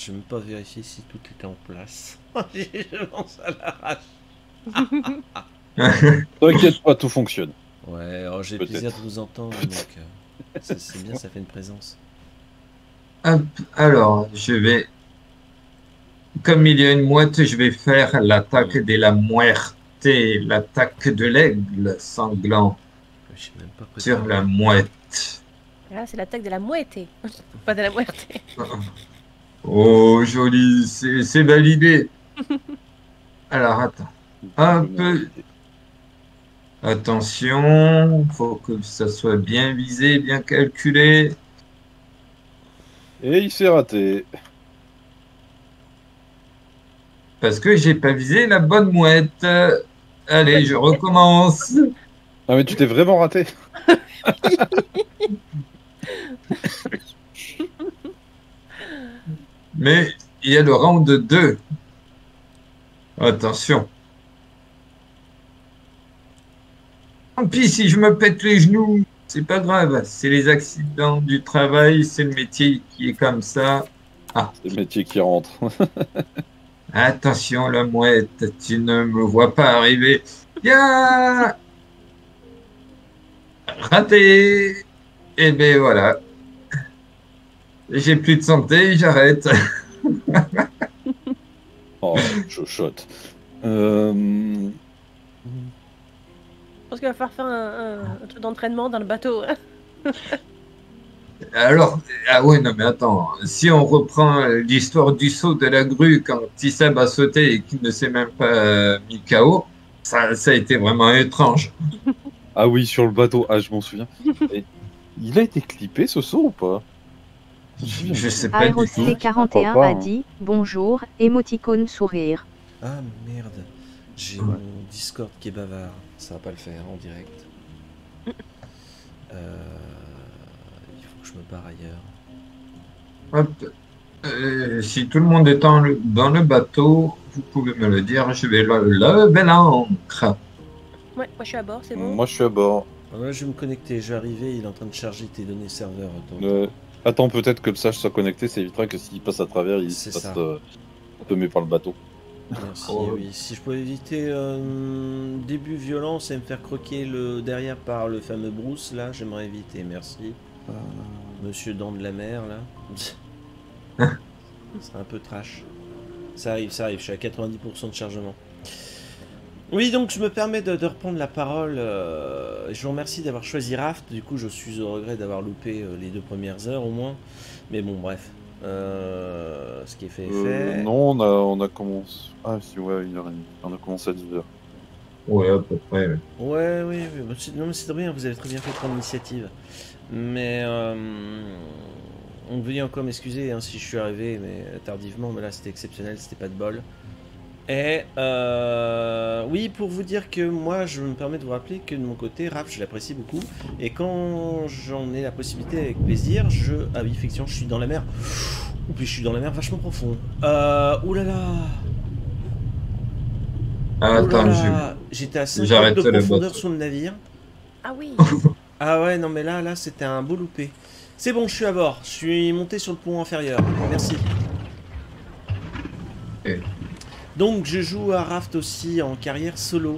Je vais même pas vérifier si tout était en place. Je lance à l'arrache. T'inquiète pas, tout fonctionne. Ouais, alors j'ai le Peut-être. plaisir de vous entendre, donc c'est bien, ça fait une présence. Hop, alors, je vais, comme il y a une mouette, je vais faire l'attaque de la muerte, l'attaque de l'aigle sanglant Je sais même pas sur préparé. la mouette. Là, c'est l'attaque de la mouette. Pas de la muerte. Oh, joli, c'est validé. Alors, attends. Hop, attention, faut que ça soit bien visé, bien calculé. Et il s'est raté. Parce que j'ai pas visé la bonne mouette. Allez, je recommence. Ah mais tu t'es vraiment raté. Mais il y a le round 2. Attention. Tant pis si je me pète les genoux, c'est pas grave. C'est les accidents du travail, c'est le métier qui est comme ça. Ah, C'est le métier qui rentre. attention la mouette, tu ne me vois pas arriver. Bien, raté. Et ben voilà. J'ai plus de santé, j'arrête. Oh, chochotte. Je pense qu'il va falloir faire un truc d'entraînement dans le bateau. Alors, ah ouais, non mais attends, si on reprend l'histoire du saut de la grue quand Tissab a sauté et qu'il ne s'est même pas mis KO, ça a été vraiment étrange. Ah oui, sur le bateau. Ah, je m'en souviens. Et il a été clippé ce saut ou pas? Je sais pas du tout. AeroC41 a dit « Bonjour, émoticône sourire ». Ah merde, j'ai mon Discord qui est bavard. Ça va pas le faire en direct. Il faut que je me barre ailleurs. Hop. Si tout le monde est dans le bateau, vous pouvez me le dire, je vais lever l'ancre. Ouais, moi je suis à bord, c'est bon. Moi, je suis à bord. Là, je vais me connecter, je vais arriver, il est en train de charger tes données serveur. Attends, peut-être que le sage soit connecté, ça évitera que s'il passe à travers, il se fasse tomber par le bateau. Merci, Oh. oui. Si je pouvais éviter début violence et me faire croquer le derrière par le fameux Bruce, là, j'aimerais éviter, merci. Monsieur Dent de la Mer, là. C'est un peu trash. Ça arrive, je suis à 90% de chargement. Oui, donc je me permets de reprendre la parole. Je vous remercie d'avoir choisi Raft. Du coup, je suis au regret d'avoir loupé les 2 premières heures au moins. Mais bon, bref. Ce qui est fait est fait. Non, on a commencé. Ah, si, ouais, on a commencé à 10h. Ouais, à peu près. Ouais, oui. Non, mais c'est très bien, vous avez très bien fait de prendre l'initiative. Mais. Veuillez encore m'excuser hein, si je suis arrivé mais tardivement, mais là c'était exceptionnel, c'était pas de bol. Et oui, pour vous dire que moi je me permets de vous rappeler que de mon côté, Raph je l'apprécie beaucoup. Et quand j'en ai la possibilité avec plaisir, ah oui, effectivement, je suis dans la mer. Ou puis je suis dans la mer vachement profond. Oulala. Attends, j'étais à 5 j'arrête mètres de le profondeur bateau. sous le navire. Ah oui. Ah ouais, non mais là c'était un beau loupé. C'est bon, je suis à bord. Je suis monté sur le pont inférieur. Merci. Okay. Donc je joue à Raft aussi en carrière solo.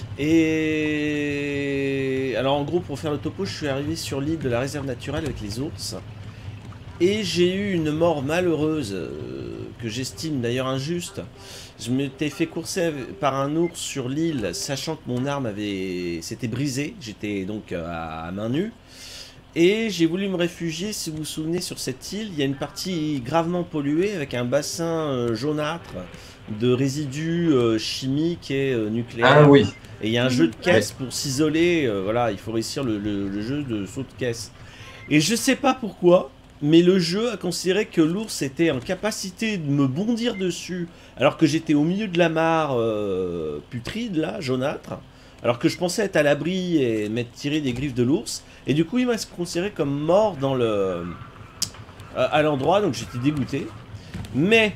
Et alors en gros pour faire le topo, je suis arrivé sur l'île de la réserve naturelle avec les ours. Et j'ai eu une mort malheureuse, que j'estime d'ailleurs injuste. Je m'étais fait courser par un ours sur l'île, sachant que mon arme s'était brisée. J'étais donc à main nue. Et j'ai voulu me réfugier, si vous vous souvenez, sur cette île. Il y a une partie gravement polluée avec un bassin jaunâtre de résidus chimiques et nucléaires. Ah oui. Et il y a un jeu de caisse pour s'isoler. Voilà, il faut réussir le jeu de saut de caisse. Et je sais pas pourquoi, mais le jeu a considéré que l'ours était en capacité de me bondir dessus, alors que j'étais au milieu de la mare putride, là, jaunâtre. Alors que je pensais être à l'abri et m'être tiré des griffes de l'ours. Et du coup, il m'a considéré comme mort à l'endroit, donc j'étais dégoûté. Mais,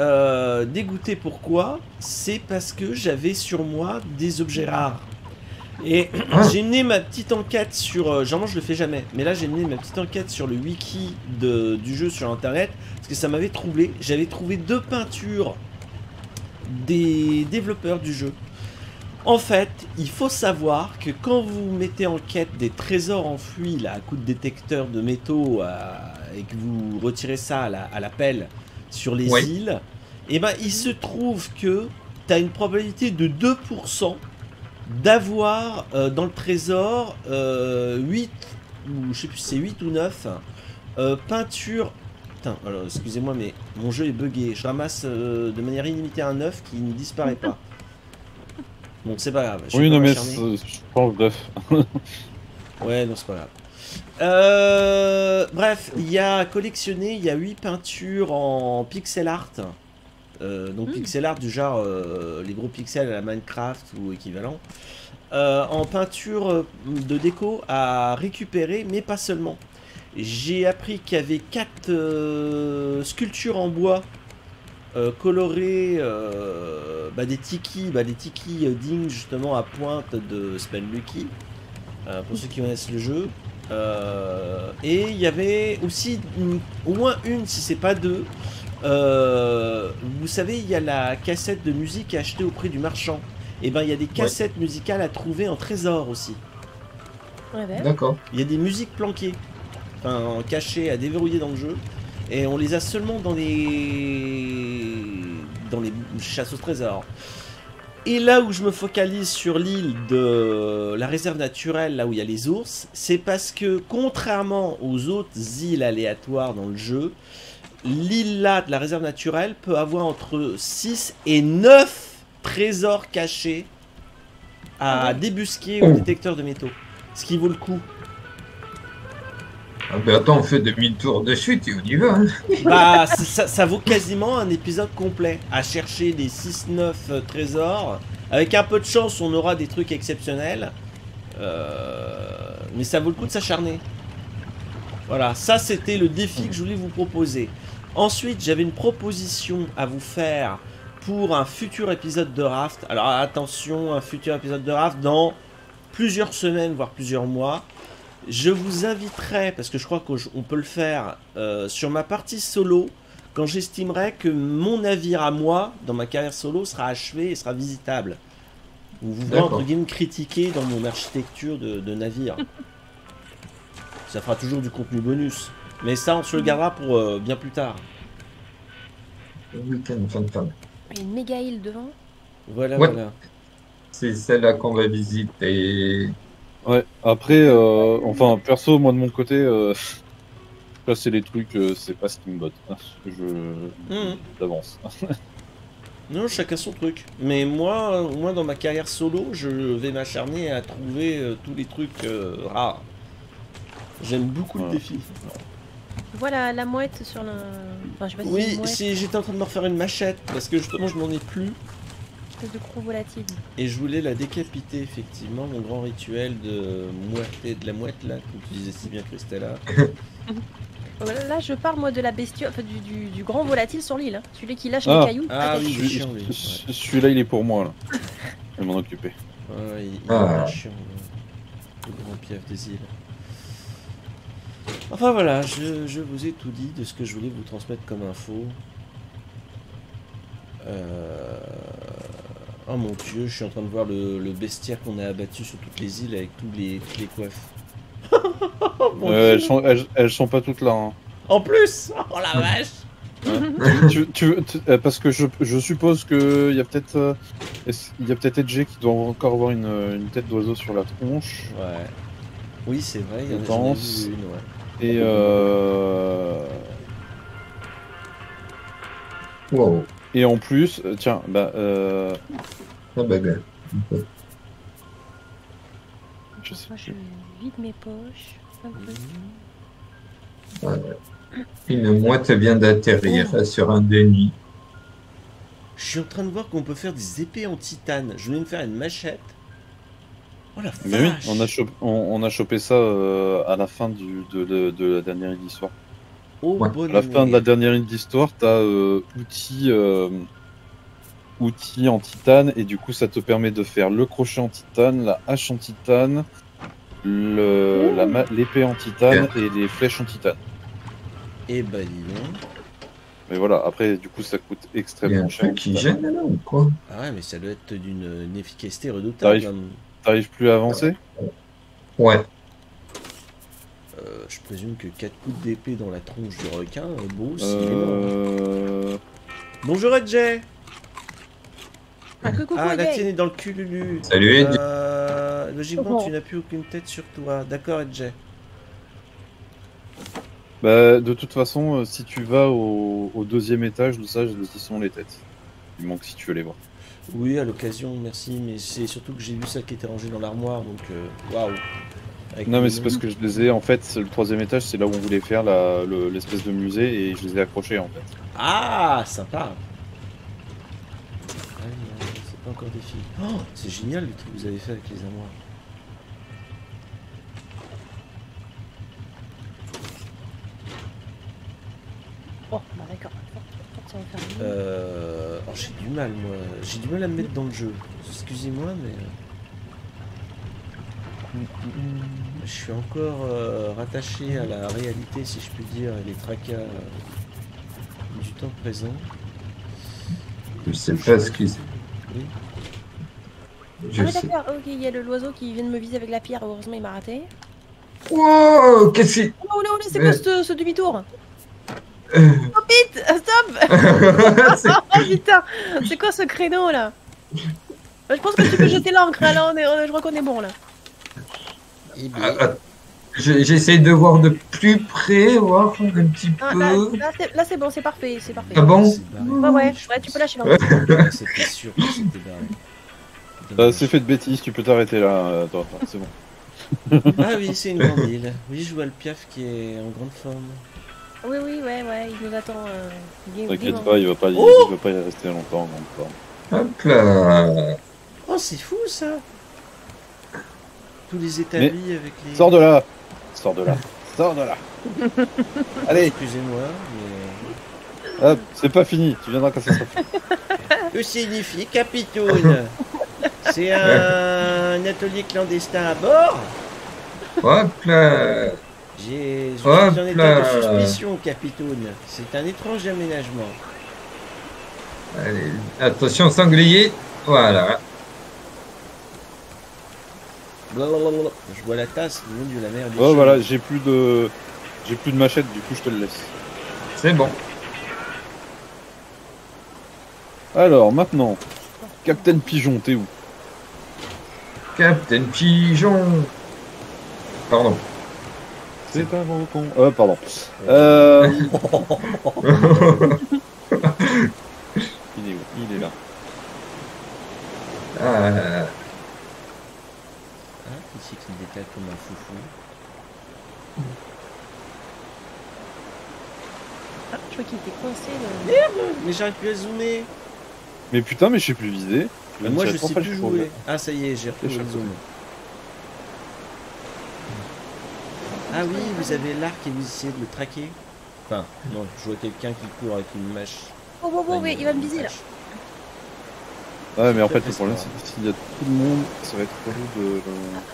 dégoûté pourquoi? C'est parce que j'avais sur moi des objets rares. Et j'ai mené ma petite enquête sur... généralement je le fais jamais, mais là j'ai mené ma petite enquête sur le wiki du jeu sur internet, parce que ça m'avait troublé. J'avais trouvé 2 peintures des développeurs du jeu. En fait, il faut savoir que quand vous mettez en quête des trésors enfouis là, à coup de détecteur de métaux et que vous retirez ça à la pelle sur les îles, et ben il se trouve que tu as une probabilité de 2% d'avoir dans le trésor 8 ou je sais plus si c'est 8 ou 9 peintures. Putain, alors excusez-moi mais mon jeu est buggé. Je ramasse de manière illimitée un 9 qui ne disparaît pas. Bon, c'est pas grave. Oui, non mais je pense bref. Ouais, non, c'est pas grave. Bref, il y a collectionné, il y a 8 peintures en pixel art. Donc pixel art du genre les gros pixels à la Minecraft ou équivalent. En peinture de déco à récupérer, mais pas seulement. J'ai appris qu'il y avait 4 sculptures en bois colorées, des tikis, dignes justement à pointe de Spelunky, pour ceux qui connaissent le jeu. Et il y avait aussi au moins une, si c'est pas 2. Vous savez, il y a la cassette de musique achetée au prix du marchand. Et ben il y a des cassettes musicales à trouver en trésor aussi. D'accord. Il y a des musiques planquées, enfin cachées, à déverrouiller dans le jeu. Et on les a seulement dans les chasses au trésor. Et là où je me focalise sur l'île de la réserve naturelle, là où il y a les ours, c'est parce que contrairement aux autres îles aléatoires dans le jeu, l'île là de la réserve naturelle peut avoir entre 6 et 9 trésors cachés à débusquer au détecteur de métaux. Ce qui vaut le coup. Ah ben attends, on fait demi-tour de suite et on y va. Hein. Bah, ça vaut quasiment un épisode complet à chercher les 6-9 trésors. Avec un peu de chance, on aura des trucs exceptionnels. Mais ça vaut le coup de s'acharner. Voilà, ça c'était le défi que je voulais vous proposer. Ensuite, j'avais une proposition à vous faire pour un futur épisode de Raft. Alors attention, un futur épisode de Raft dans plusieurs semaines, voire plusieurs mois. Je vous inviterai, parce que je crois qu'on peut le faire, sur ma partie solo, quand j'estimerai que mon navire à moi, dans ma carrière solo, sera achevé et sera visitable. Vous pourrez entre guillemets critiquer dans mon architecture de navire. Ça fera toujours du contenu bonus. Mais ça, on se le gardera pour bien plus tard. Week-end fin de femme. Il y a une méga île devant. Voilà, voilà. C'est celle-là qu'on va visiter. Ouais, après, enfin, perso, moi de mon côté, là, c'est les trucs, c'est pas ce qui me botte. D'avance. Non, chacun son truc. Mais moi, dans ma carrière solo, je vais m'acharner à trouver tous les trucs rares. J'aime beaucoup le défi. Voilà la mouette sur le... Enfin, je sais pas si oui, c'est j'étais en train de me refaire une machette, parce que justement, je n'en ai plus. espèce de gros volatile. Et je voulais la décapiter, effectivement, mon grand rituel de la mouette, là, comme tu disais si bien, Christella. Là, je parle, moi, de la bestiole, enfin, du grand volatile sur l'île. Hein. Celui qui lâche les cailloux. Ah oui, chiant, lui. Celui-là, il est pour moi, là. Je vais m'en occuper. Ouais, il est chiant, le grand piaf des îles. Enfin voilà, je vous ai tout dit de ce que je voulais vous transmettre comme info. Oh mon dieu, je suis en train de voir le bestiaire qu'on a abattu sur toutes les îles avec toutes les coiffes. Elles sont pas toutes là. Hein. En plus, oh la vache. Parce que je suppose que il y a peut-être Edge qui doit encore avoir une tête d'oiseau sur la tronche. Ouais. Oui, c'est vrai, il y en a une, ouais. Et Wow. Et en plus, tiens, bah je sais. Moi, je vide mes poches. Un peu. Une mouette vient d'atterrir sur un déni. Je suis en train de voir qu'on peut faire des épées en titane. Je voulais me faire une machette. Oh la mais oui, vache. on a chopé ça à la fin de la dernière île d'histoire. Oh, à la fin de la dernière île d'histoire, t'as outil outils en titane, et du coup ça te permet de faire le crochet en titane, la hache en titane, l'épée en titane et les flèches en titane. Et bah dis donc. Mais voilà, après du coup ça coûte Il y a un extrêmement cher. en truc qui titane. gêne là ou quoi? Ah ouais, mais ça doit être d'une efficacité redoutable. T'arrives- Hein. T'arrives plus à avancer? Ouais. Je présume que 4 coups d'épée dans la tronche du requin, beau, s'il est mort. Bonjour Edjay. Ah, coucou, Ah, la Edjay. tienne est dans le cul, Lulu. Salut, Edjay. Logiquement, Oh. tu n'as plus aucune tête sur toi. D'accord, Edjay. Bah, de toute façon, si tu vas au deuxième étage, tout ça, ils sont les têtes. Il manque si tu veux les voir. Oui, à l'occasion, merci. Mais c'est surtout que j'ai vu ça qui était rangé dans l'armoire, donc waouh. Avec Non, mais le c'est nom. parce que je les ai, en fait, le troisième étage, c'est là où on voulait faire l'espèce de musée, et je les ai accrochés, en fait. Ah, sympa. Ah, c'est pas encore des filles. Oh, c'est génial le truc que vous avez fait avec les armoires. Oh, bah d'accord. Tiens, on va faire une- Oh, j'ai du mal, moi. J'ai du mal à me mettre dans le jeu. Excusez-moi, mais... Je suis encore rattaché à la réalité, si je puis dire, et les tracas du temps présent. Je sais pas ce qu'ils. Oui. Je Ah ouais, sais. d'accord, ok, il y a l'oiseau qui vient de me viser avec la pierre, heureusement il m'a raté. Wow, qu'est-ce que Oh là, c'est quoi ce demi-tour? c'est Oh vite, stop. C'est- Oh putain, c'est quoi ce créneau là? Je pense que tu peux jeter l'encre, là, je crois qu'on est bon là. Eh bien, Ah, ah, j'essaie de voir de plus près, voir un petit Ah, peu. là, c'est bon, c'est parfait, c'est parfait. Ah bon? c'est barré. Ouais, tu peux lâcher l'encre. Ouais, c'était sûr que c'était barré. C'est fait de bêtises, tu peux t'arrêter là, toi, c'est bon. Ah oui, c'est une grande île. Oui, je vois le piaf qui est en grande forme. Oui, ouais, il nous attend. T'inquiète pas, il va pas, Oh il va pas y rester longtemps, en grande forme. Hop là. Oh, c'est fou ça. Tous les établis avec les... Sors de là! Sors de là! Sors de là! Allez! Excusez-moi, mais... Hop, c'est pas fini, tu viendras quand ça sera fini. Que signifie Capitoune? C'est un atelier clandestin à bord? Hop là. Je suis Hop en état là. de suspicion, Capitoune. C'est un étrange aménagement. Allez, attention, sanglier. Voilà. Blablabla. Je vois la tasse, mon dieu, la merde. Oh voilà, j'ai plus de machette, du coup je te le laisse. C'est bon. Alors maintenant, Captain Pigeon, t'es où? Captain Pigeon. Pardon. C'est pas mon con. Pardon. Il est où? Il est là. Ah, Ah, qui c'est qui me décale comme un foufou? Ah, je crois qu'il était coincé. Mais j'arrive plus à zoomer. Mais putain, mais je sais plus viser. Mais moi, tirer je trois sais fois, plus je crois. jouer. Ah, ça y est, j'ai retrouvé le Échappe. zoom. Ah oui, vous avez l'arc et vous essayez de le traquer. Enfin, non, je vois quelqu'un qui court avec une mâche. Oh, oui, il va me viser là. Ouais, mais en fait, Très le problème, fort. c'est que s'il y a tout le monde, ça va être relou de.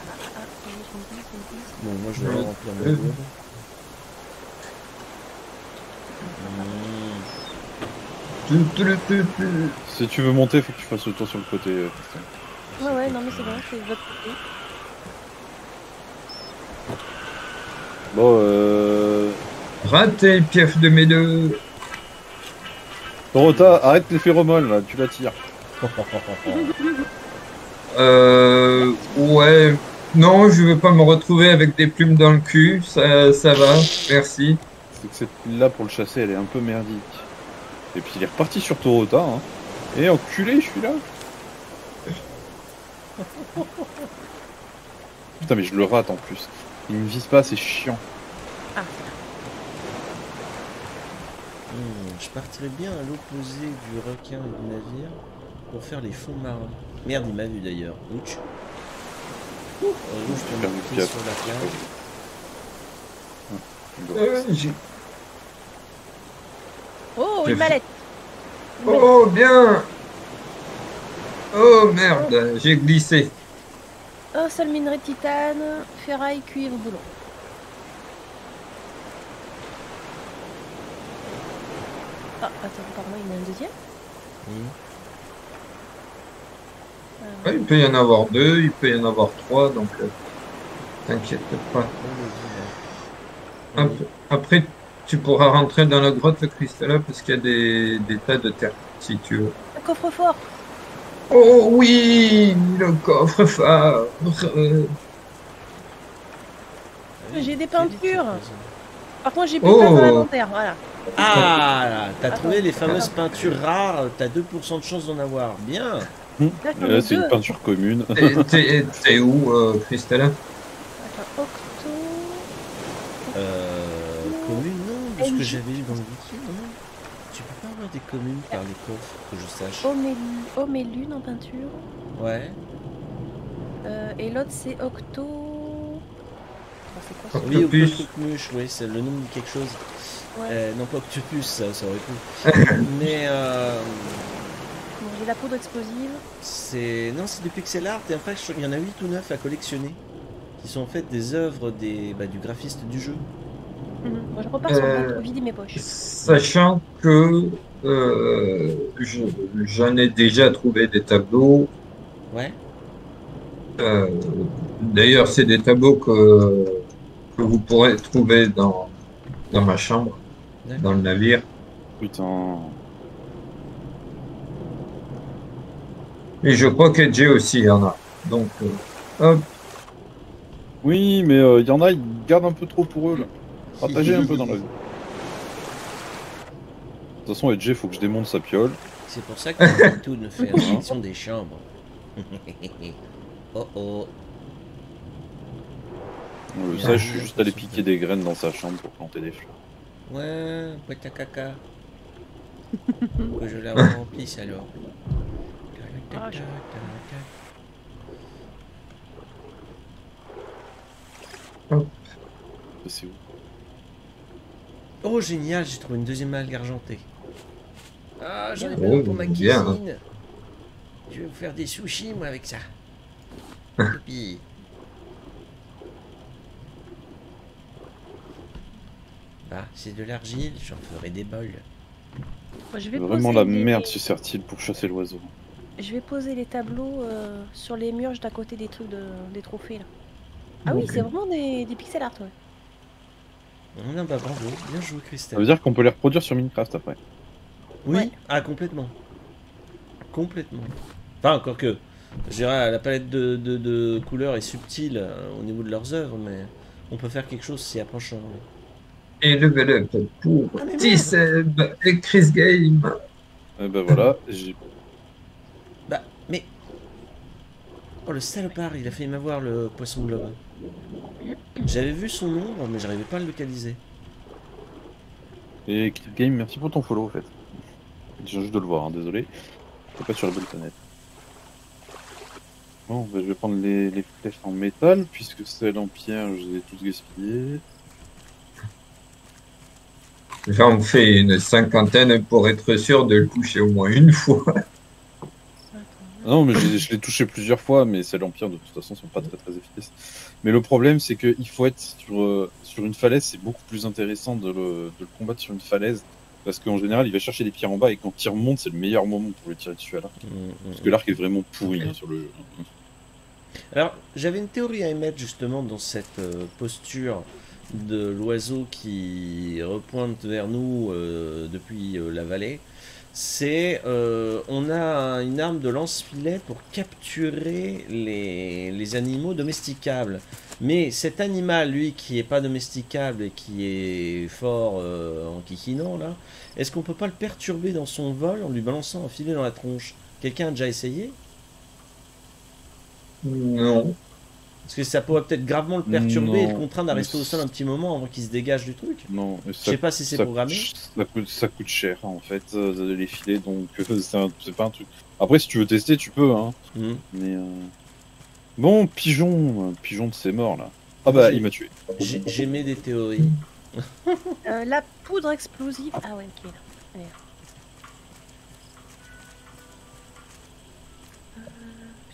Bon, moi, je vais remplir ma gourde. Si tu veux monter, faut que tu fasses le tour sur le côté, Christian. Ouais, non, mais c'est bon, c'est de votre côté. Bon, raté le pief de mes deux. Dorota, arrête les phéromones, là, tu la tires. Ouais. Non, je veux pas me retrouver avec des plumes dans le cul. Ça va. Merci. C'est que cette pile-là, pour le chasser, elle est un peu merdique. Et puis il est reparti sur Dorota, hein. Et enculé, je suis là. Putain, mais je le rate en plus. Il me vise pas, c'est chiant. Je partirais bien à l'opposé du requin et du navire pour faire les fonds marins. Merde, il m'a vu d'ailleurs. Ouch. Ouch, je peux me pied sur la plage. J'ai- Oh, J'ai une fait- mallette. Oh, bien. Oh merde, j'ai glissé. Un seul minerai de titane, ferraille, cuivre, boulon. Ah, attends, pardon, il y en a un deuxième. Mhm. Ouais, il peut y en avoir 2, il peut y en avoir 3, donc t'inquiète pas. Après, tu pourras rentrer dans la grotte Christella parce qu'il y a des tas de terre si tu veux. Un coffre-fort. Oh oui, le coffre-fort. J'ai des C'est lui qui peintures. représente. Par contre, j'ai plus de place dans Oh, l'inventaire, voilà. Ah, t'as Attends. trouvé les fameuses peintures rares, t'as 2% de chance d'en avoir. Bien. Hum. Là, j'en Et là, ai c'est une deux. peinture commune. t'es où, Christella? Attends, octo. Commune, non, de ce que NJ. j'avais lu dans le wiki, non. Tu peux pas avoir des communes par les coffres, que je sache. Homme et lune en peinture. Ouais. Et l'autre, c'est octo. Attends, c'est quoi ça? Oui, Octopus. Octopus, oui, c'est le nom de quelque chose. Ouais. Non, pas Octopus, ça aurait pu. Mais Bon, j'ai la poudre explosive. c'est. Non, c'est du pixel art, et en fait, il y en a 8 ou 9 à collectionner. Qui sont en fait des œuvres du graphiste du jeu. Moi, je repars sans Euh, pas trop vider mes poches. Sachant que j'en ai déjà trouvé des tableaux. Ouais. Euh, D'ailleurs, c'est des tableaux que vous pourrez trouver dans ma chambre, D'accord. dans le navire. Putain. Et je crois que Jay aussi il y en a. Donc, hop. Oui, mais il y en a, ils gardent un peu trop pour eux là. Partagez un peu dans la vie. De toute façon, Edge, faut que je démonte sa piole. C'est pour ça que tout ne fait réflexion des chambres. Oh oh. Ça, je suis juste allé piquer des graines dans sa chambre pour planter des fleurs. Ouais, boîte à caca. Que je la remplisse alors. Ah, je- C'est où? Oh génial, j'ai trouvé une deuxième algue argentée. Ah, j'en ai Oh, besoin pour ma bien. cuisine. Je vais vous faire des sushis moi avec ça. Youpi. Bah, c'est de l'argile, j'en ferai des bols. Moi, je vais Vraiment poser la des- merde se sert-il pour chasser l'oiseau. Je vais poser les tableaux sur les murs juste à côté des trucs des trophées là. Ah oui, Ok. c'est vraiment des pixel art, ouais. Non, bah bravo, bien joué Ça Christelle. veut dire qu'on peut les reproduire sur Minecraft après. Oui, Ouais. ah complètement. Complètement. Enfin, encore que, je dirais, la palette de couleurs est subtile au niveau de leurs œuvres, mais on peut faire quelque chose si approchant. Et level up pour Ah, mais merde. T-Seb et Chris Game. Et ben voilà, j'ai... Bah, mais... Oh, le salopard, il a failli m'avoir le poisson globe. J'avais vu son ombre, mais j'arrivais pas à le localiser. Et Kid Game, merci pour ton follow en fait. Je viens juste de le voir, hein, désolé. C'est pas sur la bonne planète. Bon, ben, je vais prendre les flèches en métal, puisque celles en pierre, je les ai tous gaspillées. J'en fais une cinquantaine pour être sûr de le toucher au moins une fois. Ah non, mais je l'ai touché plusieurs fois, mais celles en pierre de toute façon sont pas très efficaces. Mais le problème, c'est qu'il faut être sur une falaise, c'est beaucoup plus intéressant de le combattre sur une falaise. Parce qu'en général, il va chercher des pierres en bas et quand il remonte, c'est le meilleur moment pour le tirer dessus à l'arc. Parce que l'arc est vraiment pourri hein, sur le jeu. Alors, j'avais une théorie à émettre justement dans cette posture de l'oiseau qui repointe vers nous depuis la vallée. C'est, on a une arme de lance-filet pour capturer les animaux domesticables. Mais cet animal, lui, qui est pas domesticable et qui est fort en kikinant, là, est-ce qu'on peut pas le perturber dans son vol en lui balançant un filet dans la tronche? Quelqu'un a déjà essayé? Non. Parce que ça pourrait peut-être gravement le perturber et le Non, contraindre à mais rester au sol un petit moment avant qu'il se dégage du truc. Non, Je sais pas si c'est programmé. Ça coûte cher en fait, les filets, donc c'est pas un truc. Après, si tu veux tester, tu peux, hein. Mhm. Mais bon, pigeon de ses morts là. Ah bah, J'ai- il m'a tué. J'émets des théories. La poudre explosive. Ah ouais, ok. Là. Allez.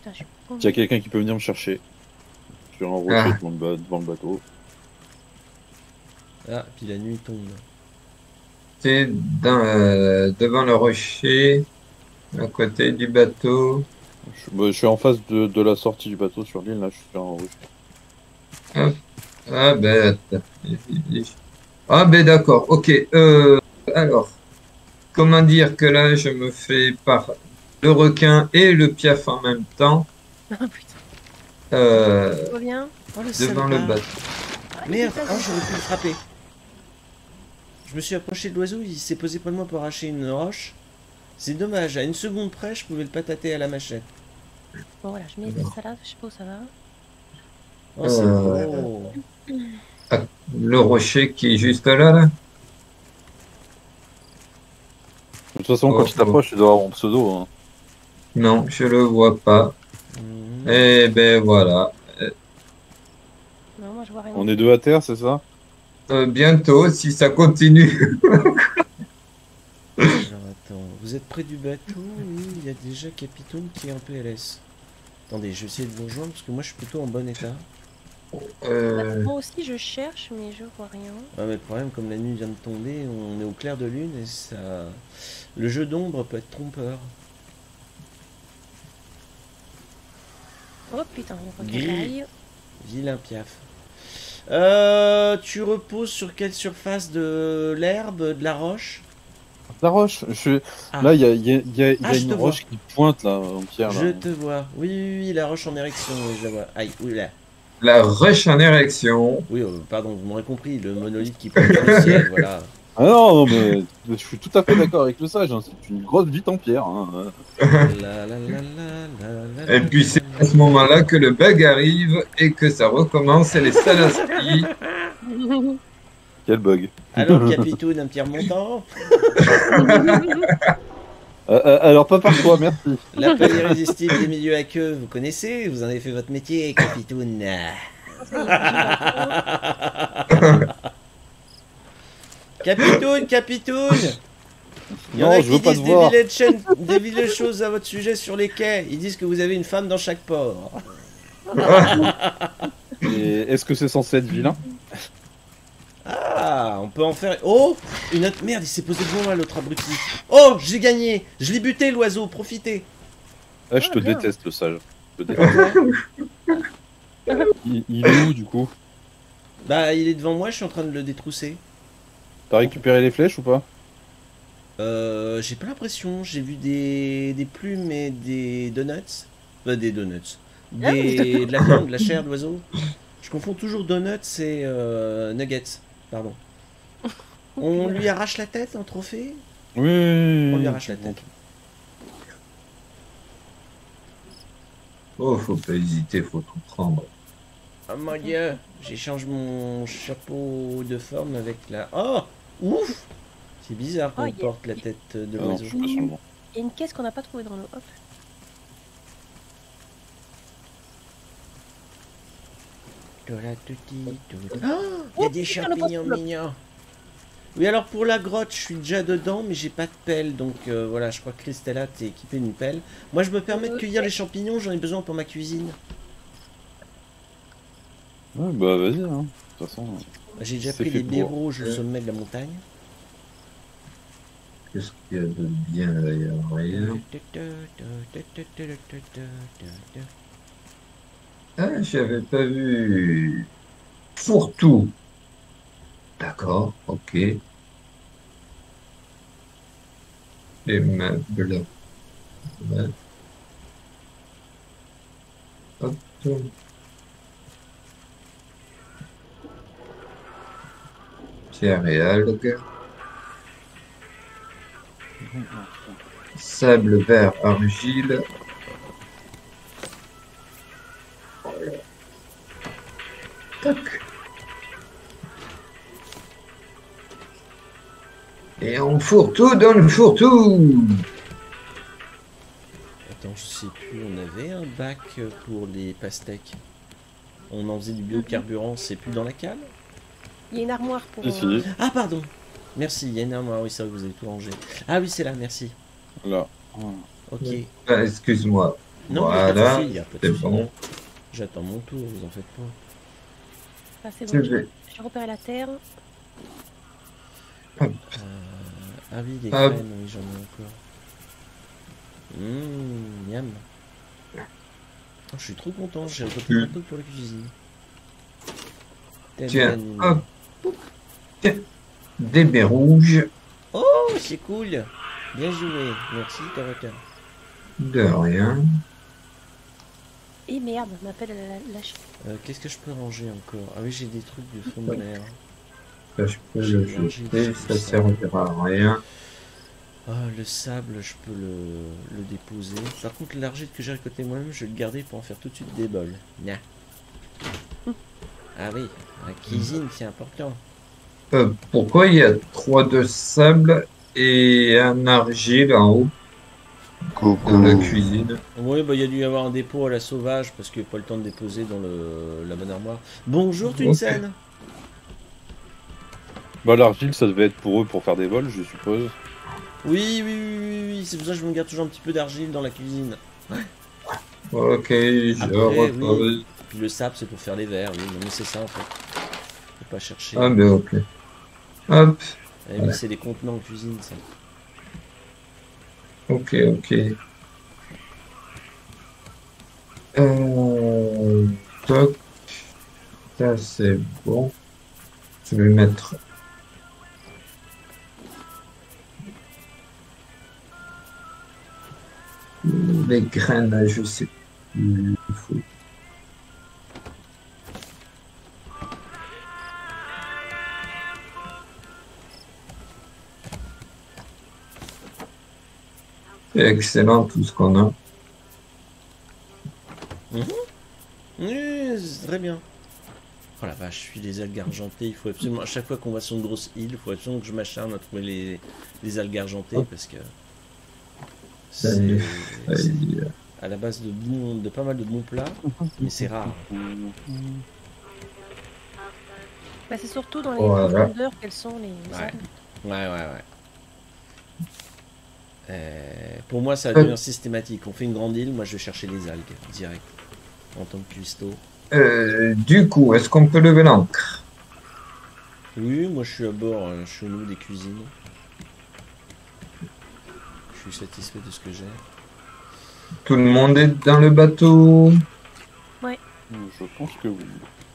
putain, je suis Il y a quelqu'un qui peut venir me chercher. Sur un rocher Ah. devant le bateau. Ah, puis la nuit tombe. C'est devant le rocher, à côté du bateau. Je suis en face de la sortie du bateau sur l'île, là, je suis sur un rocher. Ah ben, ah ben d'accord, ok. Alors, comment dire que là, je me fais par le requin et le piaf en même temps Oh putain, reviens. Oh, le devant le salopard. bateau. Merde, oh, j'aurais pu le frapper. Je me suis approché de l'oiseau, il s'est posé près de moi pour arracher une roche. C'est dommage, à une seconde près, je pouvais le patater à la machette. Bon voilà, je mets ça là, je sais pas où ça va. Oh, c'est Euh. beau. Ah, le rocher qui est juste là, là. De toute façon, quand Oh, tu t'approches, tu dois avoir mon pseudo. Hein. Non, je le vois pas. Mhm. Eh ben voilà. Non, moi je vois rien. On est deux à terre, c'est ça? Bientôt, si ça continue. Alors attends, vous êtes près du bateau? Oui, il y a déjà Capitoun qui est en PLS. Attendez, je vais essayer de vous rejoindre parce que moi je suis plutôt en bon état. Moi aussi je cherche, mais je vois rien. Ah, mais le problème, comme la nuit vient de tomber, on est au clair de lune et ça. Le jeu d'ombre peut être trompeur. Oh putain, il y a Gris. pas pareil. Vilain piaf. Tu reposes sur quelle surface de l'herbe, de la roche? La roche. Ah. Là, il y a Ah, je une te roche qui pointe là, en pierre. Je Là. te vois. Oui, oui, oui, la roche en érection, oui, je la vois. Aïe, oui, là. La rush en érection. Oui, pardon, vous m'aurez compris, le monolithe qui pointe vers le ciel, voilà. Ah non, mais je suis tout à fait d'accord avec le sage. Hein. C'est une grosse bite en pierre. Hein. La, la, la, la, la, Et puis c'est à ce moment-là que le bug arrive et que ça recommence et les salaspis. Quel bug. Alors, Capitoun, un petit remontant. Alors, pas par toi, merci. L'appel irrésistible des milieux aqueux, vous connaissez? Vous en avez fait votre métier, Capitoun. Capitoun, Capitoun! Il y en Non, a je veux qui pas disent te voir. des vilaines choses à votre sujet sur les quais. Ils disent que vous avez une femme dans chaque port. Et est-ce que c'est censé être vilain? Ah, on peut en faire... Oh, une autre... Merde, il s'est posé devant moi, l'autre abruti. Oh, j'ai gagné. Je l'ai buté, l'oiseau, profitez. Ah, je te bien. déteste, le sage. Je te déteste. Il est où, du coup? Bah, il est devant moi, je suis en train de le détrousser. T'as récupéré les flèches ou pas? J'ai pas l'impression. J'ai vu des plumes et des donuts. Des donuts. De la viande, de la chair d'oiseau. Je confonds toujours donuts et nuggets. Pardon. On lui arrache la tête en trophée? Oui. On lui arrache la tête. Oh, faut pas hésiter, faut tout prendre. Oh mon dieu, j'échange mon chapeau de forme avec la... Oh, ouf. C'est bizarre qu'on Oh, yeah. porte la tête de Ah non, l'oiseau. je suis pas sur le bon. Il y a une caisse qu'on n'a pas trouvée dans l'eau. Hop. Oh, il y a des champignons mignons. Oui, alors pour la grotte, je suis déjà dedans, mais j'ai pas de pelle, donc voilà, je crois que Christella t'es équipé d'une pelle. Moi, je me permets de cueillir les champignons, j'en ai besoin pour ma cuisine. Ouais, bah vas-y, hein. De toute façon. J'ai déjà C'est pris fait les baies pour. rouges au sommet de la montagne. Qu'est-ce qu'il y a de bien d'ailleurs? Rien. Ah, j'avais pas vu. Fourre-tout. D'accord, ok. Les meubles. Ouais. Hop. Pierre et algues. Sable vert argile. Tac. Et on fourre tout dans le fourre-tout. Attends, je sais plus, on avait un bac pour les pastèques. On en faisait du biocarburant, c'est plus dans la cale? Il y a une armoire pour. Ici, Ah, pardon. Merci, il y a une armoire, oui, c'est vrai que vous avez tout rangé. Ah oui, c'est là, merci. là. Ok. Ah, excuse-moi. Non, Voilà, pas de souci, y a pas de c'est souci. bon. J'attends mon tour, vous en faites pas. Ah, c'est Je bon, vais- j'ai repéré la terre. Ah oui, des Hop. graines, oui, j'en ai encore. Miam. Oh, je suis trop content, j'ai repris plein de trucs pour la cuisine. Tiens, Tadam. hop. Tiens, des baies rouges, Oh, c'est cool. Bien joué. Merci, Taraka. de rien. Et merde, on m'appelle la Qu'est-ce que je peux ranger encore? Ah oui, j'ai des trucs de fond de mer. Ça, je peux le jeter, ça servira à rien. Ah, le sable, je peux le déposer. Par contre, l'argile que j'ai récolté moi-même, je vais le garder pour en faire tout de suite des bols. Nya. Ah oui, la cuisine, c'est important. Pourquoi il y a 3 de sable et un argile en haut dans la cuisine? Oui, bah il y a dû y avoir un dépôt à la sauvage parce qu'il n'y a pas le temps de déposer dans la bonne armoire. Bonjour, Twinsen. Bah, l'argile, ça devait être pour eux pour faire des vols, je suppose. Oui, c'est pour ça que je me garde toujours un petit peu d'argile dans la cuisine. Ok, je Après, repose. oui. Puis le sable, c'est pour faire les verres, oui, non, mais c'est ça en fait. Faut pas chercher. Ah, mais ok. Hop, Eh oui, c'est des contenants en cuisine, ça. ok. Toc. Ça, c'est bon. Je vais mettre. Les graines, là, je sais plus. C'est excellent tout ce qu'on a. Oui, c'est très bien. Oh la vache, je suis des algues argentées. Il faut absolument, à chaque fois qu'on va sur une grosse île, il faut absolument que je m'acharne à trouver les algues argentées parce que c'est à la base de pas mal de bons plats, mais c'est rare. Bah, c'est surtout dans les Voilà. profondeurs qu'elles sont les Ouais. algues. Ouais. Pour moi, ça va devenir systématique. On fait une grande île, moi je vais chercher les algues direct en tant que cuistot. Du coup, est-ce qu'on peut lever l'ancre? Oui, moi je suis à bord, je suis au niveau des cuisines. Je suis satisfait de ce que j'ai. Tout le monde est dans le bateau? Je pense que oui.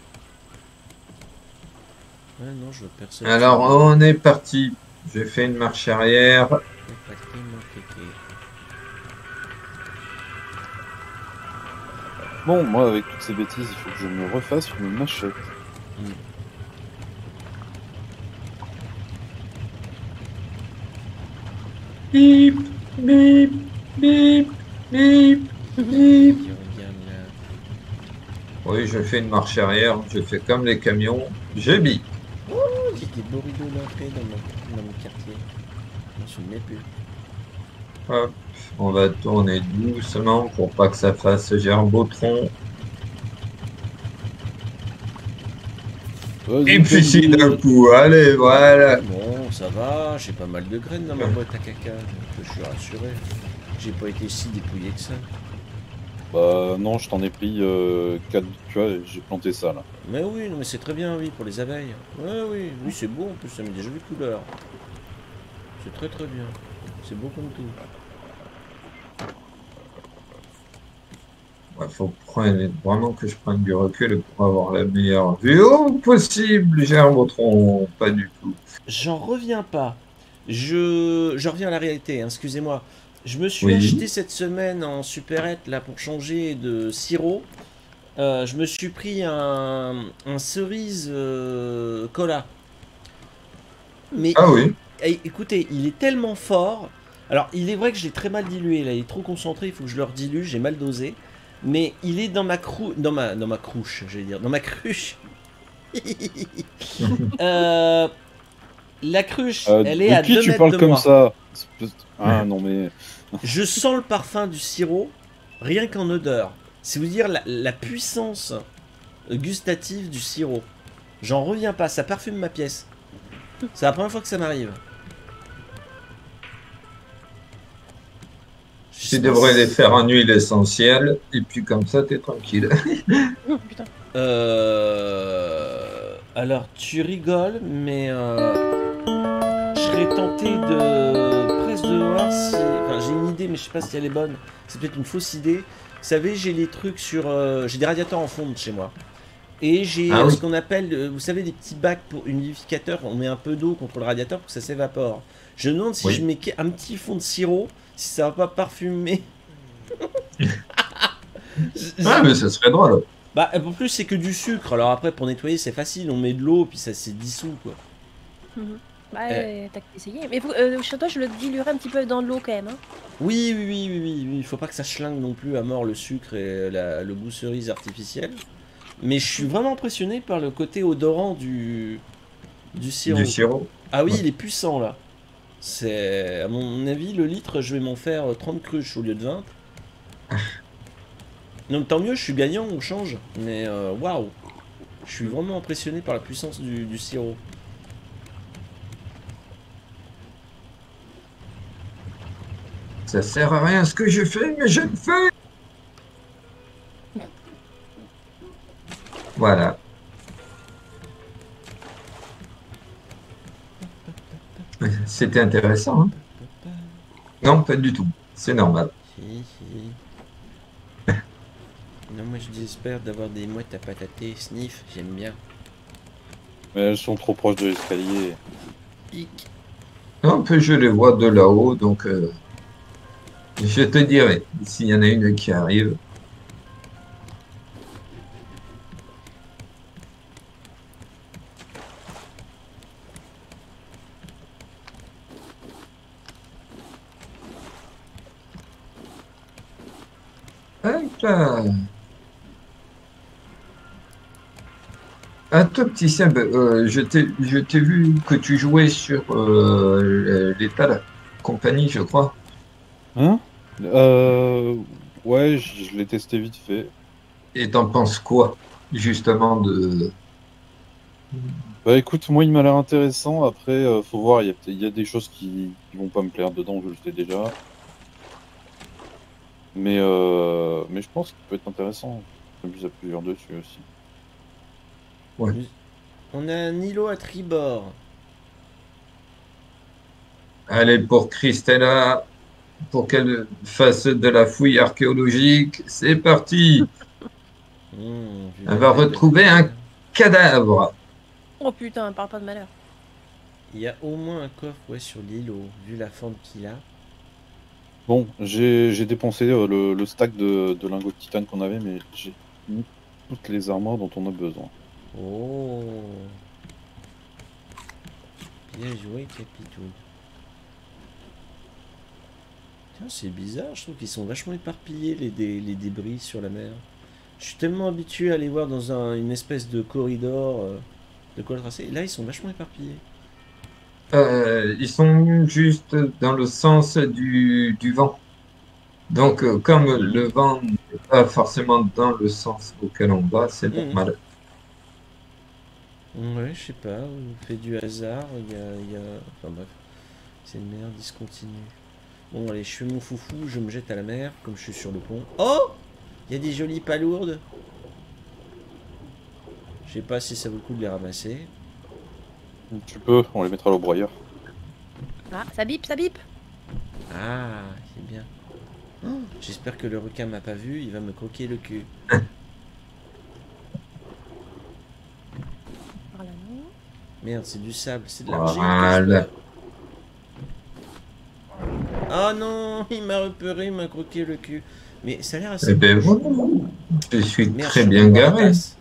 Ouais, non, je vois personne. Alors, on est parti. J'ai fait une marche arrière. Bon, moi, avec toutes ces bêtises, il faut que je me refasse une machette. Bip, bip, bip, bip, bip. Oui, je fais une marche arrière. Je fais comme les camions. Je bip. J'ai des bourridos d'entrée dans mon quartier. Je ne souviens plus. Hop. On va tourner doucement pour pas que ça fasse gerbotron. Et puis si d'un coup, allez, voilà. Bon, ça va, j'ai pas mal de graines dans ma boîte à caca, donc je suis rassuré. J'ai pas été si dépouillé que ça. Bah non, je t'en ai pris 4, tu vois, j'ai planté ça là. Mais oui, non, mais c'est très bien, oui, pour les abeilles. Ouais, oui, c'est beau en plus, ça met des jolies couleurs. C'est très très bien. C'est beau comme tout. Il faut vraiment que je prenne du recul pour avoir la meilleure vue possible, gerbotron. Pas du tout. J'en reviens pas. Je reviens à la réalité, hein, excusez-moi. Je me suis Oui. acheté cette semaine en supérette là pour changer de sirop. Je me suis pris un cerise cola. Mais Ah oui. écoutez, il est tellement fort. Alors, il est vrai que je l'ai très mal dilué là, il est trop concentré, il faut que je le redilue, j'ai mal dosé. Mais il est dans ma cruche, j'allais dire, dans ma cruche. La cruche, elle est de à qui 2 tu mètres parles de comme moi. ça? Ah non mais... Je sens le parfum du sirop, rien qu'en odeur. C'est vous dire la puissance gustative du sirop. J'en reviens pas, ça parfume ma pièce. C'est la première fois que ça m'arrive. Tu devrais les faire en huile essentielle, et puis comme ça, t'es tranquille. Putain. Alors, tu rigoles, mais je serais tenté de presque de voir si... Enfin, j'ai une idée, mais je sais pas si elle est bonne. C'est peut-être une fausse idée. Vous savez, j'ai les trucs sur... j'ai des radiateurs en fonte chez moi. Et j'ai Ah oui. ce qu'on appelle, vous savez, des petits bacs pour humidificateur. On met un peu d'eau contre le radiateur pour que ça s'évapore. Je me demande si Oui. je mets un petit fond de sirop, si ça va pas parfumer. Ah, mais ça serait drôle. Bah, en plus, c'est que du sucre. Alors après, pour nettoyer, c'est facile. On met de l'eau, puis ça s'est dissous, quoi. Bah, t'as qu'à essayer. Mais chez toi, je le diluerai un petit peu dans de l'eau quand même. Hein. Oui. Il faut pas que ça schlingue non plus à mort le sucre et le goût cerise artificiel. Mais je suis vraiment impressionné par le côté odorant du sirop. Du sirop. Ah oui, Ouais. il est puissant, là. C'est, à mon avis, le litre, je vais m'en faire 30 cruches au lieu de 20. Donc tant mieux, je suis gagnant, on change. Mais waouh, je suis vraiment impressionné par la puissance du sirop. Ça sert à rien ce que je fais, mais je le fais. Voilà. C'était intéressant, hein? Non, pas du tout. C'est normal. Si. Non, moi je désespère d'avoir des mouettes à patater, sniff, j'aime bien. Mais elles sont trop proches de l'escalier. Hic. Non, puis je les vois de là-haut, donc je te dirai s'il y en a une qui arrive. Hop là. Ah, toi, petit Seb, je t'ai vu que tu jouais sur l'état de la compagnie, je crois. Hein? Ouais, je l'ai testé vite fait. Et t'en penses quoi, justement, de... Bah écoute, moi il m'a l'air intéressant. Après, faut voir, il y a des choses qui vont pas me plaire dedans, je le sais déjà. Mais je pense qu'il peut être intéressant. Je m'amuse à plusieurs dessus aussi. On a un îlot à tribord. Allez, pour Christella, pour qu'elle fasse de la fouille archéologique, c'est parti. Elle va retrouver un cadavre. Oh putain, parle pas de malheur. Il y a au moins un coffre ouais, sur l'îlot, vu la forme qu'il a. Bon, j'ai dépensé le stack de lingots de titane qu'on avait, mais j'ai mis toutes les armoires dont on a besoin. Oh. Bien joué, Capitoun. Tiens, c'est bizarre, je trouve qu'ils sont vachement éparpillés, les débris sur la mer. Je suis tellement habitué à les voir dans une espèce de corridor de quoi tracer. Là, ils sont vachement éparpillés. Ils sont juste dans le sens du vent. Donc, comme le vent n'est pas forcément dans le sens auquel on va, c'est normal. Ouais, je sais pas, on fait du hasard, il y a... Enfin bref, c'est une mer discontinue. Bon allez, je fais mon foufou, je me jette à la mer, comme je suis sur le pont. Oh! Il y a des jolies palourdes. Je sais pas si ça vaut le coup de les ramasser. Tu peux, on les mettra au broyeur. Ah, ça bip, ça bip. Ah, c'est bien. Oh, j'espère que le requin m'a pas vu, il va me croquer le cul. Voilà, non. Merde, c'est du sable, c'est de l'argile. Voilà. Oh non, il m'a repéré, il m'a croqué le cul. Mais ça a l'air assez... Eh ben voilà, je suis Merde, très je bien peux boire la garé. tasse.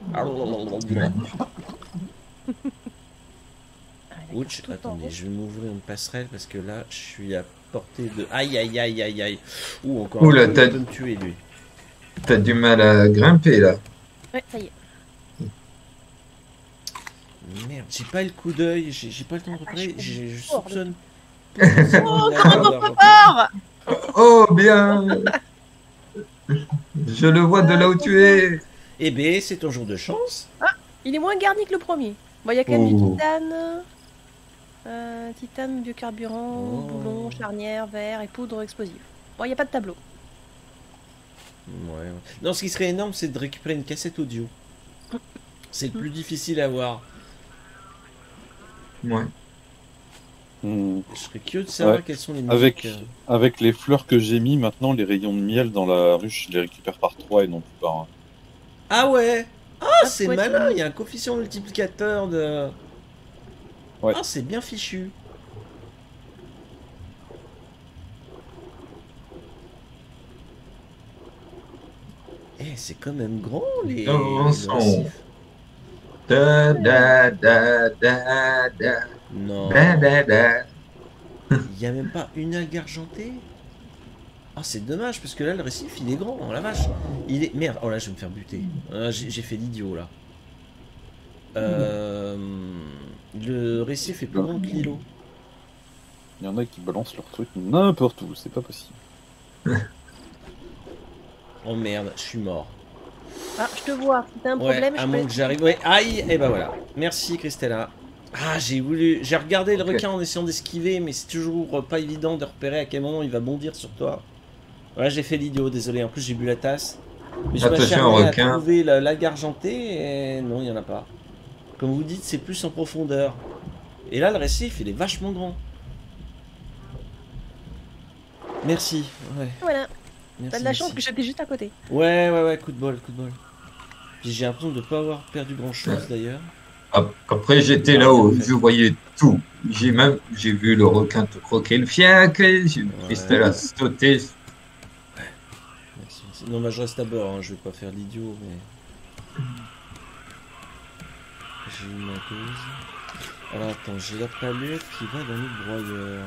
Ouch, Tout en attendez, haut. je vais m'ouvrir une passerelle parce que là, je suis à portée de... Aïe, aïe, aïe, aïe, aïe. Ouh, encore Oula, un peu, il peut me tuer, lui. T'as du mal à grimper là. Ouais, ça y est. Merde, j'ai pas le coup d'œil, j'ai pas le temps de repérer, je soupçonne... Oh, comment on peut pas. Oh bien. Je le vois de là où tu es. Eh ben, c'est ton jour de chance. Il est moins garni que le premier. Bon, il y a quand même Oh. du titane. Titane, biocarburant, Oh. boulon, charnière, verre et poudre explosive. Bon, il n'y a pas de tableau. Ouais. Non, ce qui serait énorme, c'est de récupérer une cassette audio. C'est le plus difficile à avoir. Ouais. Hmm. Je serais curieux de savoir Ouais. quelles sont les musiques. Avec les fleurs que j'ai mis, maintenant, les rayons de miel dans la ruche, je les récupère par 3 et non plus par 1. Ah ouais. Ah, c'est ouais, malin. tu- Il y a un coefficient multiplicateur de. Ouais. Ah, c'est bien fichu. Eh, c'est quand même grand les. Dans le son- récif. Da, da, da, da, da, Non. da, da, da. Il n'y a même pas une algue argentée. Ah, c'est dommage parce que là le récif il est grand, oh, la vache. Il est. Merde, oh là je vais me faire buter. Ah, j'ai fait l'idiot là. Le récif est plus grand que l'îlot. Il y en a qui balancent leur truc n'importe où, c'est pas possible. Oh merde, je suis mort. Ah, je te vois. Si t'as un Ouais, problème, à je moins peux... que j'arrive. Ouais, aïe, et bah voilà. Merci Christella. Ah, j'ai regardé le Ok. requin en essayant d'esquiver, mais c'est toujours pas évident de repérer à quel moment il va bondir sur toi. Ouais, j'ai fait l'idiot, désolé. En plus, j'ai bu la tasse. Mais je Attention, m'acharnais à requin. trouver l'algue argentée, et non, il n'y en a pas. Comme vous dites, c'est plus en profondeur. Et là, le récif, il est vachement grand. Merci. Ouais. Voilà. Merci, T'as de la chance merci. que j'étais juste à côté. Ouais, coup de bol, coup de bol. Puis j'ai l'impression de ne pas avoir perdu grand chose d'ailleurs. Après, j'étais là-haut, je voyais tout. J'ai vu le requin te croquer le fiac, j'ai vu Ouais. Christella sauter. Merci, merci. Non, bah je reste à bord, hein. Je vais pas faire l'idiot, mais. J'ai eu ma dose. Alors attends, j'ai la palette qui va dans le broyeur.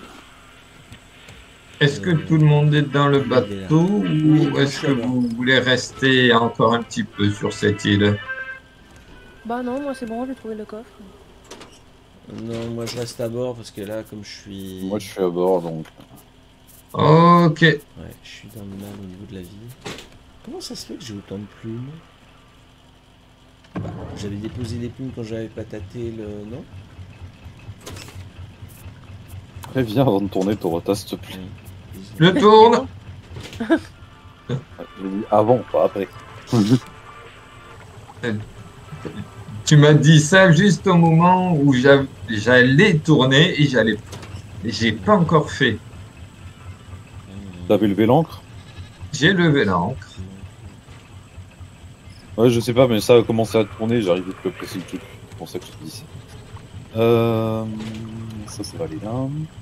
Est-ce que tout le monde est dans le il est là. bateau Oui, ou est-ce je que suis à bord. vous voulez rester encore un petit peu sur cette île? Bah non, moi c'est bon, j'ai trouvé le coffre. Non, moi je reste à bord parce que là, comme je suis. Moi, je suis à bord, donc. Ok. Ouais, je suis dans le mal au niveau de la vie. Comment ça se fait que j'ai autant de plumes? Bah, j'avais déposé des plumes quand j'avais pataté le. Non? Préviens avant de tourner ton retard, s'il te plaît. Je tourne. Je dis avant, pas après. Tu m'as dit ça juste au moment où j'allais tourner et j'ai pas encore fait. T'avais levé l'ancre? J'ai levé l'ancre. Ouais, je sais pas, mais ça a commencé à tourner, j'arrivais plus à placer le truc. C'est pour ça que je te dis ça. Ça va aller là.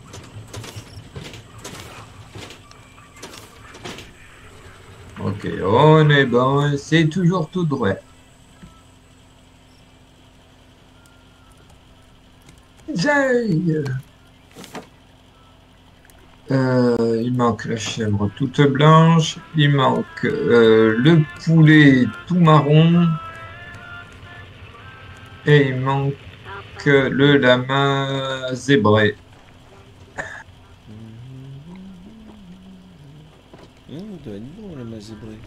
Ok, on est bon, c'est toujours tout droit. J'aille. Il manque la chèvre toute blanche, il manque le poulet tout marron et il manque le lama zébré. Il doit être bon, le mazébré.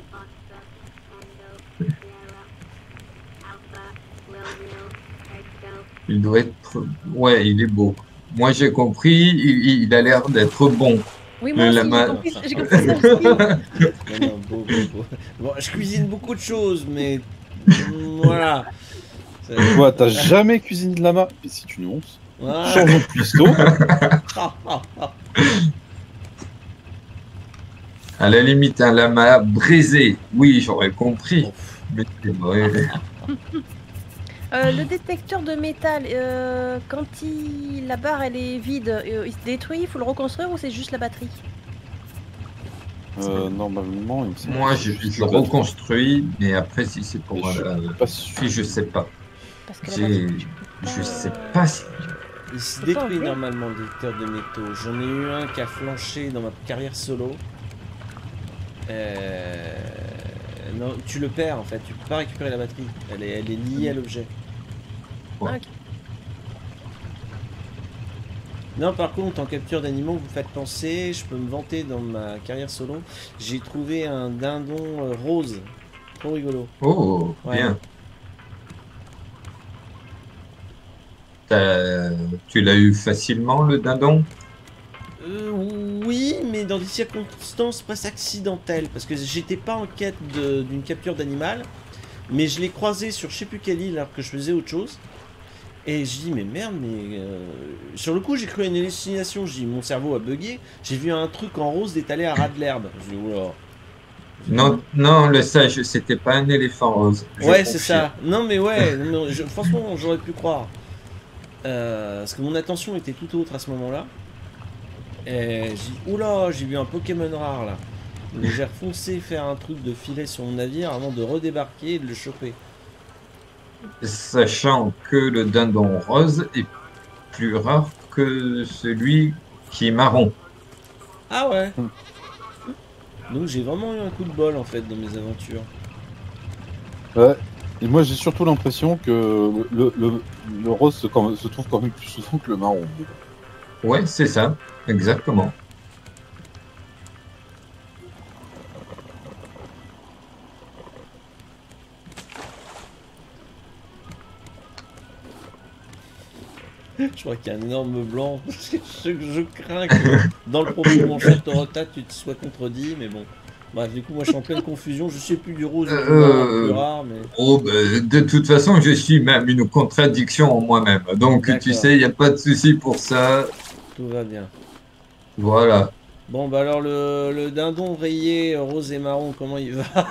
Il doit être... Ouais, il est beau. Moi j'ai compris, il a l'air d'être bon. Oui, Le moi aussi, lama- j'ai compris ça aussi. Non, beau. Bon, je cuisine beaucoup de choses, mais. Voilà. Quoi, t'as jamais cuisiné de lama? Et si tu nous hontes, Voilà. changeons de cuistot. Ah, ah, ah. À la limite, un lama braisé, oui, j'aurais compris. Bon, Mais c'est vrai. Le détecteur de métal, quand la barre elle est vide, il se détruit, il faut le reconstruire ou c'est juste la batterie? Normalement, il me semble Moi, que c'est je juste le la batterie. reconstruis, mais après, si c'est pour... Mais je suis pas sûr. si je sais pas. Parce que la J'ai- batterie, Je sais pas si... il se C'est détruit pas vrai. normalement le détecteur de métaux. J'en ai eu un qui a flanché dans ma carrière solo. Non, tu le perds en fait. Tu peux pas récupérer la batterie. Elle est liée à l'objet. Ouais. Ah, ok. Non, par contre, en capture d'animaux, vous me faites penser, je peux me vanter dans ma carrière solo. J'ai trouvé un dindon rose. Trop rigolo. Oh, Ouais. bien. Tu l'as eu facilement, le dindon? Oui, mais dans des circonstances presque accidentelles, parce que j'étais pas en quête d'une capture d'animal, mais je l'ai croisé sur je sais plus quelle île alors que je faisais autre chose. Et je dis mais merde, mais sur le coup j'ai cru à une hallucination, je dis mon cerveau a bugué, j'ai vu un truc en rose d'étalé à ras de l'herbe. Je dis oula. Non, non, le sage, c'était pas un éléphant rose. je Ouais, c'est confirme. ça. Non mais ouais, non, franchement j'aurais pu croire. Parce que mon attention était tout autre à ce moment-là. Et j'ai dit oula, j'ai vu un Pokémon rare là. Donc j'ai refoncé faire un truc de filet sur mon navire avant de redébarquer et de le choper. Sachant que le dindon rose est plus rare que celui qui est marron. Ah ouais. Donc j'ai vraiment eu un coup de bol en fait dans mes aventures. Ouais. Et moi, j'ai surtout l'impression que le rose se trouve quand même plus souvent que le marron. Ouais, c'est ça, exactement. Je crois qu'il y a un énorme blanc. Je crains que dans le propos de mon cher Torota, tu te sois contredit, mais bon. Bref, du coup, moi je suis en pleine confusion. Je sais plus du rose ou du marron plus rare, mais. Oh, ben, de toute façon, je suis même une contradiction en moi-même. Donc, tu D'accord. sais, il n'y a pas de souci pour ça. Tout va bien. Voilà. Bon, bah alors le dindon rayé rose et marron, comment il va?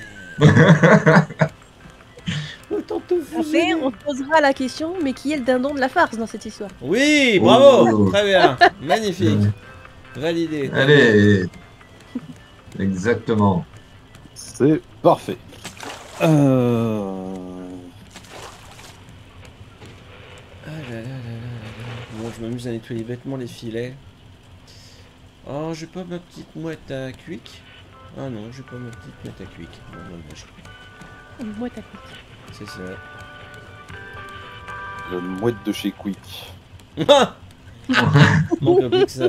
Autant tout Après, fusionner. on se posera la question, mais qui est le dindon de la farce dans cette histoire? Oui, bravo. Oh. Très bien. Magnifique. Validé. Allez. Exactement. C'est parfait. Ah là là là là là. Bon, je m'amuse à nettoyer bêtement les filets. Oh, j'ai pas ma petite mouette à quick. Ah non, j'ai pas ma petite mouette à quick. Bon, bah, Moi, t'as compris. c'est ça. La mouette de chez Quick. Manque un peu que ça.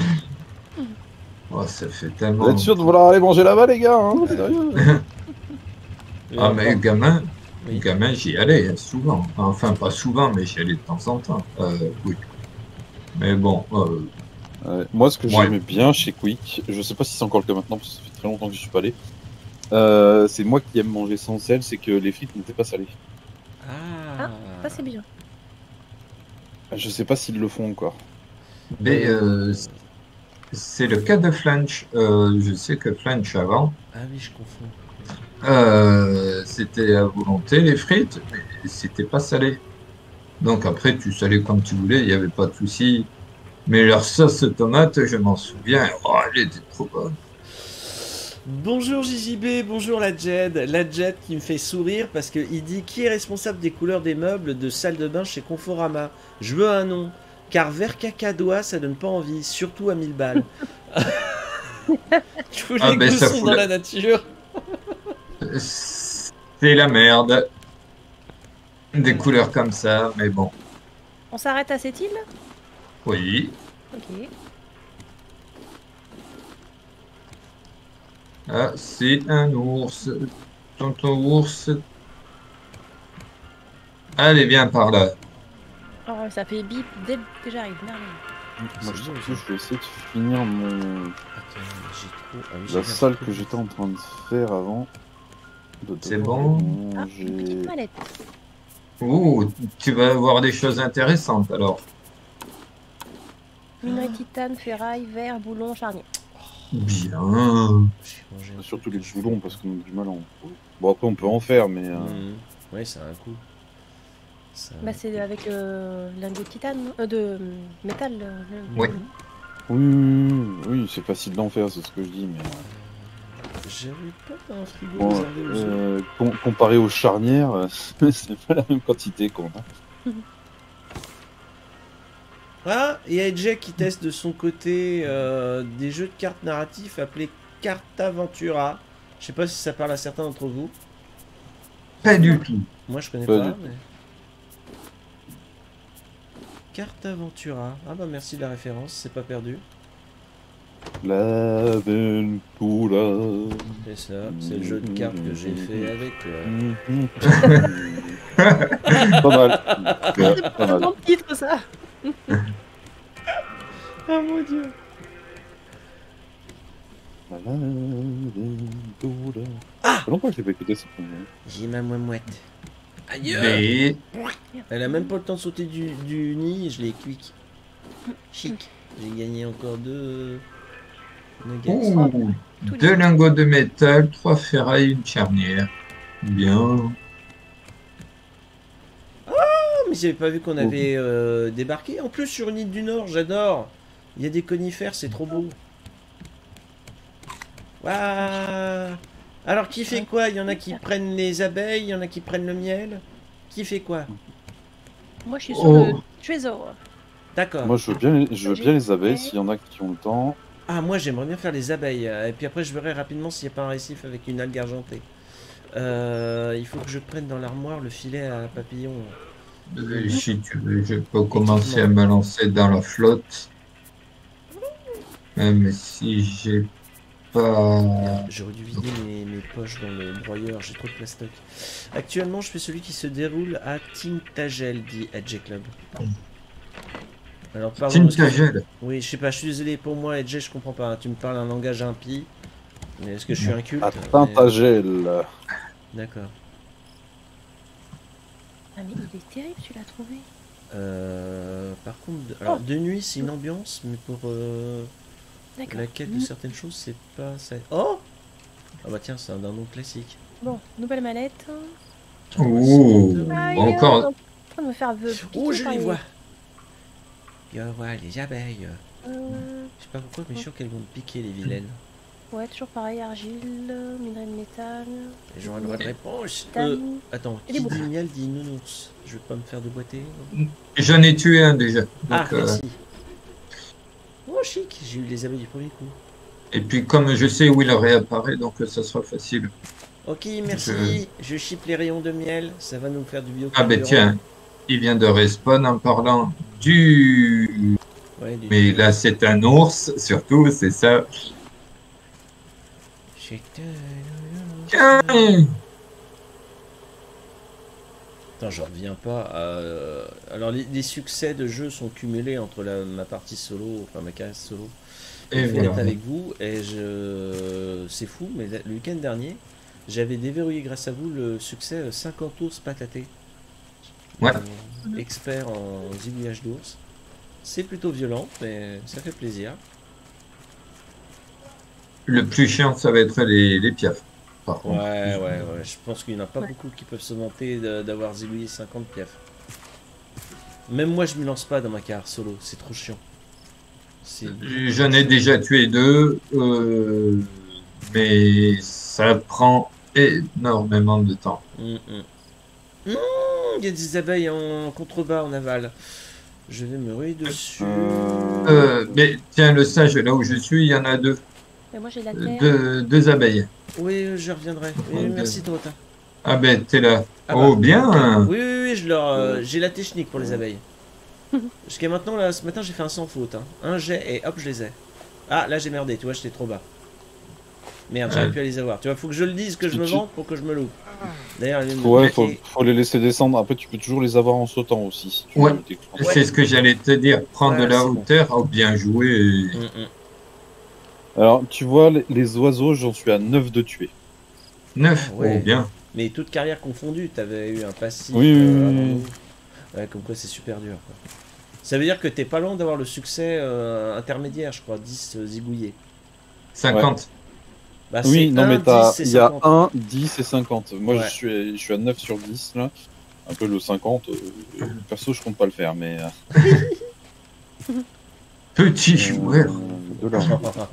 Oh, ça fait Vous tellement. êtes sûr de vouloir aller manger là-bas, les gars, hein? Sérieux? Ah, mais gamin, Oui. gamin, j'y allais souvent. Enfin, pas souvent, mais j'y allais de temps en temps. Oui. Mais bon, Moi, ce que Ouais. j'aimais bien chez Quick, je sais pas si c'est encore le cas maintenant, parce que ça fait très longtemps que je suis pas allé. C'est moi qui aime manger sans sel, c'est que les frites n'étaient pas salées. Ah. Ça, c'est bien. Je sais pas s'ils le font encore. mais c'est le cas de Flanch. Je sais que Flanch avant, Ah oui, je confonds. c'était à volonté les frites, mais c'était pas salé. Donc après, tu salais comme tu voulais, il n'y avait pas de souci. Mais leur sauce tomate, je m'en souviens, oh, elle était trop bonne. Bonjour JJB, bonjour la Jed. La Jed qui me fait sourire parce qu'il dit qui est responsable des couleurs des meubles de salle de bain chez Conforama. Je veux un nom, car vert cacadois ça donne pas envie, surtout à 1000 balles. Tous les Ah, ben, goûts ça sont fout dans la- la nature. C'est la merde. Des couleurs comme ça, mais bon. On s'arrête à cette île? Oui. Ok. Ah, c'est un ours. Tonton ours. Allez, viens par là. Oh, ça fait bip dès que j'arrive. Merveilleux. Moi, je vais essayer de finir Attends, j'ai trop. Ah oui, j'ai la un salle truc. que j'étais en train de faire avant. C'est bon. Ah, une J'ai... petite mallette. Ouh, tu vas avoir des choses intéressantes alors. Minerai titane, ferraille, verre, boulon, charnier. Bien. J'ai mangé un Surtout truc les que je boulons, parce qu'on a du mal à en... Bon, après, on peut en faire, mais... Ouais, ça a un coup. Ça a Bah, un c'est coup. avec lingot de titane, de métal. Oui. Oui, c'est facile d'en faire, c'est ce que je dis, mais... J'avais pas un frigo Bon, réservé aux œufs. comparé aux charnières, c'est pas la même quantité qu'on a. Ah, il y a Jack qui teste de son côté des jeux de cartes narratifs appelés Cartaventura. Je sais pas si ça parle à certains d'entre vous. Pas du tout. Moi je connais Pas pas, du mais... Cartaventura. Ah bah merci de la référence, c'est pas perdu. La Ventura. C'est ça, c'est le jeu de cartes que j'ai fait avec... Pas mal. Ouais, pas C'est mal. mon titre, ça. Ah mon dieu. Ah, Ça fait longtemps que j'ai pas écouté cette chanson. j'ai ma mouette. Aïe. Mais Elle a même pas le temps de sauter du nid, et je l'ai quick. Chic. J'ai gagné encore 2 nuggets. ouh, Tous les 2 autres. lingots de métal, 3 ferrailles, une charnière. Bien. Oh, mais j'avais pas vu qu'on avait débarqué. En plus sur une île du Nord, j'adore. Il y a des conifères, c'est trop beau. Waouh. Alors qui fait quoi? Il y en a qui prennent les abeilles, il y en a qui prennent le miel. Qui fait quoi? Moi, je suis sur Oh. le trésor. D'accord. Moi, je veux bien les abeilles s'il y en a qui ont le temps. Ah, moi j'aimerais bien faire les abeilles. Et puis après, je verrai rapidement s'il n'y a pas un récif avec une algue argentée. Il faut que je prenne dans l'armoire le filet à papillon. Si tu veux, je peux commencer à me lancer dans la flotte. Même si j'ai pas... J'aurais dû vider mes poches dans le broyeur, j'ai trop de plastoc. Actuellement, je fais celui qui se déroule à Tintagel, dit Edge Club. Alors, pardon. parce que- Tintagel. Oui, je sais pas, je suis désolé, pour moi, Edge, je comprends pas. Tu me parles un langage impie. Mais est-ce que je suis un culte? À Tintagel. D'accord. Ah, mais il est terrible, tu l'as trouvé. Par contre, alors, de nuit, c'est une ambiance, mais pour D'accord. la quête de certaines choses, c'est pas ça. Oh! Ah bah tiens, c'est un dindon classique. Bon, nouvelle mallette. Oh, Ah, encore. il est en train de me faire piquer Oh, je par les les- vois! Je vois les abeilles. Euh, Je sais pas pourquoi, mais je suis sûr qu'elles vont me piquer, les vilaines. Ouais, toujours pareil, argile, minerai de métal. Et j'aurai le droit de réponse. Titane. Attends, Et des qui boucles. dit miel dit nounours. Je vais pas me faire déboîter. J'en ai tué un déjà. Ah, Donc, merci. Oh, chic, j'ai eu les abeilles du premier coup. et puis comme je sais où il réapparaît, donc ça sera facile. Ok, merci. Je chipe les rayons de miel. Ça va nous faire du Ah biocarburant. ben tiens, il vient de respawn en parlant du... Ouais, du... Mais là c'est un ours, surtout, c'est ça. Tiens. Attends, je reviens pas à... Alors, les succès de jeu sont cumulés entre ma partie solo, enfin ma carrière solo, et Et le fait voilà. d'être avec vous. Et c'est fou, mais le week-end dernier, j'avais déverrouillé grâce à vous le succès 50 ours patatés. Ouais. Expert en zigouillage d'ours. C'est plutôt violent, mais ça fait plaisir. Le plus chiant, ça va être les piafs. Par contre. Ouais. Je pense qu'il n'y en a pas beaucoup qui peuvent se vanter d'avoir zigouillé 50 piafs. Même moi, je me lance pas dans ma carrière solo. C'est trop chiant. J'en ai déjà tué 2, mais ça prend énormément de temps. Il y a des abeilles en contrebas en aval. Je vais me ruer dessus. Mais tiens, le sage, là où je suis, il y en a 2. Mais moi, j'ai la terre. Deux abeilles. Oui, je reviendrai. Oui, merci Dorota. Ah ben, t'es là. Ah Oh, bah. bien. Oui, j'ai la technique pour les abeilles. Jusqu'à maintenant, là, ce matin, j'ai fait un sans faute. Hein. Un jet et hop, je les ai. Ah, là, j'ai merdé. Tu vois, j'étais trop bas. Merde, j'aurais pu les avoir. Tu vois, faut que je le dise, que je me vante pour que je me loupe. D'ailleurs, elle vient de me Ouais, piquer. faut les laisser descendre. Après, tu peux toujours les avoir en sautant aussi. Si tu Ouais. veux lutter contre- C'est ce que j'allais te dire. Prendre Ouais, de la c'est bon. hauteur. Oh, bien joué. Alors, tu vois, les oiseaux, j'en suis à 9 de tuer. 9. Ouais. Oh, bien. Mais toute carrière confondue, t'avais eu un passif. Oui, oui, avant oui. nous. Ouais, comme quoi c'est super dur. Quoi. Ça veut dire que t'es pas loin d'avoir le succès intermédiaire, je crois, 10 zigouillés. 50. Bah, Oui, c'est non, 1, mais 10 et il y a 50. 1, 10 et 50. Moi, Ouais. je suis à 9 sur 10, là. Un peu le 50. Perso, je compte pas le faire, mais... Petit joueur. de là.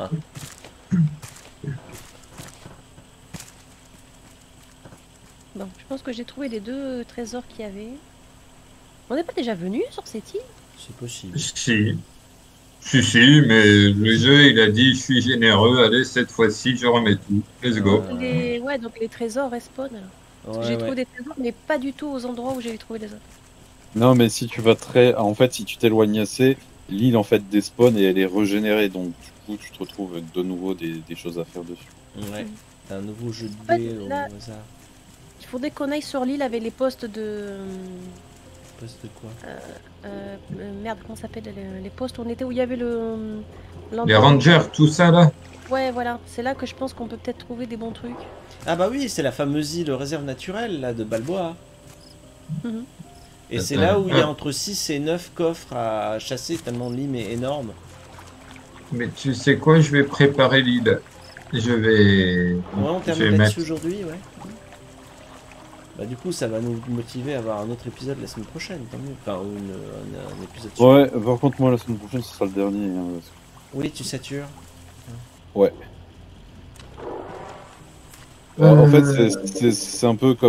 Bon, je pense que j'ai trouvé les 2 trésors qu'il y avait. On n'est pas déjà venu sur cette île? C'est possible. Si, mais le jeu, il a dit, je suis généreux, allez, cette fois-ci, je remets tout. Let's go. Ouais, donc les trésors respawn alors. Parce que j'ai trouvé des trésors, mais pas du tout aux endroits où j'avais trouvé les autres. Non, mais si tu vas très... En fait, si tu t'éloignes assez, l'île, en fait, despawn et elle est régénérée. Donc, du coup, tu te retrouves avec de nouveau des choses à faire dessus. Ouais. T'as un nouveau jeu de fait, dés au là- hasard. Il faudrait qu'on aille sur l'île avec les postes de... Poste de quoi? merde, comment ça s'appelle les postes où on était, où il y avait le... Les rangers, tout ça, là. Ouais, voilà, c'est là que je pense qu'on peut peut-être trouver des bons trucs. Ah bah oui, c'est la fameuse île réserve naturelle là, de Balboa. Mhm. Et c'est là où il y a entre 6 et 9 coffres à chasser, tellement l'île est énorme. Mais tu sais quoi, je vais préparer l'île. Je vais, Ouais, on je termine vais là-dessus mettre. aujourd'hui, ouais. Bah du coup, ça va nous motiver à avoir un autre épisode la semaine prochaine, tant mieux. Enfin, ou un épisode suivant. Ouais, par contre, moi, la semaine prochaine, ce sera le dernier. Hein, parce que- Oui, tu satures. Ouais. En fait, Euh, c'est un peu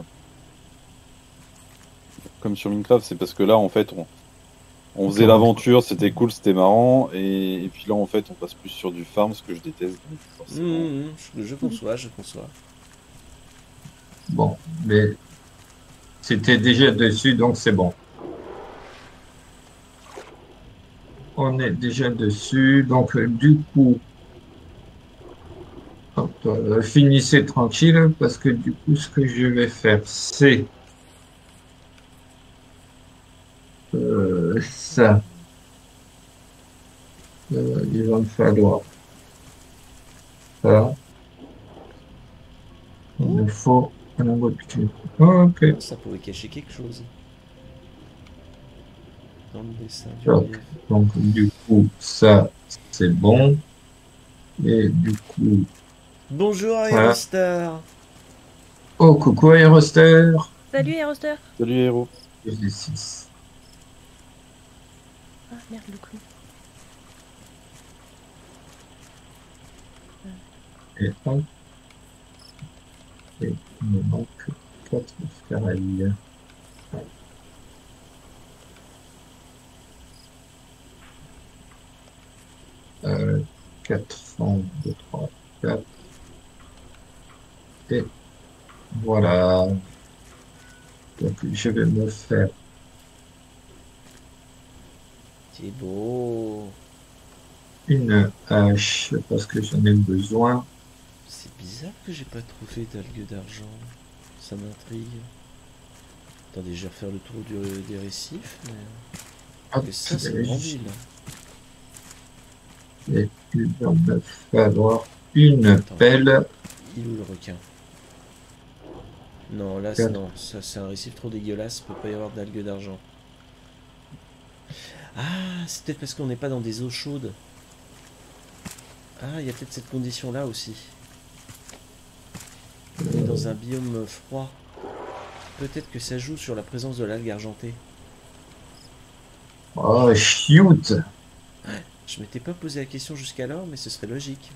comme sur Minecraft, c'est parce que là, en fait, on faisait l'aventure, c'était cool, c'était marrant, et puis là, en fait, on passe plus sur du farm, ce que je déteste. Donc forcément. Je conçois, je conçois. Bon, mais c'était déjà dessus, donc c'est bon. On est déjà dessus, donc du coup, hop, finissez tranquille, parce que du coup, ce que je vais faire, c'est ça. Il va me falloir ça. Il me faut un embouchure. Ok. Ça pourrait cacher quelque chose. Dans le dessin du Hop. relief. Donc, du coup, ça, c'est bon. Et du coup, Bonjour voilà. Aeroster. Oh, coucou Aeroster. Salut, Aeroster. Salut, héros. J'ai 6. Ah, merde, le clou. Et hop. Et il me manque 4 ferrailles. 4, 1, 2, 3, 4. Et voilà. Donc, je vais me faire C'est beau. une hache parce que j'en ai besoin. C'est bizarre que j'ai pas trouvé d'algues d'argent. Ça m'intrigue. Attendez, je vais refaire le tour des récifs. Hop, Et ça, c'est une grande île. et il va me falloir une Attends. pelle. Il est où le requin? Non, là, Quatre. non, ça c'est un récif trop dégueulasse, il peut pas y avoir d'algues d'argent. Ah, c'est peut-être parce qu'on n'est pas dans des eaux chaudes. Ah, il y a peut-être cette condition-là aussi. On est dans un biome froid. Peut-être que ça joue sur la présence de l'algue argentée. Oh, shoot! Je m'étais pas posé la question jusqu'alors, mais ce serait logique.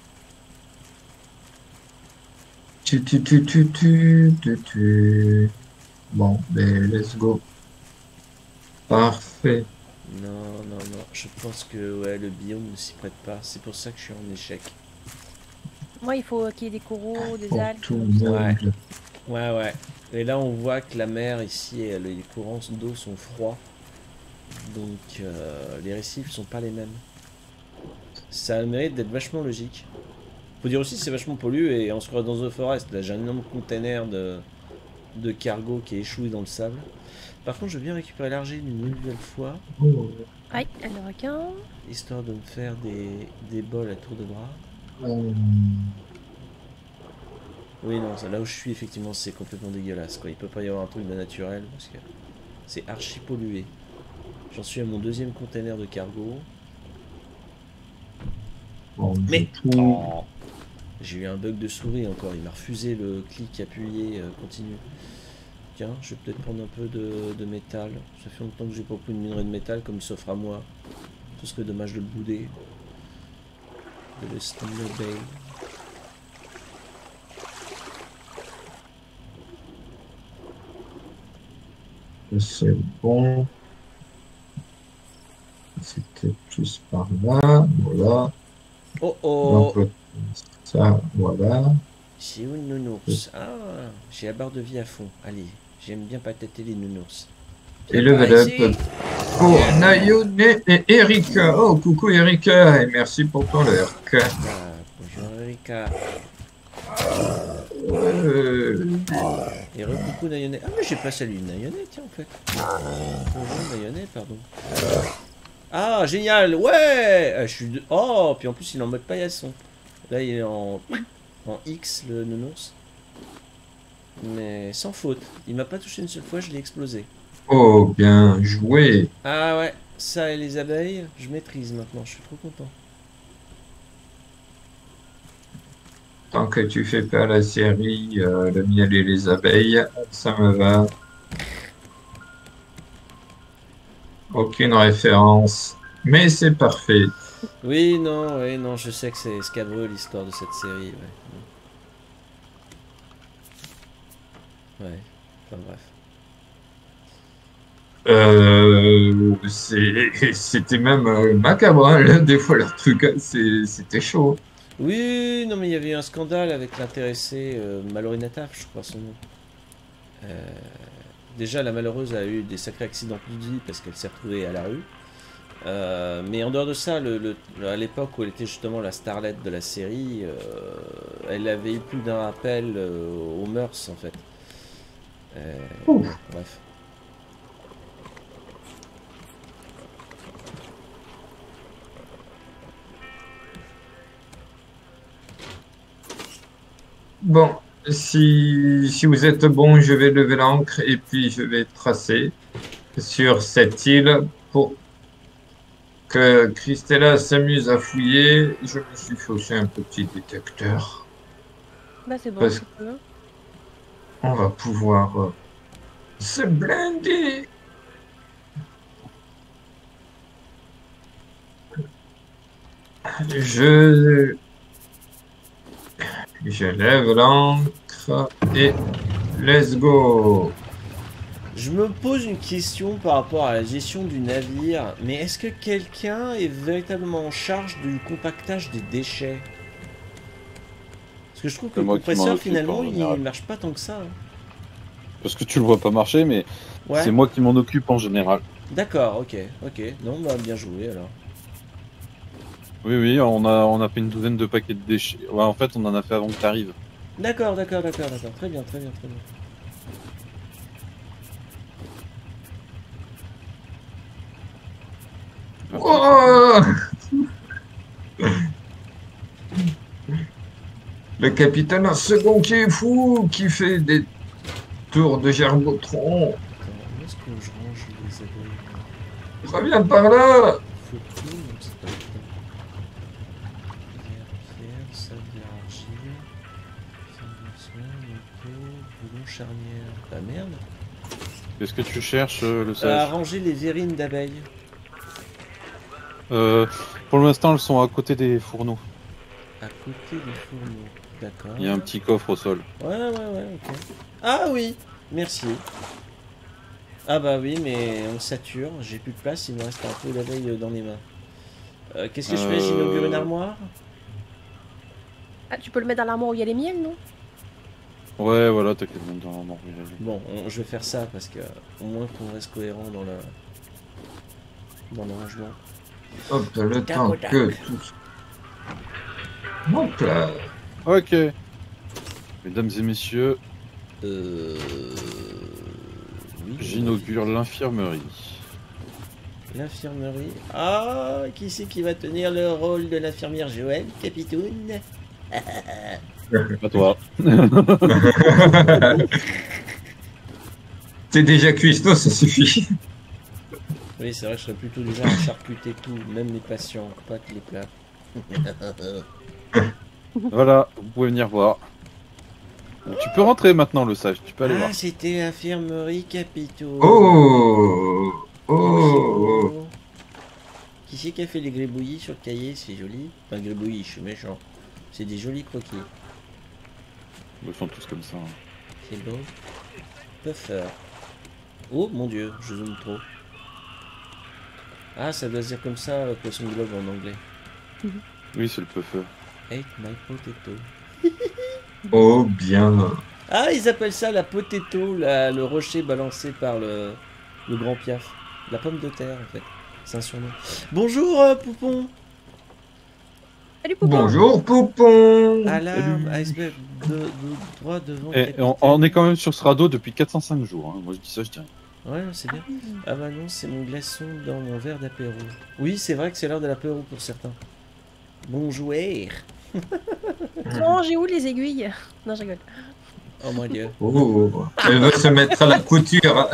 Tu. Bon, ben, let's go. Parfait. Non, je pense que ouais, le biome ne s'y prête pas. C'est pour ça que je suis en échec. Moi, il faut qu'il y ait des coraux, des Pour algues. tout le monde. Ouais. Et là, on voit que la mer ici, les courants d'eau sont froids. Donc, les récifs sont pas les mêmes. Ça a le mérite d'être vachement logique. Faut dire aussi que c'est vachement pollué et on se croit dans The Forest. Là, j'ai un énorme container de cargo qui est échoué dans le sable. Par contre, je viens récupérer l'argile une nouvelle fois, Oh, Aïe, le requin. histoire de me faire des bols à tour de bras. euh, Oui, non, là où je suis, effectivement, c'est complètement dégueulasse, quoi. Il peut pas y avoir un truc de naturel, parce que c'est archi pollué. J'en suis à mon deuxième container de cargo. bon, Mais du coup, oh, j'ai eu un bug de souris encore, il m'a refusé le clic appuyé continu. Tiens, je vais peut-être prendre un peu de métal. Ça fait longtemps que j'ai pas pris une minerai de métal comme il s'offre à moi. Ce serait dommage de le bouder. De le snowball. c'est bon. C'était plus par là. Voilà. Oh oh! Donc, ça, voilà. C'est où une nounours? Ah, j'ai la barre de vie à fond. Allez, j'aime bien patater les nounours. Et Viens par level ici. up pour Nayone et Erika. Oh, coucou Erika, et merci pour ton lurk. Ah, bonjour Erika. Et recoucou Nayonet. Ah mais j'ai pas salué Nayonet, tiens en fait. Bonjour Nayonet, pardon. Ah génial, ouais. Je suis oh, puis en plus il est en mode paillasson. Là, il est en X, le nounours. Mais sans faute. Il m'a pas touché une seule fois, je l'ai explosé. Oh, bien joué. Ah ouais, ça et les abeilles, je maîtrise maintenant, je suis trop content. Tant que tu fais pas la série Le miel et les abeilles, ça me va. Aucune référence, mais c'est parfait. Oui, non, je sais que c'est scabreux l'histoire de cette série, ouais. Ouais, enfin bref. C'était même macabre, hein, là, des fois leur truc, hein, c'était chaud. Oui, non mais il y avait eu un scandale avec l'intéressé Mallory Nataf, je crois son nom. Déjà la malheureuse a eu des sacrés accidents de vie parce qu'elle s'est retrouvée à la rue. Mais en dehors de ça, à l'époque où elle était justement la starlette de la série, elle avait eu plus d'un rappel aux mœurs en fait. Bon, bref. Bon, si vous êtes bon, je vais lever l'ancre et puis je vais tracer sur cette île pour que Christella s'amuse à fouiller. Je me suis fait aussi un petit détecteur. Bah c'est bon, Parce tu peux. On va pouvoir se blinder. Je lève l'ancre et let's go. Je me pose une question par rapport à la gestion du navire, mais est-ce que quelqu'un est véritablement en charge du compactage des déchets? Parce que je trouve que C'est le moi qui m'en compresseur occupe, finalement en il général. marche pas tant que ça. Parce que tu le vois pas marcher, mais Ouais. c'est moi qui m'en occupe en général. D'accord, ok. Non, bah bien joué alors. Oui, on a fait une douzaine de paquets de déchets. Ouais, en fait, on en a fait avant que t'arrives. D'accord. Très bien. Oh le capitaine, un second qui est fou, qui fait des tours de gerbotron. Attends, où est-ce que je range les abeilles? Reviens par là. Photo, non, c'est pas évident. Pierre, sable d'argile, boulon charnière. Bah merde. Qu'est-ce que tu cherches, le sage? Ranger les verrines d'abeilles. Pour l'instant, elles sont à côté des fourneaux. À côté des fourneaux. D'accord. Il y a un petit coffre au sol. Ouais, ok. Ah oui, merci. Ah bah oui, mais on sature, j'ai plus de place, il me reste un peu d'abeilles dans les mains. Qu'est-ce que je fais? J'inaugure une armoire? Ah, tu peux le mettre dans l'armoire où il y a les miels, non? Ouais, voilà, t'as qu'à le mettre dans l'armoire. Bon, je vais faire ça parce que au moins qu'on reste cohérent dans le rangement. Hop, le temps que tout. Hop là. Ok. Mesdames et messieurs, Oui. j'inaugure l'infirmerie. L'infirmerie. Ah, qui c'est qui va tenir le rôle de l'infirmière Joël, Capitoune? À toi. T'es déjà cuistot, ça suffit. Oui, c'est vrai que je serais plutôt du genre à charcuter tout, même les patients, pas que les plats. Voilà, vous pouvez venir voir. Donc, tu peux rentrer maintenant, le sage. Tu peux aller voir. Ah, c'était l'infirmerie Capito. Oh. Bonjour. Qui c'est qui a fait les gribouillis sur le cahier? C'est joli. Enfin, gribouillis, je suis méchant. C'est des jolis croquis. Ils sont tous comme ça. Hein. C'est beau. Puffer. Oh mon dieu, je zoome trop. Ah, ça doit se dire comme ça, poisson globe en anglais. Oui, c'est le puffer. Ate my potato. Oh, bien. Ah, ils appellent ça la potato, le rocher balancé par le grand piaf. La pomme de terre, en fait. C'est un surnom. Bonjour, Poupon. Salut, Poupon. Bonjour, Poupon. Alarme, iceberg, droit devant. Et on est quand même sur ce radeau depuis 405 jours. Hein. Moi, je dis ça, je dis rien. Ouais, c'est bien. Ah bah non, c'est mon glaçon dans mon verre d'apéro. Oui, c'est vrai que c'est l'heure de l'apéro pour certains. Bonjour. Oh, j'ai où les aiguilles? Non, je rigole. Oh mon dieu. Oh, elle veut se mettre à la couture.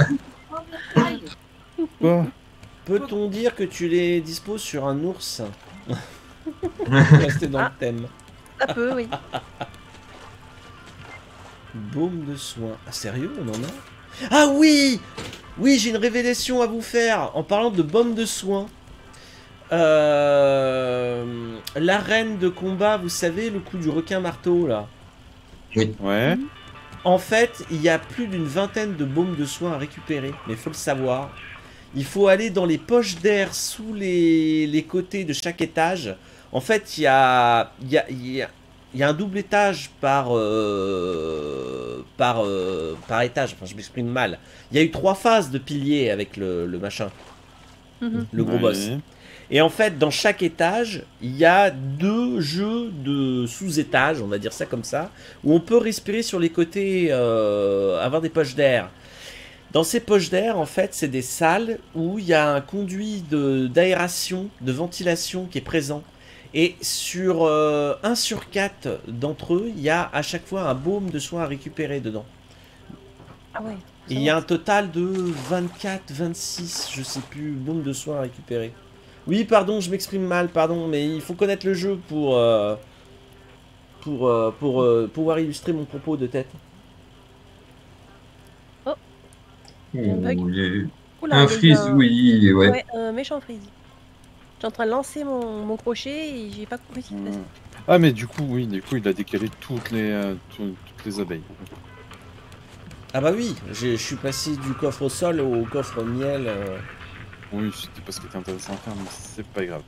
Quoi? Peut-on dire que tu les disposes sur un ours? Pour rester dans le thème. Ça peut, oui. Baume de soin. Ah sérieux, on en a? Ah oui! Oui, j'ai une révélation à vous faire en parlant de baume de soin. L'arène de combat, vous savez, le coup du requin marteau là. Ouais. En fait, il y a plus d'une vingtaine de baumes de soin à récupérer, mais il faut le savoir. Il faut aller dans les poches d'air sous les côtés de chaque étage. En fait, il y a un double étage par étage. Enfin, je m'exprime mal. Il y a eu 3 phases de piliers avec le machin, le gros boss. Ouais. Et en fait, dans chaque étage, il y a 2 jeux de sous-étages, on va dire ça comme ça, où on peut respirer sur les côtés, avoir des poches d'air. Dans ces poches d'air, en fait, c'est des salles où il y a un conduit d'aération, de ventilation qui est présent. Et sur 1 sur 4 d'entre eux, il y a à chaque fois un baume de soin à récupérer dedans. Ah ouais. Et il y a un total de 24, 26, je sais plus, baumes de soin à récupérer. Oui, pardon, je m'exprime mal, pardon, mais il faut connaître le jeu pour pouvoir illustrer mon propos de tête. J'ai un bug. Oui. Oula, Un il y a eu freeze, oui, ouais. Ouais, un méchant freeze. J'étais en train de lancer mon crochet et j'ai pas compris ce qui se passait. Ah, mais du coup, oui, du coup, il a décalé toutes les abeilles. Ah bah oui, je suis passé du coffre au sol au coffre miel. Oui, c'était pas ce qui était intéressant à faire, mais c'est pas grave.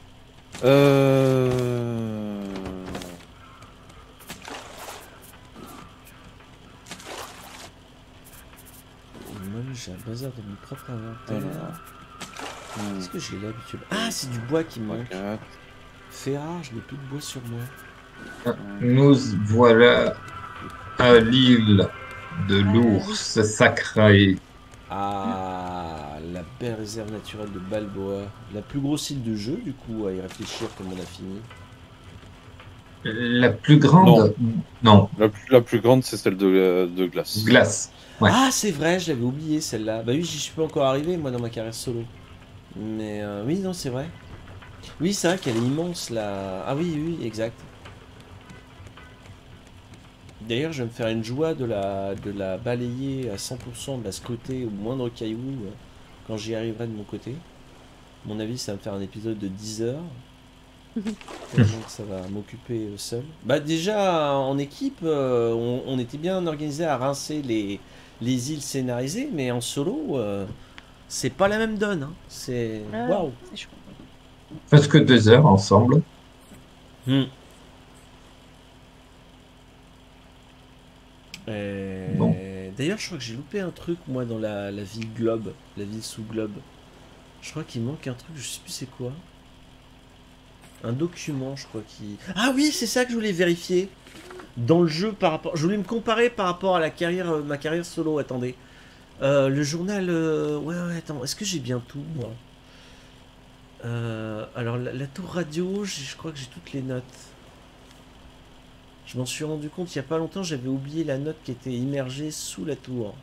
Moi, j'ai un bazar dans mon propre inventaire. Voilà. Qu'est-ce que j'ai l'habitude? Ah, c'est du bois qui me manque. 4. Fait rare, je n'ai plus de bois sur moi. Nous voilà à l'île de l'ours sacré. Ah, la belle réserve naturelle de Balboa. La plus grosse île de jeu, du coup, à y réfléchir comme on a fini. La plus grande? Non, La plus grande, c'est celle de glace. glace. Ouais. Ah, c'est vrai, je l'avais oublié celle-là. Bah oui, j'y suis pas encore arrivé, moi, dans ma carrière solo. Mais oui, non, c'est vrai. Oui, c'est vrai qu'elle est immense, là. Ah oui, oui, exact. D'ailleurs, je vais me faire une joie de la balayer à 100%, de la scruter au moindre caillou quand j'y arriverai de mon côté. À mon avis, ça va me faire un épisode de 10 heures. Tellement que ça va m'occuper seul. Bah déjà, en équipe, on était bien organisé à rincer les îles scénarisées, mais en solo, c'est pas la même donne. Hein. C'est... Ah, Waouh. c'est chaud. Presque 2 heures ensemble. Hmm. Bon. D'ailleurs, je crois que j'ai loupé un truc, moi, dans la ville Globe, la ville sous Globe. Je crois qu'il manque un truc, je sais plus c'est quoi. Un document, je crois qui. Ah oui, c'est ça que je voulais vérifier. Dans le jeu, par rapport. Je voulais me comparer par rapport à la carrière, ma carrière solo. Attendez. Le journal. Ouais, attends. Est-ce que j'ai bien tout, moi? Alors, la tour radio, je crois que j'ai toutes les notes. Je m'en suis rendu compte il n'y a pas longtemps, j'avais oublié la note qui était immergée sous la tour.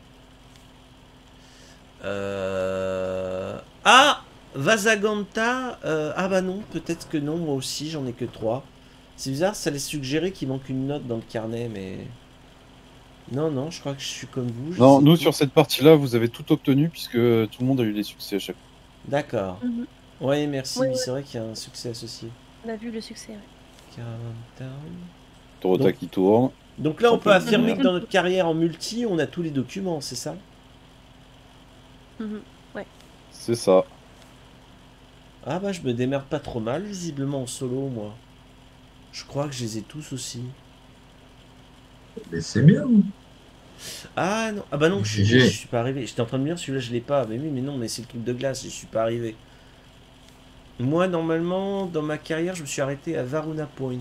Ah, Vasaganta. Ah bah non, peut-être que non, moi aussi, j'en ai que 3. C'est bizarre, ça laisse suggérer qu'il manque une note dans le carnet, mais... Non, non, je crois que je suis comme vous. Non, sais nous, plus. sur cette partie-là, vous avez tout obtenu, puisque tout le monde a eu des succès à chaque fois. D'accord. Mhm. Ouais, merci, Ouais, oui, ouais. c'est vrai qu'il y a un succès associé. On a vu le succès. Ouais. Caravan Town. Dorota Donc- qui tourne. Donc là, on peut Mhm. affirmer que dans notre carrière en multi, on a tous les documents, c'est ça? Mhm. C'est ça. Ah bah je me démerde pas trop mal visiblement en solo moi. Je crois que je les ai tous aussi. Mais c'est bien. Ah non, ah bah non, je GG. suis pas arrivé. J'étais en train de me dire celui-là je l'ai pas. Mais oui mais non mais c'est le truc de glace, je suis pas arrivé. Moi normalement dans ma carrière je me suis arrêté à Varuna Point.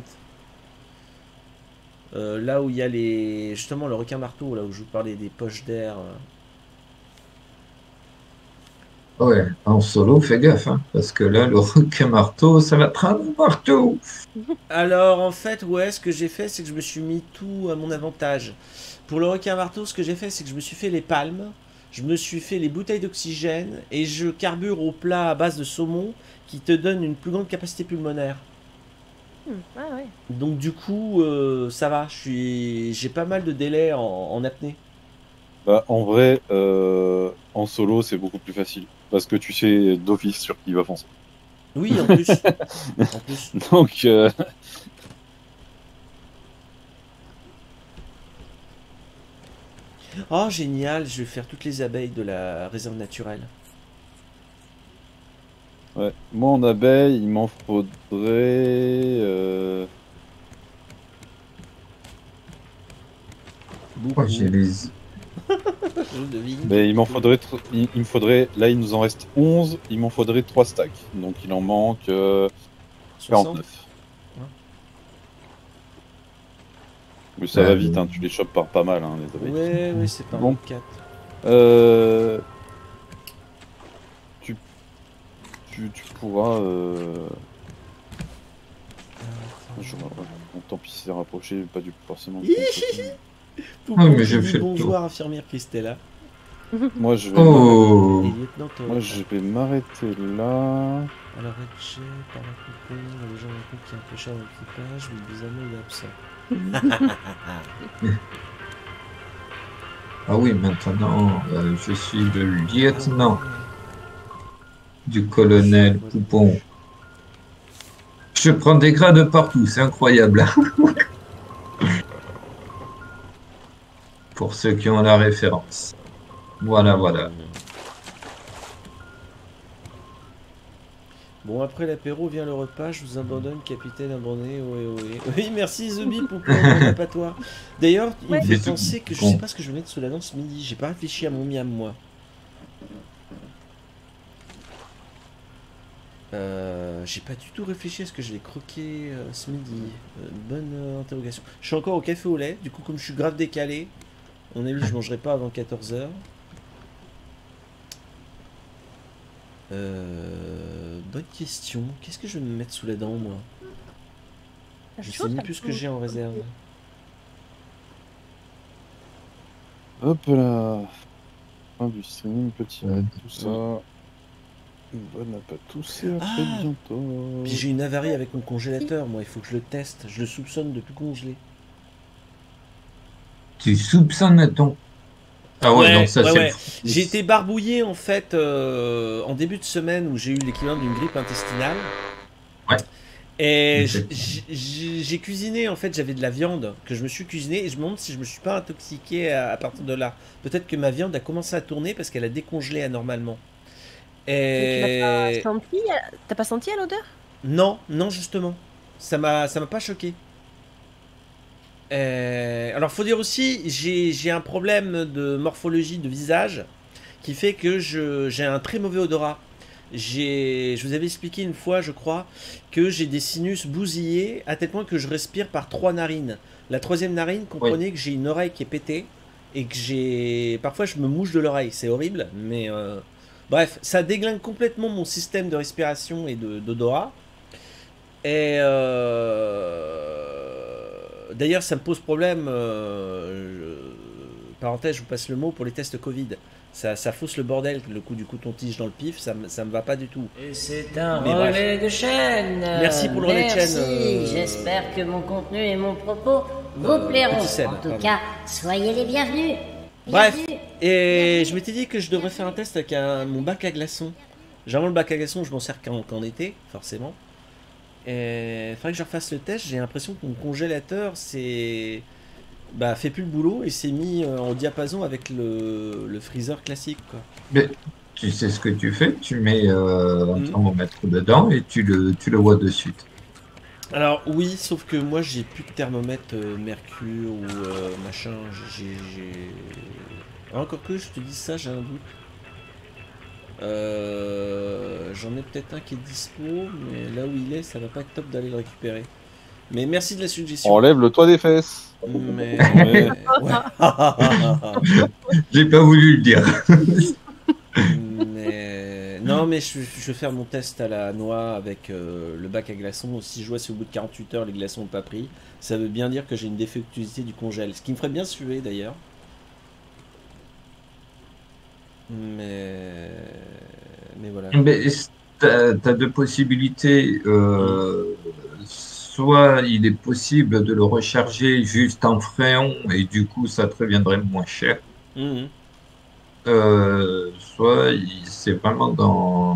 Là où il y a les... justement le requin marteau, là où je vous parlais des poches d'air. Ouais, en solo, fais gaffe, hein, parce que là, le requin marteau, ça va prendre partout. Alors en fait, ouais, ce que j'ai fait, c'est que je me suis mis tout à mon avantage. Pour le requin marteau, ce que j'ai fait, c'est que je me suis fait les palmes, je me suis fait les bouteilles d'oxygène et je carbure au plat à base de saumon qui te donne une plus grande capacité pulmonaire. Ah ouais. Donc du coup, ça va, j'ai pas mal de délai en apnée. Bah, en vrai, en solo, c'est beaucoup plus facile. Parce que tu sais d'office sur qui il va foncer. Oui, en plus. En plus. Donc, Oh, génial, je vais faire toutes les abeilles de la réserve naturelle. ouais. Moi, en abeille, il m'en faudrait... Beaucoup. Ouais, j'ai les... Je devine. Mais il m'en faudrait... Il me faudrait... Là, il nous en reste 11. Il m'en faudrait 3 stacks. Donc, il en manque 60. 49. Mais ça va vite, hein. Tu les chopes par pas mal, hein, les abeilles. Ouais, ouais, c'est pas Bon. bon. 4. Tu pourras... Bon, tant pis, c'est rapproché, pas du forcément. Ah, mais j'ai fait le bonjour, tour. infirmière Christella. Moi, je vais Oh, Et lieutenant Thomas. Moi, je vais m'arrêter là. Alors, Edge, par la coupée, les gens ont compris qu'il y a un peu cher dans l'équipage, mais bizarrement, il est absent. ah oui, maintenant, je suis le lieutenant du colonel Poupon. Je prends des grades partout, c'est incroyable. Pour ceux qui ont la référence. Voilà, voilà. Bon, après l'apéro vient le repas, je vous abandonne, capitaine abandonné, ouais. Oui, merci Zobi pour ton échappatoire. D'ailleurs, il me fait penser que je sais pas ce que je vais mettre sous la dent ce midi, j'ai pas réfléchi à mon miam, moi. J'ai pas du tout réfléchi à ce que je vais croquer ce midi. Bonne interrogation. Je suis encore au café au lait, du coup comme je suis grave décalé, à mon avis je mangerai pas avant 14h. Bonne question. Qu'est-ce que je vais me mettre sous la dent moi? Je sais même plus ce que j'ai en réserve. Hop là. Fin du streaming, petit. Tout ça. Bon appât tous et à très bientôt. Puis j'ai une avarie avec mon congélateur, moi il faut que je le teste. Je le soupçonne de plus congelé. Tu soupçonnes ton... Ah ouais, non, ça c'est... J'ai été barbouillé en fait en début de semaine où j'ai eu l'équivalent d'une grippe intestinale. Ouais. Et j'ai cuisiné en fait, j'avais de la viande que je me suis cuisinée et je me demande si je me suis pas intoxiqué à partir de là. Peut-être que ma viande a commencé à tourner parce qu'elle a décongelé anormalement. Et... T'as pas senti à l'odeur? Non, non justement. Ça m'a pas choqué. Alors faut dire aussi, j'ai un problème de morphologie de visage qui fait que j'ai un très mauvais odorat. Je vous avais expliqué une fois, je crois, que j'ai des sinus bousillés à tel point que je respire par 3 narines. La 3e narine, comprenez que j'ai une oreille qui est pétée et que parfois je me mouche de l'oreille. C'est horrible, mais bref, ça déglingue complètement mon système de respiration et d'odorat. Et d'ailleurs, ça me pose problème. Parenthèse, je vous passe le mot pour les tests Covid. Ça fausse le bordel, le coup du coton-tige dans le pif, ça me va pas du tout. Et c'est un relais de chaîne. Merci pour le relais de chaîne. Merci, j'espère que mon contenu et mon propos vous plairont. En tout cas, soyez les bienvenus. Bref, et je m'étais dit que je devrais faire un test avec mon bac à glaçons. Généralement, le bac à glaçons, je m'en sers qu'en été, forcément. Et il faudrait que je refasse le test. J'ai l'impression que mon congélateur fait plus le boulot et s'est mis en diapason avec le freezer classique, quoi. Mais tu sais ce que tu fais? Tu mets un thermomètre dedans et tu le vois de suite. Alors oui, sauf que moi j'ai plus de thermomètre Mercure ou machin. Encore que je te dis ça, j'ai un doute. J'en ai peut-être un qui est dispo, mais là où il est, ça va pas être top d'aller le récupérer. Mais merci de la suggestion. Enlève le toit des fesses. Mais J'ai pas voulu le dire. mais Non, mais je vais faire mon test à la noix avec le bac à glaçons. Si je vois si au bout de 48 heures les glaçons n'ont pas pris, ça veut bien dire que j'ai une défectuosité du congèle. Ce qui me ferait bien suer d'ailleurs. Mais voilà. Mais t'as deux possibilités. Soit il est possible de le recharger juste en fréon et du coup ça te reviendrait moins cher. Mhm. Soit c'est vraiment dans...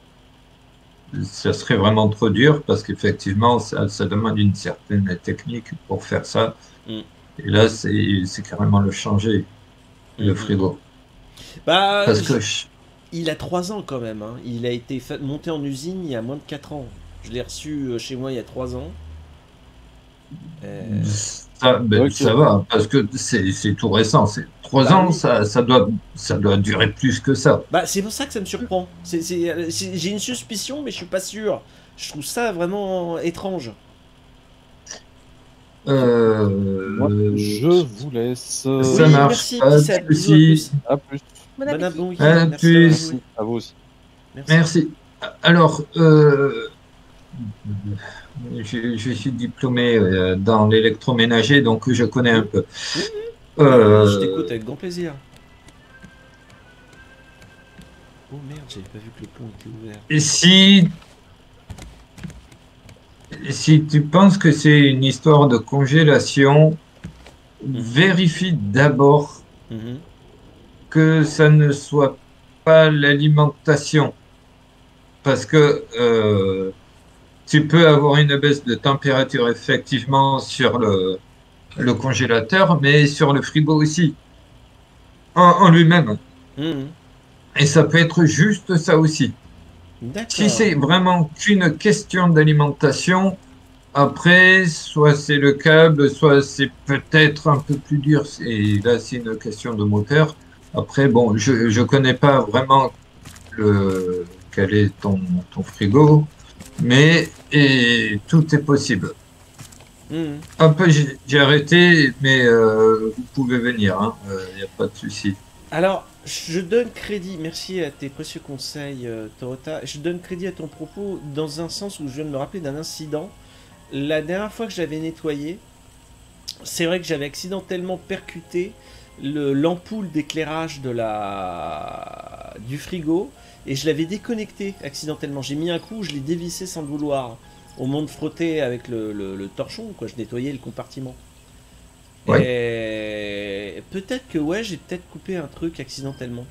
Ça serait vraiment trop dur parce qu'effectivement ça demande une certaine technique pour faire ça. Mm. Et là c'est carrément le changer, le Mhm. frigo. Bah, Parce que il a 3 ans quand même. Hein. Il a été monté en usine il y a moins de 4 ans. Je l'ai reçu chez moi il y a 3 ans. Ok. ça va, parce que c'est tout récent. C'est 3 ans, oui. ça doit durer plus que ça. Bah, c'est pour ça que ça me surprend. J'ai une suspicion, mais je suis pas sûr. Je trouve ça vraiment étrange. Moi, je vous laisse. Ça Oui, marche. merci, Pas de Tissette. Bisous, soucis. à À plus. Bon Bon appétit. bon À week-end. Merci plus. d'avoir joué. À vous aussi. Merci. Alors, je suis diplômé dans l'électroménager, donc je connais un peu. Oui, Euh, je t'écoute avec grand plaisir. Oh merde, j'avais pas vu que le pont était ouvert. et si tu penses que c'est une histoire de congélation, vérifie d'abord Mhm. que ça ne soit pas l'alimentation. Parce que tu peux avoir une baisse de température effectivement sur le congélateur, mais sur le frigo aussi, en lui-même. Mhm. Et ça peut être juste ça aussi. Si D'accord. c'est vraiment qu'une question d'alimentation, après, soit c'est le câble, soit c'est peut-être un peu plus dur, et là c'est une question de moteur. Après, bon, je connais pas vraiment quel est ton frigo, mais tout est possible. Mhm. Un peu, j'ai arrêté, mais vous pouvez venir, hein, y a pas de souci. Alors, je donne crédit, merci à tes précieux conseils, Torota. Je donne crédit à ton propos dans un sens où je viens de me rappeler d'un incident. La dernière fois que j'avais nettoyé, c'est vrai que j'avais accidentellement percuté l'ampoule d'éclairage du frigo et je l'avais déconnecté accidentellement. J'ai mis un coup, je l'ai dévissé sans le vouloir. Au moment de frotter avec le torchon, quoi, je nettoyais le compartiment. Ouais. Et peut-être que ouais, j'ai peut-être coupé un truc accidentellement.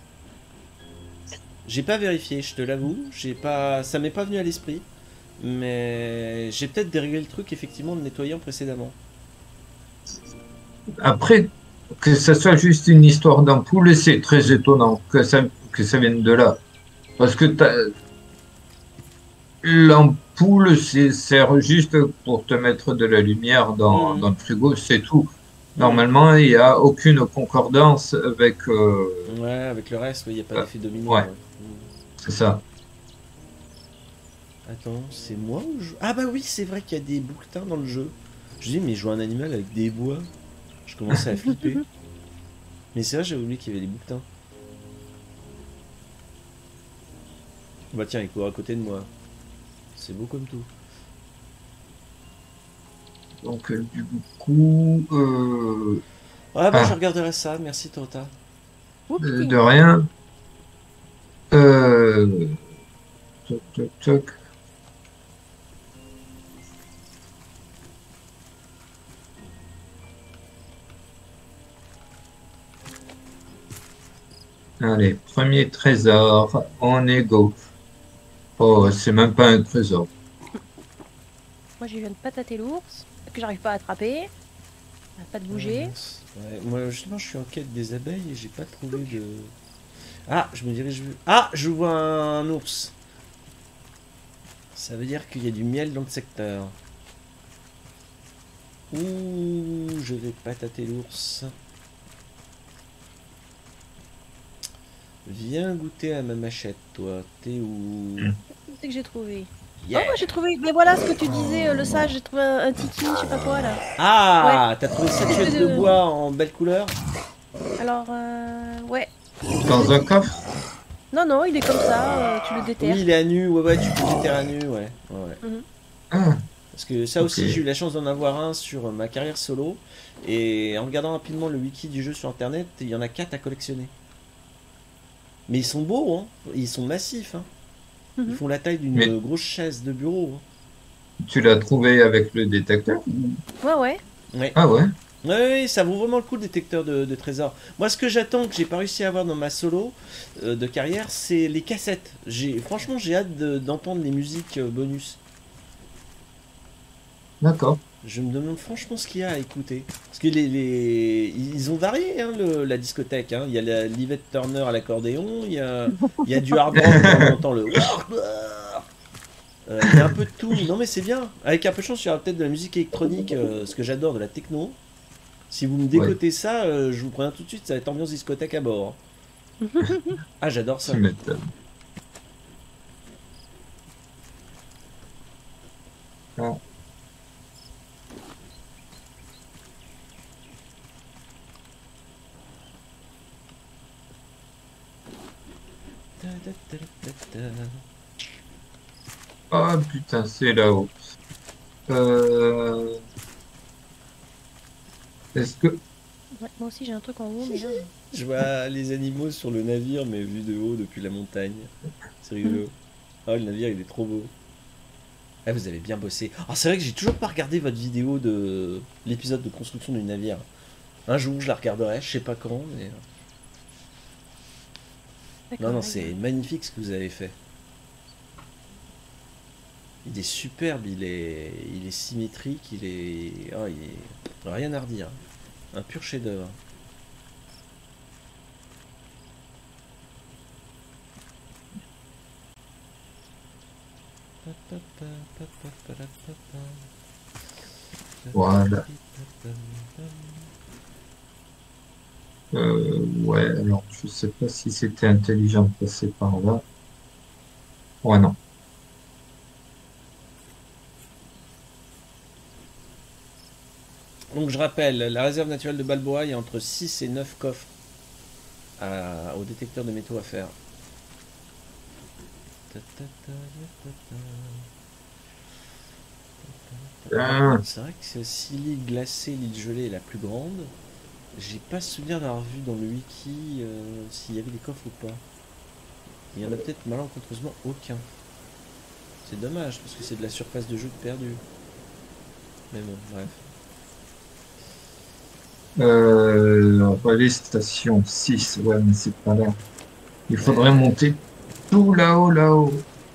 J'ai pas vérifié, je te l'avoue. Ça m'est pas venu à l'esprit. Mais j'ai peut-être déréglé le truc effectivement en le nettoyant précédemment. Après, que ça soit juste une histoire d'ampoule, c'est très étonnant que ça vienne de là. Parce que l'ampoule sert juste pour te mettre de la lumière dans le frigo, c'est tout. Normalement, il n'y a aucune concordance avec... Ouais, avec le reste, il n'y a pas d'effet dominant. ouais. C'est ça. Attends, c'est moi ou je... Ah bah oui, c'est vrai qu'il y a des bouquetins dans le jeu. Je dis, mais je joue un animal avec des bois. Je commençais à flipper. Mais c'est vrai, j'avais oublié qu'il y avait des bouquetins. Bah tiens, il court à côté de moi. C'est beau comme tout. Donc, du coup... Ouais, bah je regarderai ça. Merci, Tota. de rien. Toc, toc, toc. Allez, premier trésor, on est go. Oh, c'est même pas un trésor. Moi, je viens de patater l'ours, que j'arrive pas à attraper. Pas de bouger. Ouais, moi, justement, je suis en quête des abeilles et j'ai pas trouvé de... Ah, je me dirige... Ah, je vois un ours. Ça veut dire qu'il y a du miel dans le secteur. Ouh, je vais patater l'ours. Viens goûter à ma machette, toi. T'es où? C'est que j'ai trouvé. Yeah. Oh, moi j'ai trouvé. Mais voilà ce que tu disais, le sage, j'ai trouvé un tiki, je sais pas quoi là. Ah, ouais. T'as trouvé cette statuette de bois en belle couleur? Alors, ouais. Dans un coffre? Non, non, il est comme ça, tu le déterres. Oui, il est à nu, ouais, tu peux le déterrer à nu, ouais. Ah, Parce que ça aussi, Ok. j'ai eu la chance d'en avoir un sur ma carrière solo. Et en regardant rapidement le wiki du jeu sur internet, il y en a 4 à collectionner. Mais ils sont beaux, hein. Ils sont massifs, hein. Ils font la taille d'une Mais- grosse chaise de bureau, hein. tu l'as trouvé avec le détecteur? Ouais, ouais. Ouais. Ah ouais. Ouais, ça vaut vraiment le coup le détecteur de trésors. Moi, ce que j'attends, que j'ai pas réussi à avoir dans ma solo de carrière, c'est les cassettes. Franchement, j'ai hâte d'entendre les musiques bonus. D'accord. Je me demande franchement ce qu'il y a à écouter. Parce que ils ont varié hein, la discothèque. Hein. Il y a la Livette Turner à l'accordéon, il y a du hard rock, on entend le... il y a un peu de tout. Non mais c'est bien. Avec un peu de chance, il y aura peut-être de la musique électronique, ce que j'adore, de la techno. Si vous me décotez ça, je vous préviens tout de suite, ça va être ambiance discothèque à bord. Ah, j'adore ça. Tu m'étonnes. Ah. Ah putain, c'est là-haut. Euh... Est-ce que... Ouais, moi aussi j'ai un truc en haut, mais là. Je vois les animaux sur le navire, mais vu de haut depuis la montagne. C'est rigolo. Oh, le navire, il est trop beau. Ah, vous avez bien bossé. Ah, c'est vrai que j'ai toujours pas regardé votre vidéo de l'épisode de construction du navire. Un jour, je la regarderai, je sais pas quand, mais... Non, non, c'est magnifique ce que vous avez fait. Il est superbe, il est symétrique, il est... Oh, il est... Rien à redire. Un pur chef-d'œuvre. Voilà. Ouais, alors je sais pas si c'était intelligent de passer par là. Ouais, non. Donc je rappelle, la réserve naturelle de Balboa, il y a entre 6 et 9 coffres au détecteur de métaux à faire. Ah, C'est vrai que si l'île glacée, l'île gelée est la plus grande, j'ai pas souvenir d'avoir vu dans le wiki s'il y avait des coffres ou pas. Il y en a peut-être malencontreusement aucun. C'est dommage parce que c'est de la surface de jeu perdue. Mais bon, bref. relais station 6, ouais, mais c'est pas là. Il faudrait monter tout là-haut, là-haut.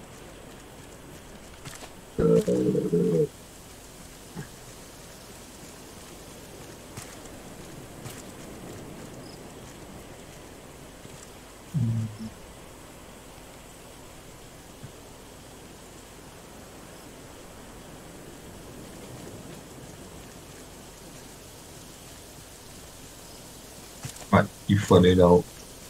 Ouais, il faut aller là-haut.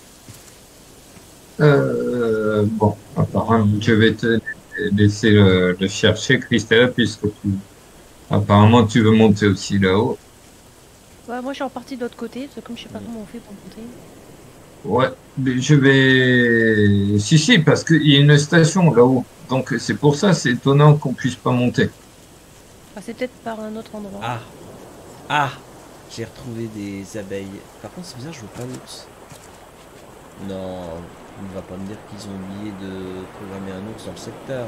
Bon, apparemment, je vais te laisser le chercher, Christelle, puisque apparemment tu veux monter aussi là-haut. Ouais, moi je suis reparti de l'autre côté, parce que comme je sais pas comment on fait pour monter. Ouais, mais je vais... Si, parce qu'il y a une station là-haut. Donc c'est pour ça, c'est étonnant qu'on puisse pas monter. Ah, c'est peut-être par un autre endroit. Ah. Ah. J'ai retrouvé des abeilles. Par contre, c'est bizarre, je vois pas l'ours. Non, on ne va pas me dire qu'ils ont oublié de programmer un ours dans le secteur.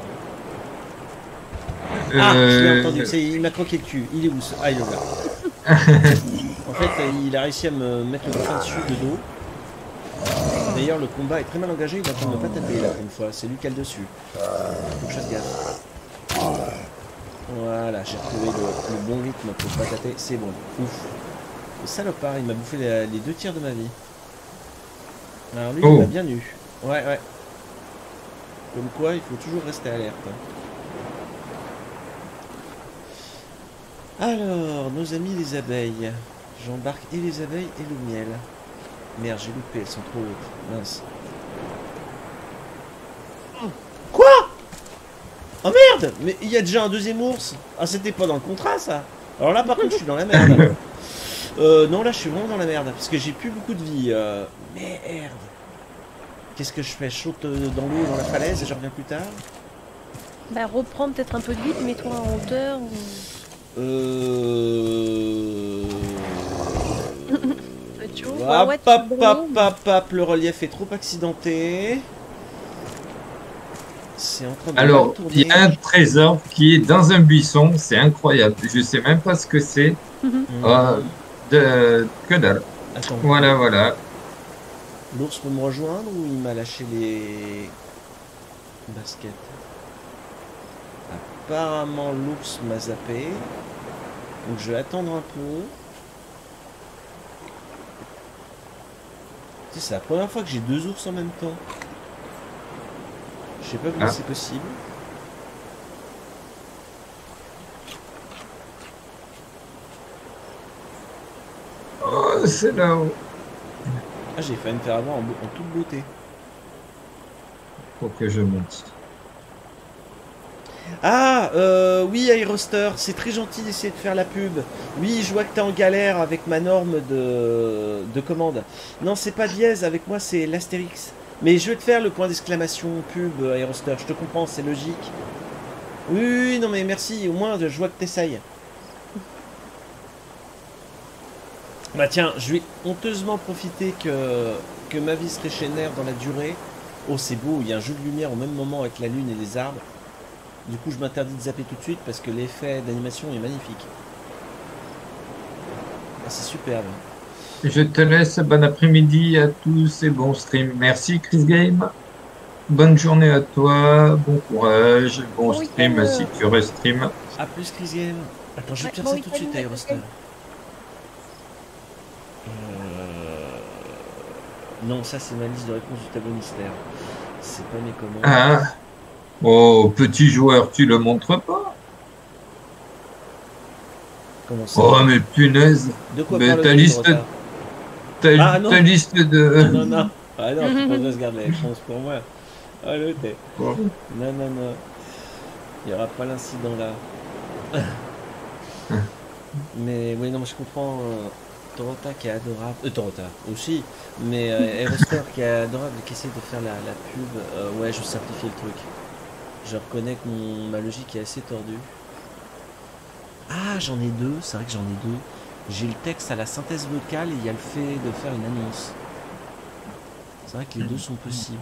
Ah, je l'ai entendu, il m'a croqué le cul. Il est où ce... Ah, il est là. En fait, il a réussi à me mettre le train dessus de dos. D'ailleurs, le combat est très mal engagé, il est en train de ne pas taper là pour une fois. C'est lui qui a le dessus. Faut que je fasse gaffe. Voilà, j'ai retrouvé le bon rythme pour pas taper. C'est bon, ouf. Le salopard, il m'a bouffé les 2 tiers de ma vie. Alors lui, il m'a bien eu. Ouais. Comme quoi, il faut toujours rester alerte. Alors, nos amis les abeilles. J'embarque et les abeilles et le miel. Merde, j'ai loupé, elles sont trop hautes. Mince. Quoi? Oh merde! Mais il y a déjà un deuxième ours. Ah, c'était pas dans le contrat, ça. Alors là, par contre, je suis dans la merde. Non, là, je suis vraiment dans la merde. Parce que j'ai plus beaucoup de vie. Merde. Qu'est-ce que je fais? Je saute dans l'eau, dans la falaise et je reviens plus tard? Bah, reprendre peut-être un peu de vide, mets-toi en hauteur. Ou... Le relief est trop accidenté. C'est en train de Alors, tourner. il y a un trésor qui est dans un buisson, c'est incroyable. Je sais même pas ce que c'est. Que dalle. Attends. Voilà. L'ours peut me rejoindre ou il m'a lâché les baskets? Apparemment, l'ours m'a zappé. Donc je vais attendre un peu. Tu sais, c'est la première fois que j'ai 2 ours en même temps. Je sais pas comment c'est possible. Oh, c'est là-haut. Ah, j'ai failli me faire avoir en toute beauté. Faut que je monte. Ah, oui, Aeroster, c'est très gentil d'essayer de faire la pub. Oui, je vois que t'es en galère avec ma norme de commande. Non, c'est pas dièse, avec moi c'est l'Astérix. Mais je vais te faire le point d'exclamation pub, Aeroster, je te comprends, c'est logique. Oui, non mais merci, au moins je vois que t'essayes. Bah tiens, je vais honteusement profiter que ma vie se régénère dans la durée. Oh, c'est beau, il y a un jeu de lumière au même moment avec la lune et les arbres. Du coup, je m'interdis de zapper tout de suite parce que l'effet d'animation est magnifique. Ah, c'est superbe. Je te laisse. Bon après-midi à tous et bon stream. Merci, Chris Game. Bonne journée à toi. Bon courage. Bon stream si tu restream. A plus, Chris Game. Attends, je vais te faire ça tout de suite, Aeroster. Non, ça, c'est ma liste de réponses du tableau mystère. C'est pas mes commandes. Ah. Oh, petit joueur, tu le montres pas? Comment ça? Oh, mais punaise. De quoi mais ta liste ta liste de... Non. Ah non, tu penses que je garde les réponses pour moi. Ah, le thé. Non. Il n'y aura pas l'incident là. Mais oui, non, mais je comprends. Torota qui est adorable. Torota aussi. Mais Aeroster qui est adorable, qui essaie de faire la pub. Ouais, je simplifie le truc. Je reconnais que ma logique est assez tordue. Ah, j'en ai 2, c'est vrai que j'en ai 2. J'ai le texte à la synthèse vocale et il y a le fait de faire une annonce. C'est vrai que les 2 sont possibles.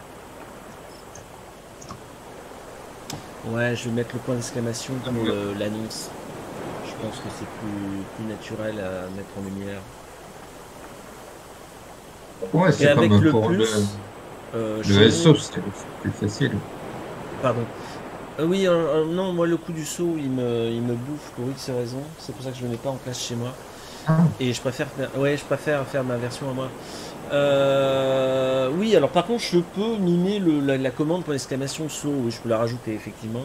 Ouais, je vais mettre le point d'exclamation pour l'annonce. Je pense que c'est plus naturel à mettre en lumière. Ouais, c'est comme avec le pour plus, le SO, c'est plus facile. Pardon. Oui, non, moi le coup du saut, il me bouffe pour X raisons. C'est pour ça que je le mets pas en place chez moi. Et je préfère faire ma version à moi. Oui, alors par contre, je peux mimer la commande pour l'exclamation saut. Oui, je peux la rajouter effectivement.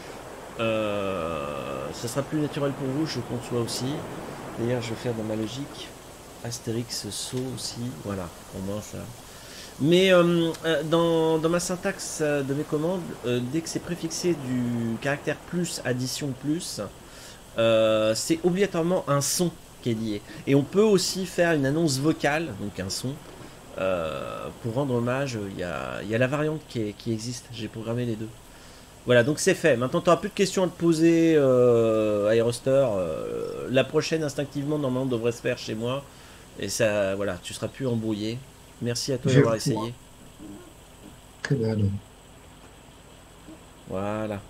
Ça sera plus naturel pour vous, je conçois aussi. D'ailleurs, je vais faire dans ma logique Astérix saut aussi. Voilà, au moins ça. Mais dans ma syntaxe de mes commandes, dès que c'est préfixé du caractère plus, addition plus, c'est obligatoirement un son qui est lié. Et on peut aussi faire une annonce vocale, donc un son, pour rendre hommage. Il y a la variante qui existe, j'ai programmé les 2. Voilà, donc c'est fait. Maintenant, tu n'auras plus de questions à te poser, Aeroster. La prochaine, instinctivement, normalement, devrait se faire chez moi. Et ça, voilà, tu seras plus embrouillé. Merci à toi d'avoir essayé. Voilà.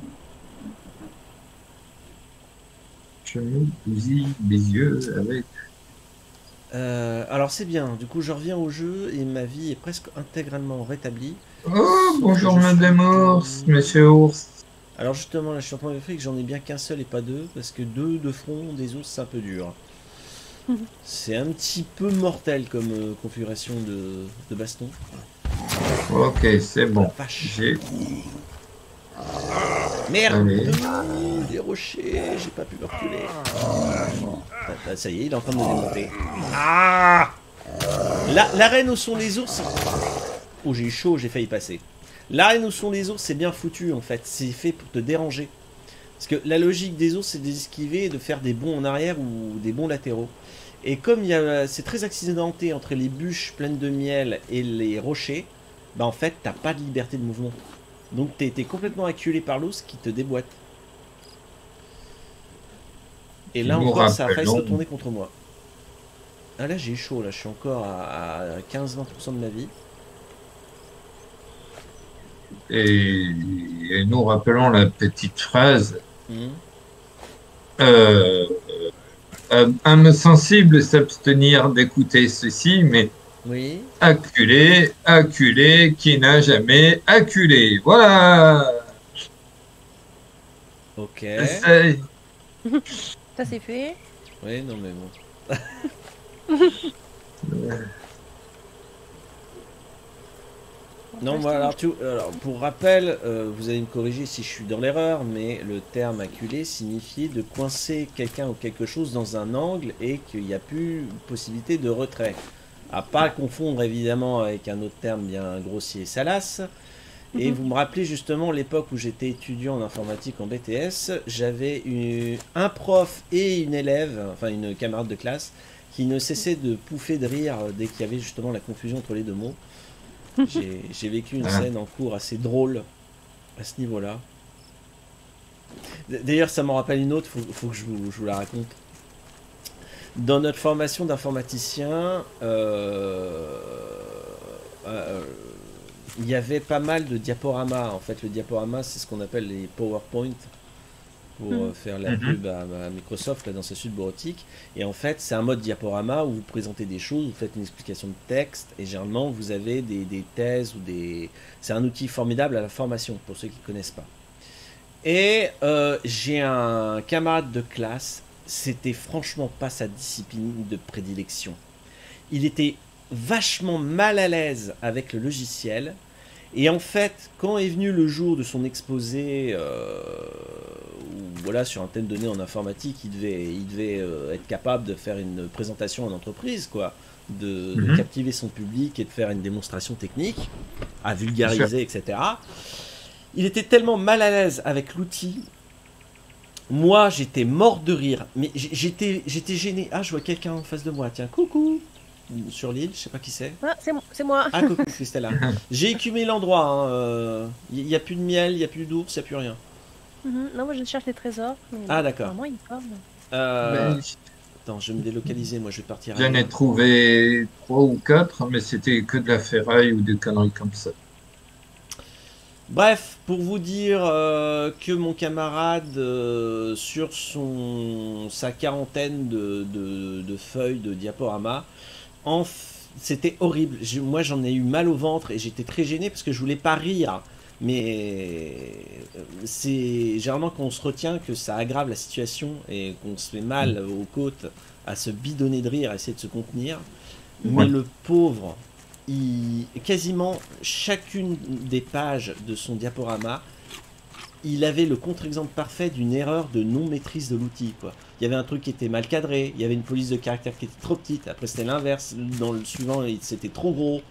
Je me bousille les yeux avec... alors c'est bien, du coup je reviens au jeu et ma vie est presque intégralement rétablie. Oh, bonjour Madame Ours, Monsieur Ours. Alors justement, là je suis en train de vérifier que j'en ai bien qu'un seul et pas 2, parce que 2 de front, des ours c'est un peu dur. C'est un petit peu mortel comme configuration de baston. Ok, c'est bon. J'ai... Merde, les rochers, j'ai pas pu me reculer. Ça y est, il est en train de me démonter. Ah, l'arène où sont les ours... Oh, j'ai eu chaud, j'ai failli passer. L'arène où sont les ours, c'est bien foutu en fait. C'est fait pour te déranger. Parce que la logique des ours, c'est d'esquiver et de faire des bonds en arrière ou des bonds latéraux. Et comme c'est très accidenté entre les bûches pleines de miel et les rochers, bah en fait, t'as pas de liberté de mouvement. Donc t'es complètement acculé par l'eau, ce qui te déboîte. Et là encore, ça a failli se retourner contre moi. Ah là, j'ai chaud, là, je suis encore à 15-20% de ma vie. Et nous rappelons la petite phrase. Âme sensible, s'abstenir d'écouter ceci, mais oui. Acculé, acculé, qui n'a jamais acculé. Voilà. Ok. Ça c'est fait. Oui, non mais bon. Non, voilà, alors, pour rappel, vous allez me corriger si je suis dans l'erreur, mais le terme acculé signifie de coincer quelqu'un ou quelque chose dans un angle et qu'il n'y a plus possibilité de retrait. À pas confondre évidemment avec un autre terme bien grossier, salace. Et vous me rappelez justement l'époque où j'étais étudiant en informatique en BTS, j'avais un prof et une élève, enfin une camarade de classe, qui ne cessait de pouffer de rire dès qu'il y avait justement la confusion entre les deux mots. J'ai vécu une scène en cours assez drôle à ce niveau-là. D'ailleurs, ça m'en rappelle une autre, faut que je vous la raconte. Dans notre formation d'informaticien, il y avait pas mal de diaporamas. En fait, le diaporama, c'est ce qu'on appelle les PowerPoint pour faire la pub à Microsoft là, dans sa suite bureautique. Et en fait, c'est un mode diaporama où vous présentez des choses, vous faites une explication de texte, et généralement, vous avez des thèses ou des... C'est un outil formidable à la formation, pour ceux qui ne connaissent pas. Et j'ai un camarade de classe, c'était franchement pas sa discipline de prédilection. Il était vachement mal à l'aise avec le logiciel. Et en fait, quand est venu le jour de son exposé, voilà, sur un thème donné en informatique, il devait être capable de faire une présentation en entreprise, quoi, de captiver son public et de faire une démonstration technique, à vulgariser, etc. Il était tellement mal à l'aise avec l'outil. Moi, j'étais mort de rire, mais j'étais gêné. Ah, je vois quelqu'un en face de moi. Tiens, coucou. Sur l'île, je sais pas qui c'est. Ah, c'est moi. Ah, coucou, Christella. J'ai écumé l'endroit. Il n'y a plus de miel, il n'y a plus d'ours, il n'y a plus rien. Non, moi je cherche les trésors. Ah, d'accord. Moi, il parle. Attends, je vais me délocaliser. Moi, je vais partir. J'en ai trouvé 3 ou 4, mais c'était que de la ferraille ou des conneries comme ça. Bref, pour vous dire que mon camarade, sur sa quarantaine de feuilles de diaporama, c'était horrible. Moi, j'en ai eu mal au ventre et j'étais très gêné parce que je voulais pas rire. Mais c'est généralement quand on se retient que ça aggrave la situation et qu'on se fait mal aux côtes à se bidonner de rire, à essayer de se contenir. Mais le pauvre... quasiment chacune des pages de son diaporama, il avait le contre-exemple parfait d'une erreur de non-maîtrise de l'outil, quoi. Il y avait un truc qui était mal cadré, il y avait une police de caractère qui était trop petite, après c'était l'inverse, dans le suivant c'était trop gros.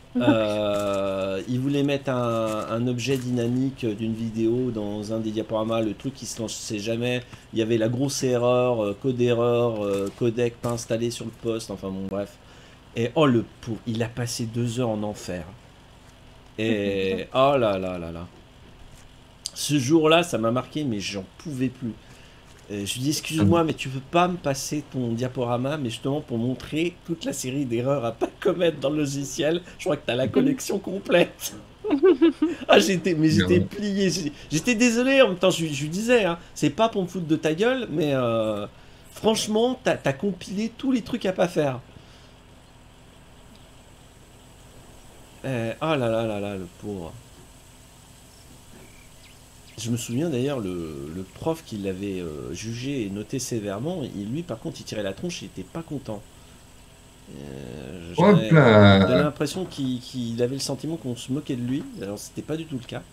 Il voulait mettre un objet dynamique d'une vidéo dans un des diaporamas, le truc qui se lançait jamais, il y avait la grosse erreur, code erreur, codec pas installé sur le poste, enfin bon bref. Et oh le pauvre, il a passé 2 heures en enfer. Et oh là là là là. Ce jour-là, ça m'a marqué, mais j'en pouvais plus. Je lui dis excuse-moi, mais tu peux pas me passer ton diaporama, mais justement pour montrer toute la série d'erreurs à pas commettre dans le logiciel. Je crois que tu as la collection complète. Ah j'étais plié. J'étais désolé en même temps. Je lui disais, hein, c'est pas pour me foutre de ta gueule, mais franchement, t'as compilé tous les trucs à pas faire. Oh là là là là, le pauvre. Je me souviens d'ailleurs, le prof qui l'avait jugé et noté sévèrement, lui par contre il tirait la tronche, il était pas content. J'avais l'impression qu'il avait le sentiment qu'on se moquait de lui, alors c'était pas du tout le cas.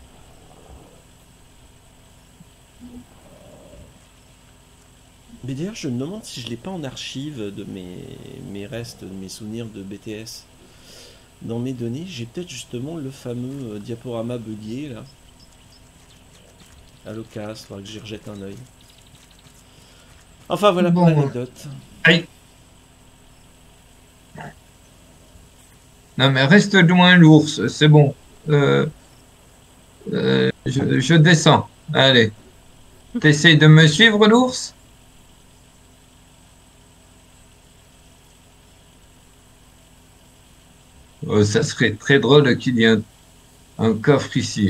Mais d'ailleurs je me demande si je l'ai pas en archive de mes restes, de mes souvenirs de BTS. Dans mes données, j'ai peut-être justement le fameux diaporama buggé là. À l'occasion, il faudra que j'y rejette un œil. Enfin voilà pour l'anecdote. Aïe. Non, mais reste loin, l'ours, c'est bon. Je descends. Allez. T'essayes de me suivre, l'ours? Oh, ça serait très drôle qu'il y ait un coffre ici.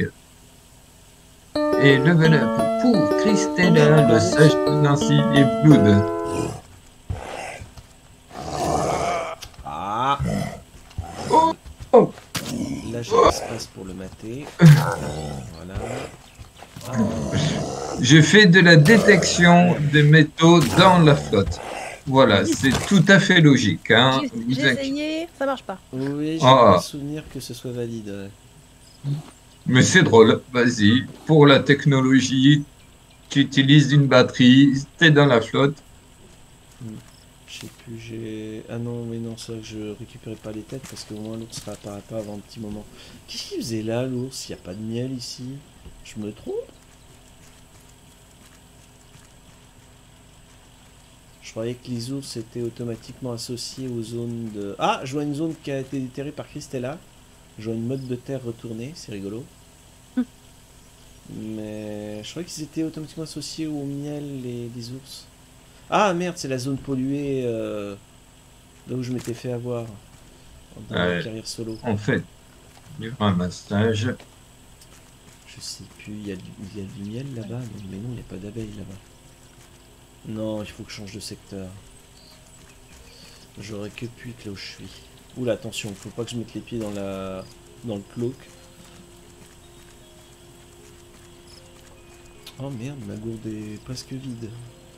Et level up pour Christella, le sage de Nancy et Blood. Ah. Oh. Là, j'ai l'espace pour le mater. Voilà. Je fais de la détection des métaux dans la flotte. Voilà, c'est tout à fait logique. Hein. J'ai essayé, ça marche pas. Oui, j'ai pas souvenir que ce soit valide. Ouais. Mais c'est drôle, vas-y. Pour la technologie, tu utilises une batterie, t'es dans la flotte. Je sais plus, j'ai... Ah non, mais non, c'est vrai que je récupérais pas les têtes parce qu'au moins l'ours réapparaît pas avant un petit moment. Qu'est-ce qu'il faisait là, l'ours? Il n'y a pas de miel ici. Je me trompe? Je croyais que les ours étaient automatiquement associés aux zones de... Ah, je vois une zone qui a été déterrée par Christella. Je vois une mode de terre retournée, c'est rigolo. Mais je croyais qu'ils étaient automatiquement associés au miel, les ours. Ah merde, c'est la zone polluée là où je m'étais fait avoir dans ma carrière solo. En fait, du ramassage. Je sais plus, il y a du miel là-bas, mais non, il n'y a pas d'abeilles là-bas. Non, il faut que je change de secteur. J'aurais que Puig là où je suis. Oula, attention, faut pas que je mette les pieds dans le cloak. Oh merde, ma gourde est presque vide.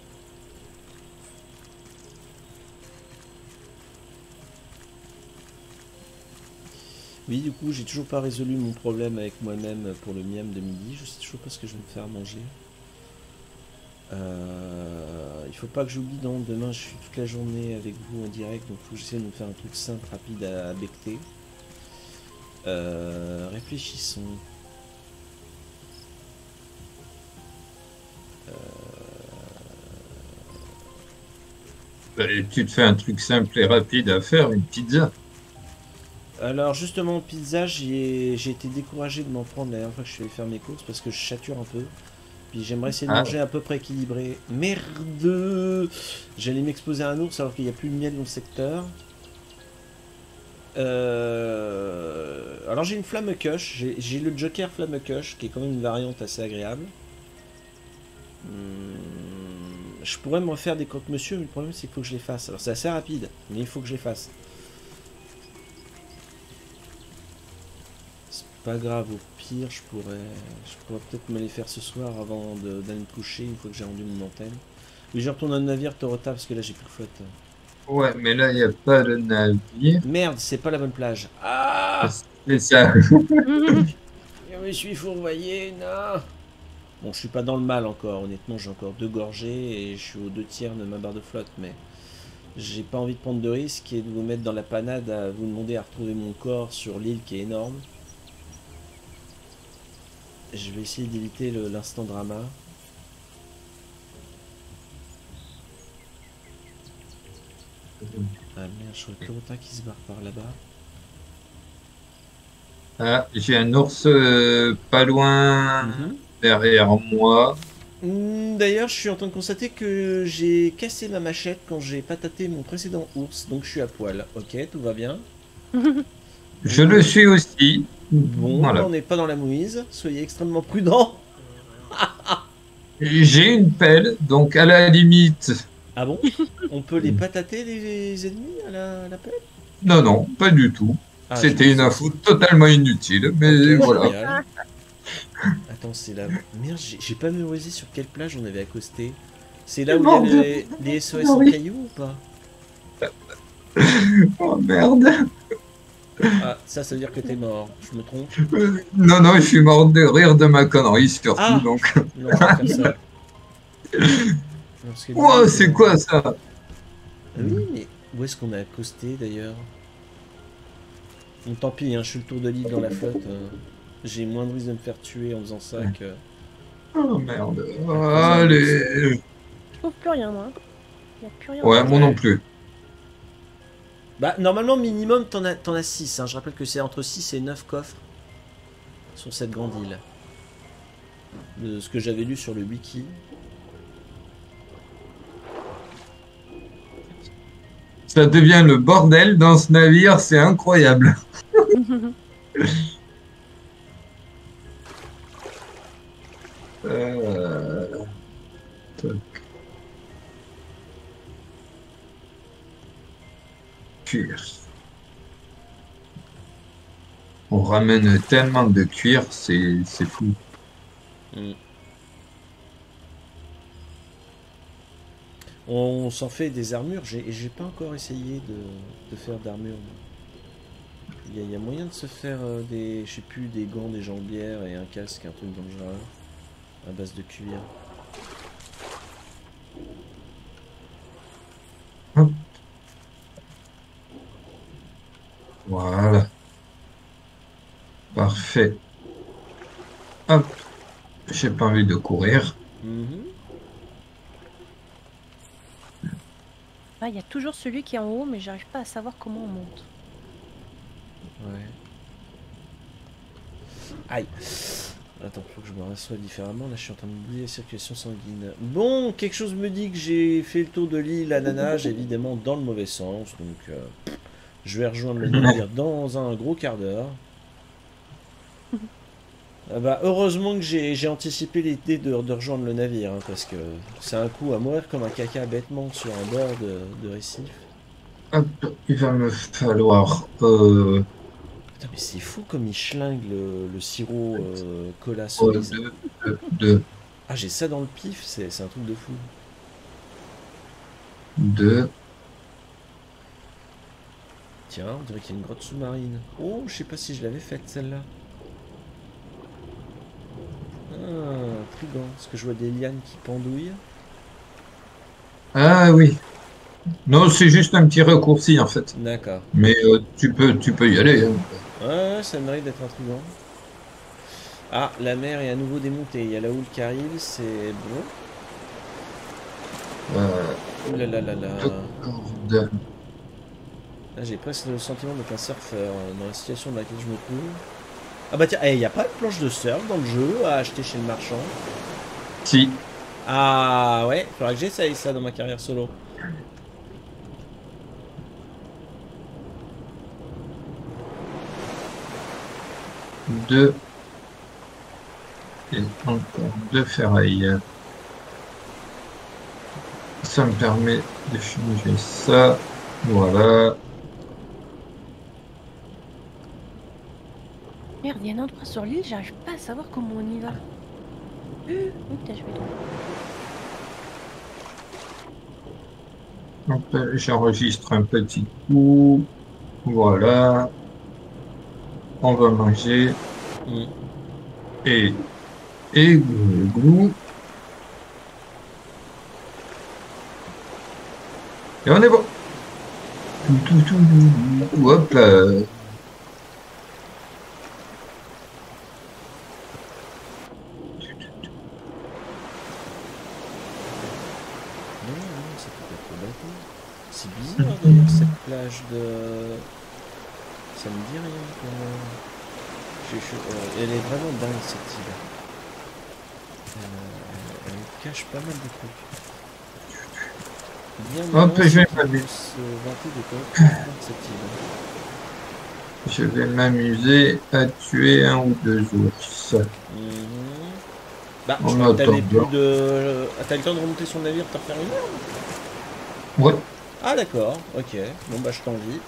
Oui, du coup, j'ai toujours pas résolu mon problème avec moi-même pour le miam de midi. Je sais toujours pas ce que je vais me faire manger. Il faut pas que j'oublie, non, demain je suis toute la journée avec vous en direct, donc il faut que j'essaie de me faire un truc simple, rapide à becter. Réfléchissons. Tu te fais un truc simple et rapide à faire, une pizza. Alors justement, pizza, j'ai été découragé de m'en prendre la dernière fois que je suis allé faire mes courses parce que je sature un peu. Puis j'aimerais essayer de manger à peu près équilibré. Merde! J'allais m'exposer à un ours alors qu'il n'y a plus de miel dans le secteur. Alors j'ai une flamme cush, j'ai le Joker flamme cush qui est quand même une variante assez agréable. Je pourrais me refaire des croque-monsieur, mais le problème c'est qu'il faut que je les fasse. Alors c'est assez rapide, mais il faut que je les fasse. C'est pas grave, au pire je pourrais peut-être me les faire ce soir avant d'aller me coucher, une fois que j'ai rendu mon antenne. Oui, je retourne dans le navire Torota parce que là j'ai plus de flotte. Ouais, mais là, il n'y a pas de navire. Merde, c'est pas la bonne plage. Ah! C'est ça. Je me suis fourvoyé, non! Bon, je suis pas dans le mal encore, honnêtement, j'ai encore 2 gorgées et je suis aux 2 tiers de ma barre de flotte, mais j'ai pas envie de prendre de risques et de vous mettre dans la panade à vous demander à retrouver mon corps sur l'île qui est énorme. Je vais essayer d'éviter l'instant drama. Ah merde, je vois Torota qui se barre par là-bas. Ah, j'ai un ours pas loin derrière moi. D'ailleurs, je suis en train de constater que j'ai cassé ma machette quand j'ai pataté mon précédent ours, donc je suis à poil. Ok, tout va bien. Je le suis aussi. Bon, voilà. on n'est pas dans la mouise, soyez extrêmement prudents. J'ai une pelle, donc à la limite. Ah bon? On peut les patater les ennemis à la pelle? Non, non, pas du tout. Ah, c'était une info totalement inutile, mais voilà. Génial. Attends, c'est là. Merde, j'ai pas mémorisé sur quelle plage on avait accosté. C'est là où il y a les SOS en cailloux ou pas? Oh merde. Ah, ça veut dire que t'es mort. Je me trompe? Non, non, je suis mort de rire de ma connerie, surtout, donc. Non, on va faire ça. Wow, c'est quoi ça? Oui, mais où est-ce qu'on a accosté d'ailleurs? Bon, tant pis, hein, je suis le tour de l'île dans la flotte. J'ai moins de risque de me faire tuer en faisant ça que... Oh merde. Allez. Je trouve plus rien, moi. Y a plus rien. Ouais, moi non plus. Bah, normalement, minimum, t'en as 6. Hein. Je rappelle que c'est entre 6 et 9 coffres sur cette grande île. De ce que j'avais lu sur le wiki. Ça devient le bordel dans ce navire, c'est incroyable. Tac. Cuir. On ramène tellement de cuir, c'est fou. Mm. On s'en fait des armures. J'ai pas encore essayé de faire d'armure. Il y a moyen de se faire des, je sais plus, des gants, des jambières et un casque, un truc dans le genre, à base de cuir. Hop. Voilà. Parfait. Hop. J'ai pas envie de courir. Ah, il y a toujours celui qui est en haut, mais j'arrive pas à savoir comment on monte. Ouais. Aïe. Attends, faut que je me rassoie différemment. Là, je suis en train d'oublier la circulation sanguine. Bon, quelque chose me dit que j'ai fait le tour de l'île à nage, évidemment dans le mauvais sens. Donc, je vais rejoindre le navire dans un gros quart d'heure. Ah bah, heureusement que j'ai anticipé l'idée de rejoindre le navire, hein, parce que c'est un coup à mourir comme un caca bêtement sur un bord de récif. Hop, il va me falloir... Putain, mais c'est fou comme il schlingue le sirop cola cerise. Ah, j'ai ça dans le pif, c'est un truc de fou. 2. Tiens, on dirait qu'il y a une grotte sous-marine. Oh, je sais pas si je l'avais faite celle-là. Ah, intriguant, parce que je vois des lianes qui pendouillent. Ah oui. Non, c'est juste un petit raccourci en fait. D'accord. Mais tu peux y aller. Hein. Ouais, ça mérite d'être intriguant. Ah, la mer est à nouveau démontée. Il y a la houle qui arrive, c'est bon. Ouh là là là là. Là, j'ai presque le sentiment d'être un surfeur dans la situation dans laquelle je me trouve. Ah bah tiens, il n'y a pas de planche de surf dans le jeu à acheter chez le marchand. Si. Ah ouais, il faudra que j'essaye ça dans ma carrière solo. Deux. Et encore 2 ferrailles. Ça me permet de changer ça. Voilà. Merde, il y a un endroit sur l'île, j'arrive pas à savoir comment on y va. Putain, je vais Donc, j'enregistre un petit coup. Voilà. On va manger. Et glou. Et on est bon. Hop là. C'est bizarre d'ailleurs cette plage de... Ça me dit rien pour moi. Elle est vraiment dingue cette île. Elle cache pas mal de trucs. Bien hop, je vais cette île. Je vais m'amuser à tuer 1 ou 2 ours. Bah, je crois que t'avais plus de... T'as le temps de remonter sur le navire, t'en refaire une heure? Ouais. Ah d'accord, ok. Bon bah je t'envie.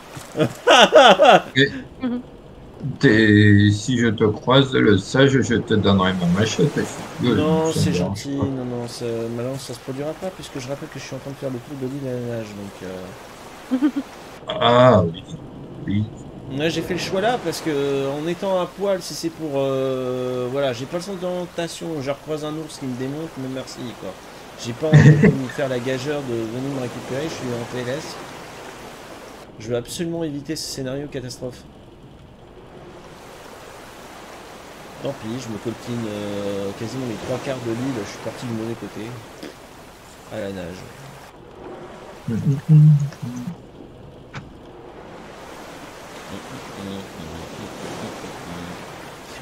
Si je te croise le sage, je te donnerai ma machette. Non, c'est gentil. Non, malheureusement ça se produira pas puisque je rappelle que je suis en train de faire le tour de l'île à la nage. Donc, Ah oui. Ouais, j'ai fait le choix là parce que en étant à poil, si c'est pour... voilà, j'ai pas le sens d'orientation. Je recroise un ours qui me démonte, mais merci quoi. J'ai pas envie de me faire la gageure de venir me récupérer, je suis en PLS. Je veux absolument éviter ce scénario catastrophe. Tant pis, je me coltine quasiment les 3/4 de l'île, je suis parti du mauvais côté. À la nage.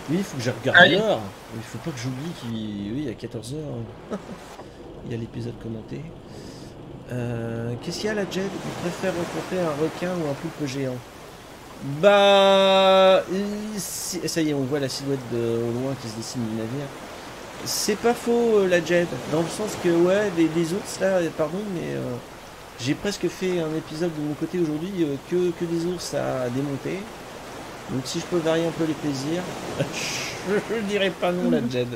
Oui, il faut que je regarde Allez. l'heure. Il faut pas que j'oublie qu'il oui, à 14 h. Il y a l'épisode commenté. Qu'est-ce qu'il y a là, Jed? Tu préfères rencontrer un requin ou un poulpe géant? Bah... Ça y est, on voit la silhouette au loin qui se dessine du navire. C'est pas faux, la Jed. Dans le sens que, ouais, les ours, là, pardon, mais... j'ai presque fait un épisode de mon côté aujourd'hui que des ours à démonter. Donc si je peux varier un peu les plaisirs, je dirais pas non, la Jed.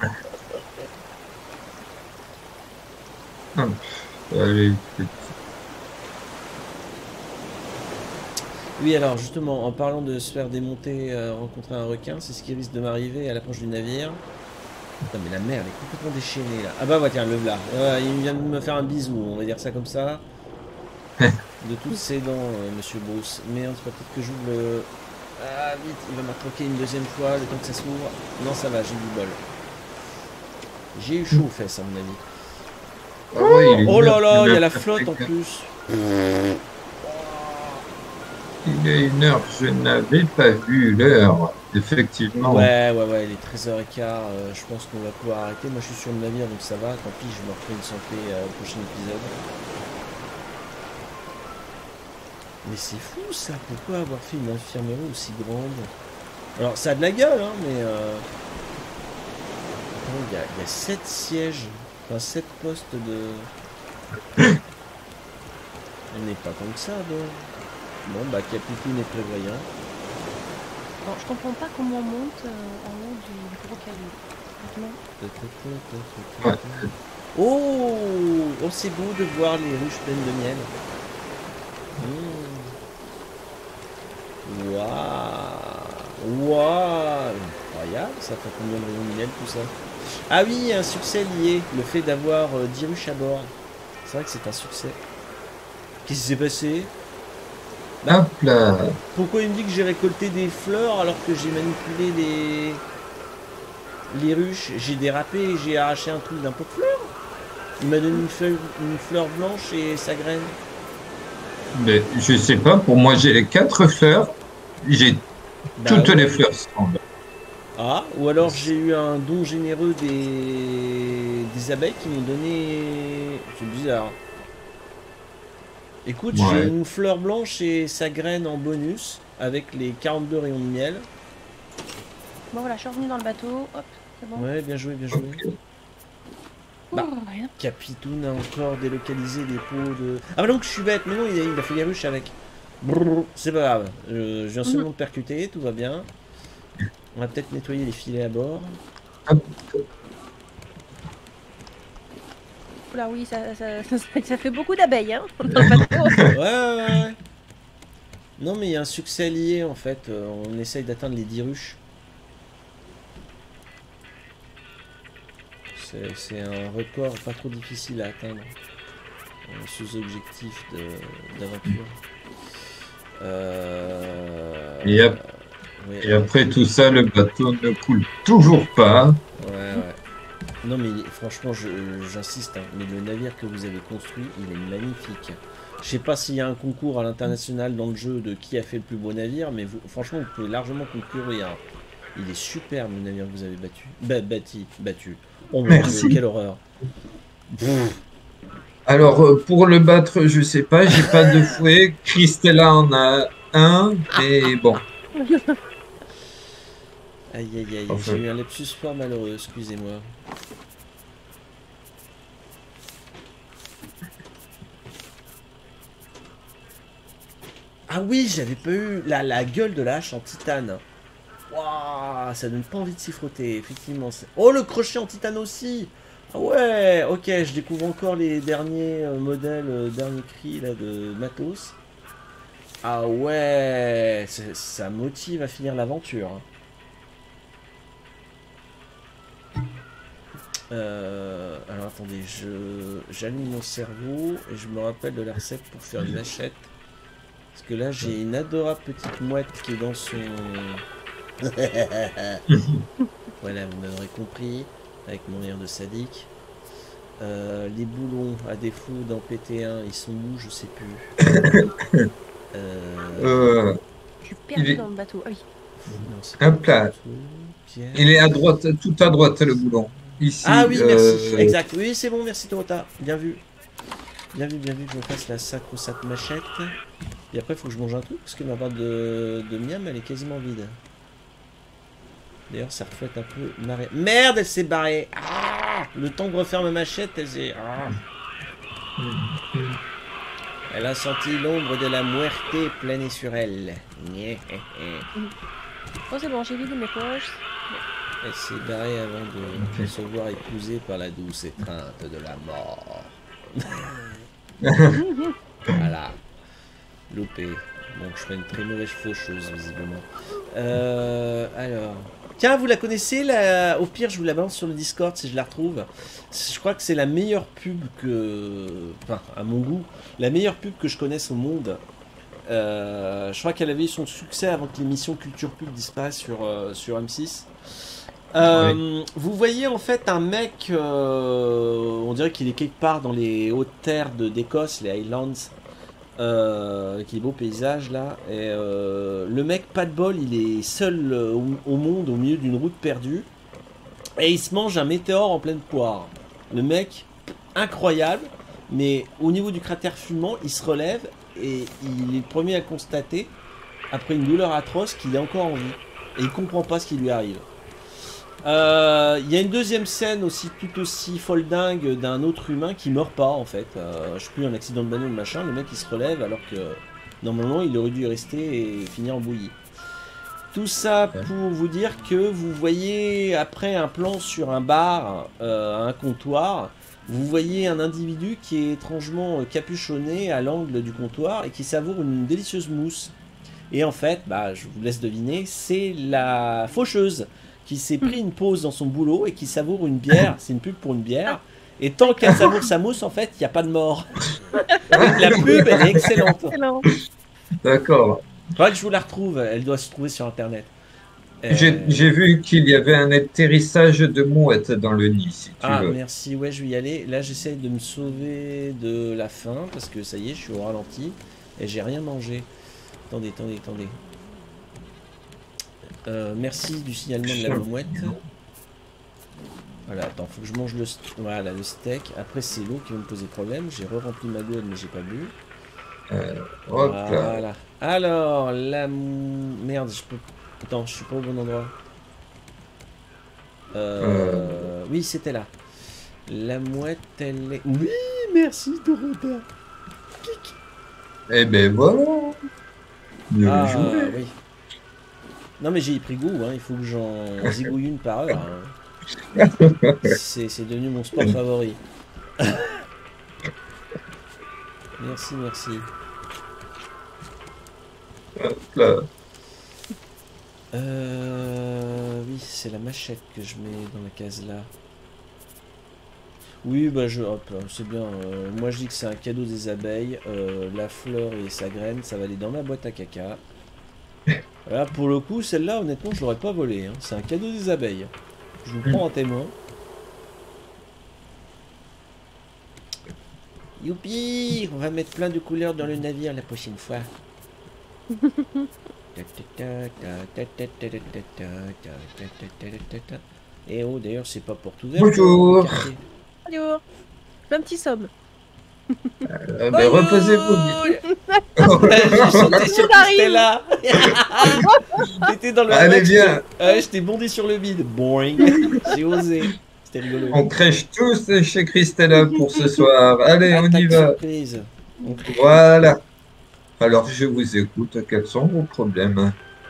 Allez, Oui, alors justement, en parlant de se faire démonter, rencontrer un requin, c'est ce qui risque de m'arriver à l'approche du navire. Putain, mais la mer, elle est complètement déchaînée là. Ah bah, ouais, tiens, le voilà. Il vient de me faire un bisou, on va dire ça comme ça. De toutes ses dents, monsieur Bruce. Merde, c'est pas peut-être que j'ouvre le... Ah, vite, il va m'attraquer une deuxième fois, le temps que ça s'ouvre. Non, ça va, j'ai du bol. J'ai eu chaud aux fesses, à mon avis. ah ouais, il est Oh là là, il y a une la heure flotte en perfecte. plus. Il est 1 h, je n'avais pas vu l'heure. Effectivement. Ouais, il est 13h15, je pense qu'on va pouvoir arrêter. Moi je suis sur le navire donc ça va, tant pis, je me refais une santé au prochain épisode. Mais c'est fou ça, pourquoi avoir fait une infirmerie aussi grande? Alors ça a de la gueule, hein, mais... Attends, il y a 7 sièges, enfin 7 postes de... On n'est pas tant que ça, donc. Bon, bah Capitaine est prévoyant. Bon, je comprends pas comment on monte en haut du gros caillou. Ouais. Oh, c'est beau de voir les ruches pleines de miel. Waouh, incroyable, ça fait combien de rayons de miel tout ça? Ah oui, un succès lié, le fait d'avoir 10 ruches à bord. C'est vrai que c'est un succès. Qu'est-ce qui s'est passé? Hop là. Pourquoi il me dit que j'ai récolté des fleurs alors que j'ai manipulé les ruches? J'ai dérapé et j'ai arraché un truc d'un pot de fleurs. Il m'a donné une fleur blanche et sa graine. Mais je sais pas, pour moi j'ai les 4 fleurs. J'ai toutes ouais. les fleurs semblent. Ah, ou alors j'ai eu un don généreux des abeilles qui m'ont donné... C'est bizarre. Écoute, Ouais. j'ai une fleur blanche et sa graine en bonus avec les 42 rayons de miel. Bon voilà, je suis revenu dans le bateau. Hop, c'est bon. Ouais, bien joué, bien joué. Bah, Oh, rien. Capitoun a encore délocalisé les pots de... Ah bah donc je suis bête, mais non, il a fait des ruches avec. Brrr, c'est pas grave, je viens seulement de percuter, tout va bien. On va peut-être nettoyer les filets à bord. Oula, oui, ça fait beaucoup d'abeilles, hein, dans le bateau. Ouais. Non mais il y a un succès lié en fait, on essaye d'atteindre les 10 ruches. C'est un record pas trop difficile à atteindre. Sous objectif d'aventure. Et après tout ça, le bateau ne coule toujours pas. Ouais. Non mais franchement, j'insiste, hein, mais le navire que vous avez construit, il est magnifique. Je sais pas s'il y a un concours à l'international dans le jeu de qui a fait le plus beau navire, mais franchement, vous pouvez largement concourir. Il est superbe le navire que vous avez battu. Oh mon Merci. Dieu, quelle horreur. Alors, pour le battre, je sais pas, j'ai pas de fouet. Christella en a un, et bon. Aïe, Enfin. j'ai eu un lapsus fort malheureux, excusez-moi. Ah oui, j'avais pas eu la gueule de la hache en titane. Waouh, ça donne pas envie de s'y frotter, effectivement. Oh, le crochet en titane aussi. Ah ouais, ok, je découvre encore les derniers modèles, derniers cris là, de matos. Ah ouais, ça motive à finir l'aventure. Alors attendez, j'allume mon cerveau et je me rappelle de la recette pour faire une hachette. Parce que là j'ai une adorable petite mouette qui est dans son... Voilà, vous m'aurez compris, avec mon rire de sadique. Les boulons, à défaut d'en péter un, ils sont où, je sais plus. Je suis perdu dans le bateau. Ah oui. Non, c'est Hop pas là. du tout. Pierre. Il est à droite, tout à droite, le boulon. Ici. Ah oui, merci. Exact. Oui, c'est bon, merci Torota. Bien vu. Bien vu que je me fasse la sacro-sainte machette. Et après, il faut que je mange un truc parce que ma barre de miam, elle est quasiment vide. D'ailleurs, ça reflète un peu ma... Merde, elle s'est barrée. Ah, le temps de refaire ma machette, elle s'est... Ah. Elle a senti l'ombre de la muerte planer sur elle. Oh, c'est bon, j'ai vidé mes poches. Elle s'est barrée avant de se voir épousée par la douce étreinte de la mort. Voilà. Loupé. Donc je fais une très mauvaise faucheuse, visiblement. Alors... Tiens, vous la connaissez la... Au pire, je vous la balance sur le Discord si je la retrouve. Je crois que c'est la meilleure pub que... Enfin, à mon goût, la meilleure pub que je connaisse au monde. Je crois qu'elle avait eu son succès avant que l'émission Culture Pub disparaisse sur M6. Oui. Vous voyez en fait un mec, on dirait qu'il est quelque part dans les hautes terres d'Écosse, les Highlands, qui est beau paysage là. Et le mec, pas de bol, il est seul au monde, au milieu d'une route perdue, et il se mange un météore en pleine poire. Le mec, incroyable, mais au niveau du cratère fumant, il se relève et il est le premier à constater, après une douleur atroce, qu'il est encore en vie et il comprend pas ce qui lui arrive. Il y a une deuxième scène aussi tout aussi folle dingue d'un autre humain qui meurt pas en fait. Je sais plus, un accident de bagnole machin, le mec il se relève alors que normalement il aurait dû y rester et finir en bouillie. Tout ça pour vous dire que vous voyez après un plan sur un bar, un comptoir, vous voyez un individu qui est étrangement capuchonné à l'angle du comptoir et qui savoure une délicieuse mousse. Et en fait, bah, je vous laisse deviner, c'est la faucheuse qui s'est pris une pause dans son boulot et qui savoure une bière. C'est une pub pour une bière. Et tant qu'elle savoure sa mousse, en fait, il n'y a pas de mort. La pub, elle est excellente. D'accord. Il faudrait que je vous la retrouve. Elle doit se trouver sur Internet. J'ai vu qu'il y avait un atterrissage de mouettes dans le nid, si tu veux. Merci. Ouais, je vais y aller. Là, j'essaie de me sauver de la faim parce que ça y est, je suis au ralenti et j'ai rien mangé. Attendez. Merci du signalement de la mouette. Voilà, attends, faut que je mange le steak. Après, c'est l'eau qui va me poser problème. J'ai re-rempli ma gueule, mais j'ai pas bu. Voilà. Alors, la merde, je peux... Attends, je suis pas au bon endroit. Oui, c'était là. La mouette, elle est... Oui, merci, Dorota. Eh ben voilà. Bien joué. Oui. Non mais j'ai pris goût, hein. Il faut que j'en zigouille une par heure. Hein. C'est devenu mon sport favori. Merci. Oui, c'est la machette que je mets dans la case là. Oui, bah c'est bien. Moi je dis que c'est un cadeau des abeilles. La fleur et sa graine, ça va aller dans ma boîte à caca. Voilà, pour le coup, celle-là, honnêtement, je l'aurais pas volée. Hein. C'est un cadeau des abeilles. Je vous prends en témoin. Youpi! On va mettre plein de couleurs dans le navire la prochaine fois. Et oh, d'ailleurs, c'est pas porte ouverte. Bonjour! Bonjour! Un petit somme. Ben reposez-vous. J'ai sauté sur Christella. T'étais dans le... Allez bien. Je t'ai bondé sur le vide. Boing. J'ai osé. C'était rigolo. On crèche tous chez Christella pour ce soir. Allez, on y va. Surprise. Voilà. Alors, je vous écoute. Quels sont vos problèmes?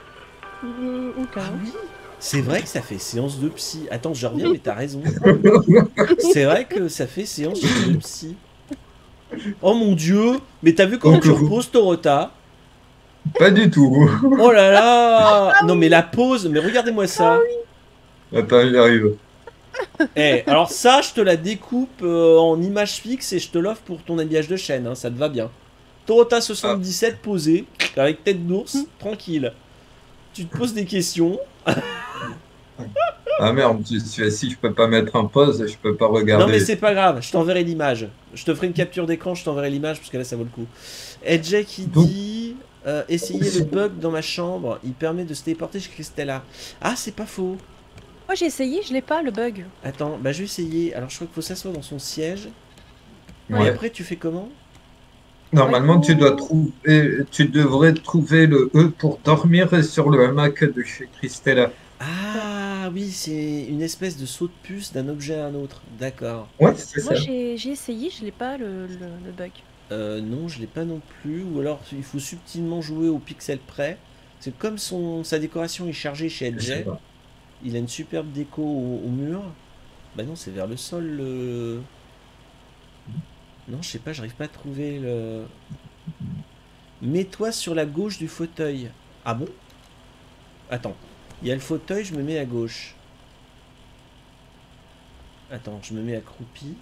C'est vrai que ça fait séance de psy. Attends, je reviens, mais t'as raison. C'est vrai que ça fait séance de psy. Oh mon dieu! Mais t'as vu comment tu reposes, Torota? Pas du tout. Oh là là! Non mais la pause, mais regardez-moi ça. Attends, j'y arrive. Eh, alors ça, je te la découpe en image fixe et je te l'offre pour ton habillage de chaîne, hein, ça te va bien. Torota 77 posé, avec tête d'ours, tranquille. Tu te poses des questions. Ah merde, si je peux pas mettre en pause, je peux pas regarder. Non mais c'est pas grave, je t'enverrai l'image. Je te ferai une capture d'écran, je t'enverrai l'image parce que là ça vaut le coup. Edjay qui dit essayez le bug dans ma chambre, il permet de se téléporter chez Christella. Ah c'est pas faux. Moi j'ai essayé, je l'ai pas le bug. Attends, bah je vais essayer. Alors je crois qu'il faut s'asseoir dans son siège. Et Ouais. après tu fais comment? Normalement, Ouais. tu devrais trouver le E pour dormir sur le hamac de chez Christella. Ah oui, c'est une espèce de saut de puce d'un objet à un autre. D'accord. Ouais, c'est ça. Moi j'ai essayé, je l'ai pas le bug. Non, je l'ai pas non plus. Ou alors il faut subtilement jouer au pixel près. C'est comme sa décoration est chargée chez Je sais LG. pas. Il a une superbe déco au mur. Bah non, c'est vers le sol. Non, je sais pas, j'arrive pas à trouver le... Mets-toi sur la gauche du fauteuil. Ah bon? Attends. Il y a le fauteuil, je me mets à gauche. Attends, je me mets accroupi.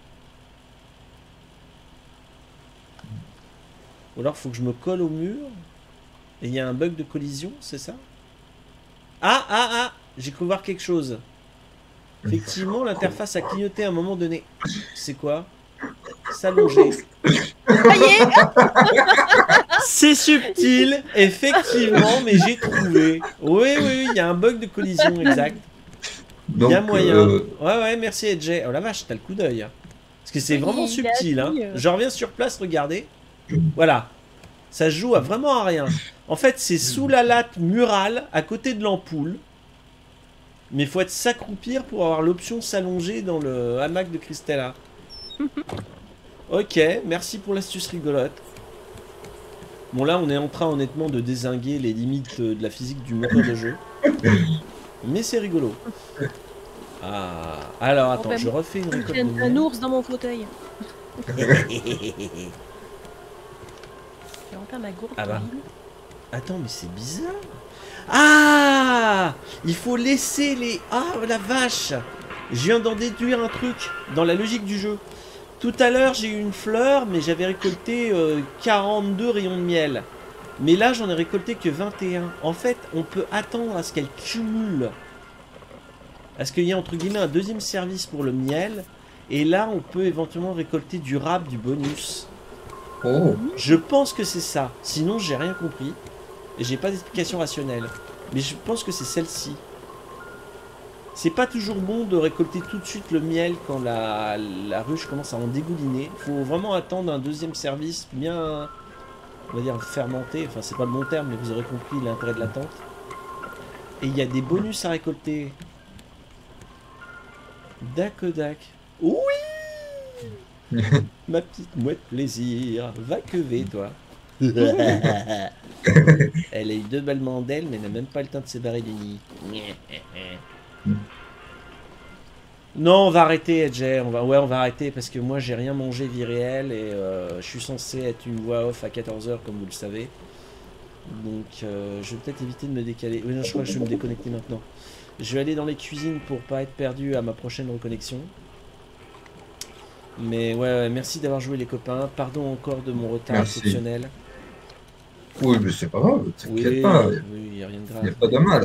Ou alors faut que je me colle au mur. Et il y a un bug de collision, c'est ça? Ah! J'ai cru voir quelque chose. Effectivement, l'interface a clignoté à un moment donné. C'est quoi? S'allonger. Ça y est. C'est subtil, effectivement, mais j'ai trouvé. Oui, il y a un bug de collision, exact. Il y a Donc, moyen. Ouais, merci EJ. Oh la vache, t'as le coup d'œil. Parce que c'est Oui, vraiment il a subtil. Hein. dit, Je reviens sur place, regardez. Voilà. Ça se joue à vraiment à rien. En fait, c'est sous la latte murale, à côté de l'ampoule. Mais il faut être s'accroupir pour avoir l'option s'allonger dans le hamac de Christella. Ok, merci pour l'astuce rigolote. Bon là, on est en train honnêtement de dézinguer les limites de la physique du moteur de jeu. Mais c'est rigolo. Ah, alors attends, ben, je refais une récolte J'ai de un miel. ours dans mon fauteuil. J'ai enfin ma gourde. Ah bah. horrible. Attends, mais c'est bizarre. Ah, il faut laisser les... Ah, la vache. Je viens d'en déduire un truc dans la logique du jeu. Tout à l'heure, j'ai eu une fleur, mais j'avais récolté 42 rayons de miel. Mais là, j'en ai récolté que 21. En fait, on peut attendre à ce qu'elle cumule. À ce qu'il y ait, entre guillemets, un deuxième service pour le miel. Et là, on peut éventuellement récolter du rab, du bonus. Oh, Je pense que c'est ça. Sinon, j'ai rien compris. Et j'ai pas d'explication rationnelle. Mais je pense que c'est celle-ci. C'est pas toujours bon de récolter tout de suite le miel quand la ruche commence à en dégouliner. Faut vraiment attendre un deuxième service bien, on va dire, fermenté. Enfin, c'est pas le bon terme, mais vous aurez compris l'intérêt de l'attente. Et il y a des bonus à récolter. Dac. Oui. Ma petite mouette plaisir. Va quever, toi. Elle a eu 2 ballements d'ailes, mais n'a même pas le temps de se barrer du nid. Non, on va arrêter, Edge. On va arrêter parce que moi j'ai rien mangé vie réelle et je suis censé être une voix off à 14h comme vous le savez. Donc je vais peut-être éviter de me décaler. Oui, non, je crois que je vais me déconnecter maintenant. Je vais aller dans les cuisines pour pas être perdu à ma prochaine reconnexion. Mais ouais, merci d'avoir joué les copains. Pardon encore de mon retard Merci. exceptionnel. oui, mais c'est pas grave, t'inquiète Oui, pas, il n'y a rien de il n'y a grave. pas de mal.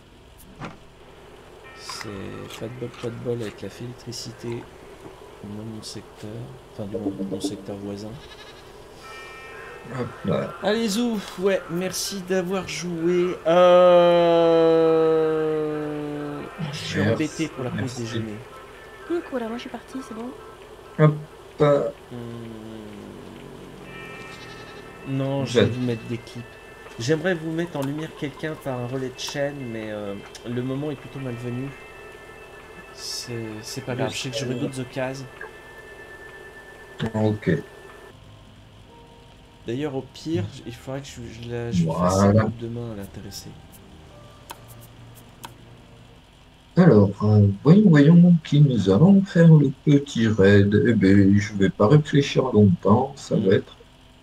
C'est pas de bol avec la félicité dans mon secteur, enfin de mon secteur voisin. Hop là. Allez Zou, ouais, merci d'avoir joué. Je suis Merci, embêté pour la pause merci. déjeuner. Voilà, moi je suis partie, c'est bon. Pas- Non, je vais vous mettre des clips. J'aimerais vous mettre en lumière quelqu'un par un relais de chaîne, mais le moment est plutôt malvenu. C'est pas grave, je sais que j'aurai d'autres occasions. Ok. D'ailleurs, au pire, il faudrait que je fasse Voilà. un groupe demain à l'intéresser. Alors, voyons qui nous allons faire le petit raid. Eh bien, je vais pas réfléchir longtemps, ça va être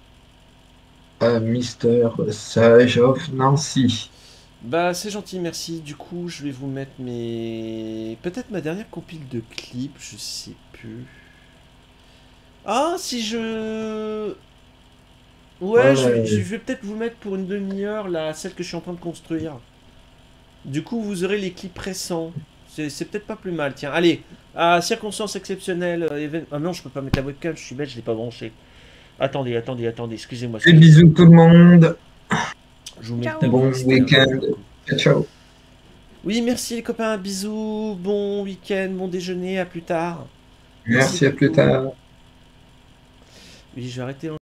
à Mister Sage of Nancy. Bah, c'est gentil, merci. Du coup, je vais vous mettre mes... Peut-être ma dernière compile de clips, je sais plus. Ah, si je... Ouais, je vais peut-être vous mettre pour une demi-heure, là, celle que je suis en train de construire. Du coup, vous aurez les clips récents. C'est peut-être pas plus mal, tiens. Allez, à circonstances exceptionnelles, Ah non, je peux pas mettre la webcam, je suis bête, je l'ai pas branché. Attendez, excusez-moi. Et bisous tout le monde. Je vous mets Ciao. le Bon tableau, week-end. c'était un- Ciao. Oui, merci les copains, bisous, bon week-end, bon déjeuner, à plus tard. Merci, à plus beaucoup. tard. Oui, je vais arrêter.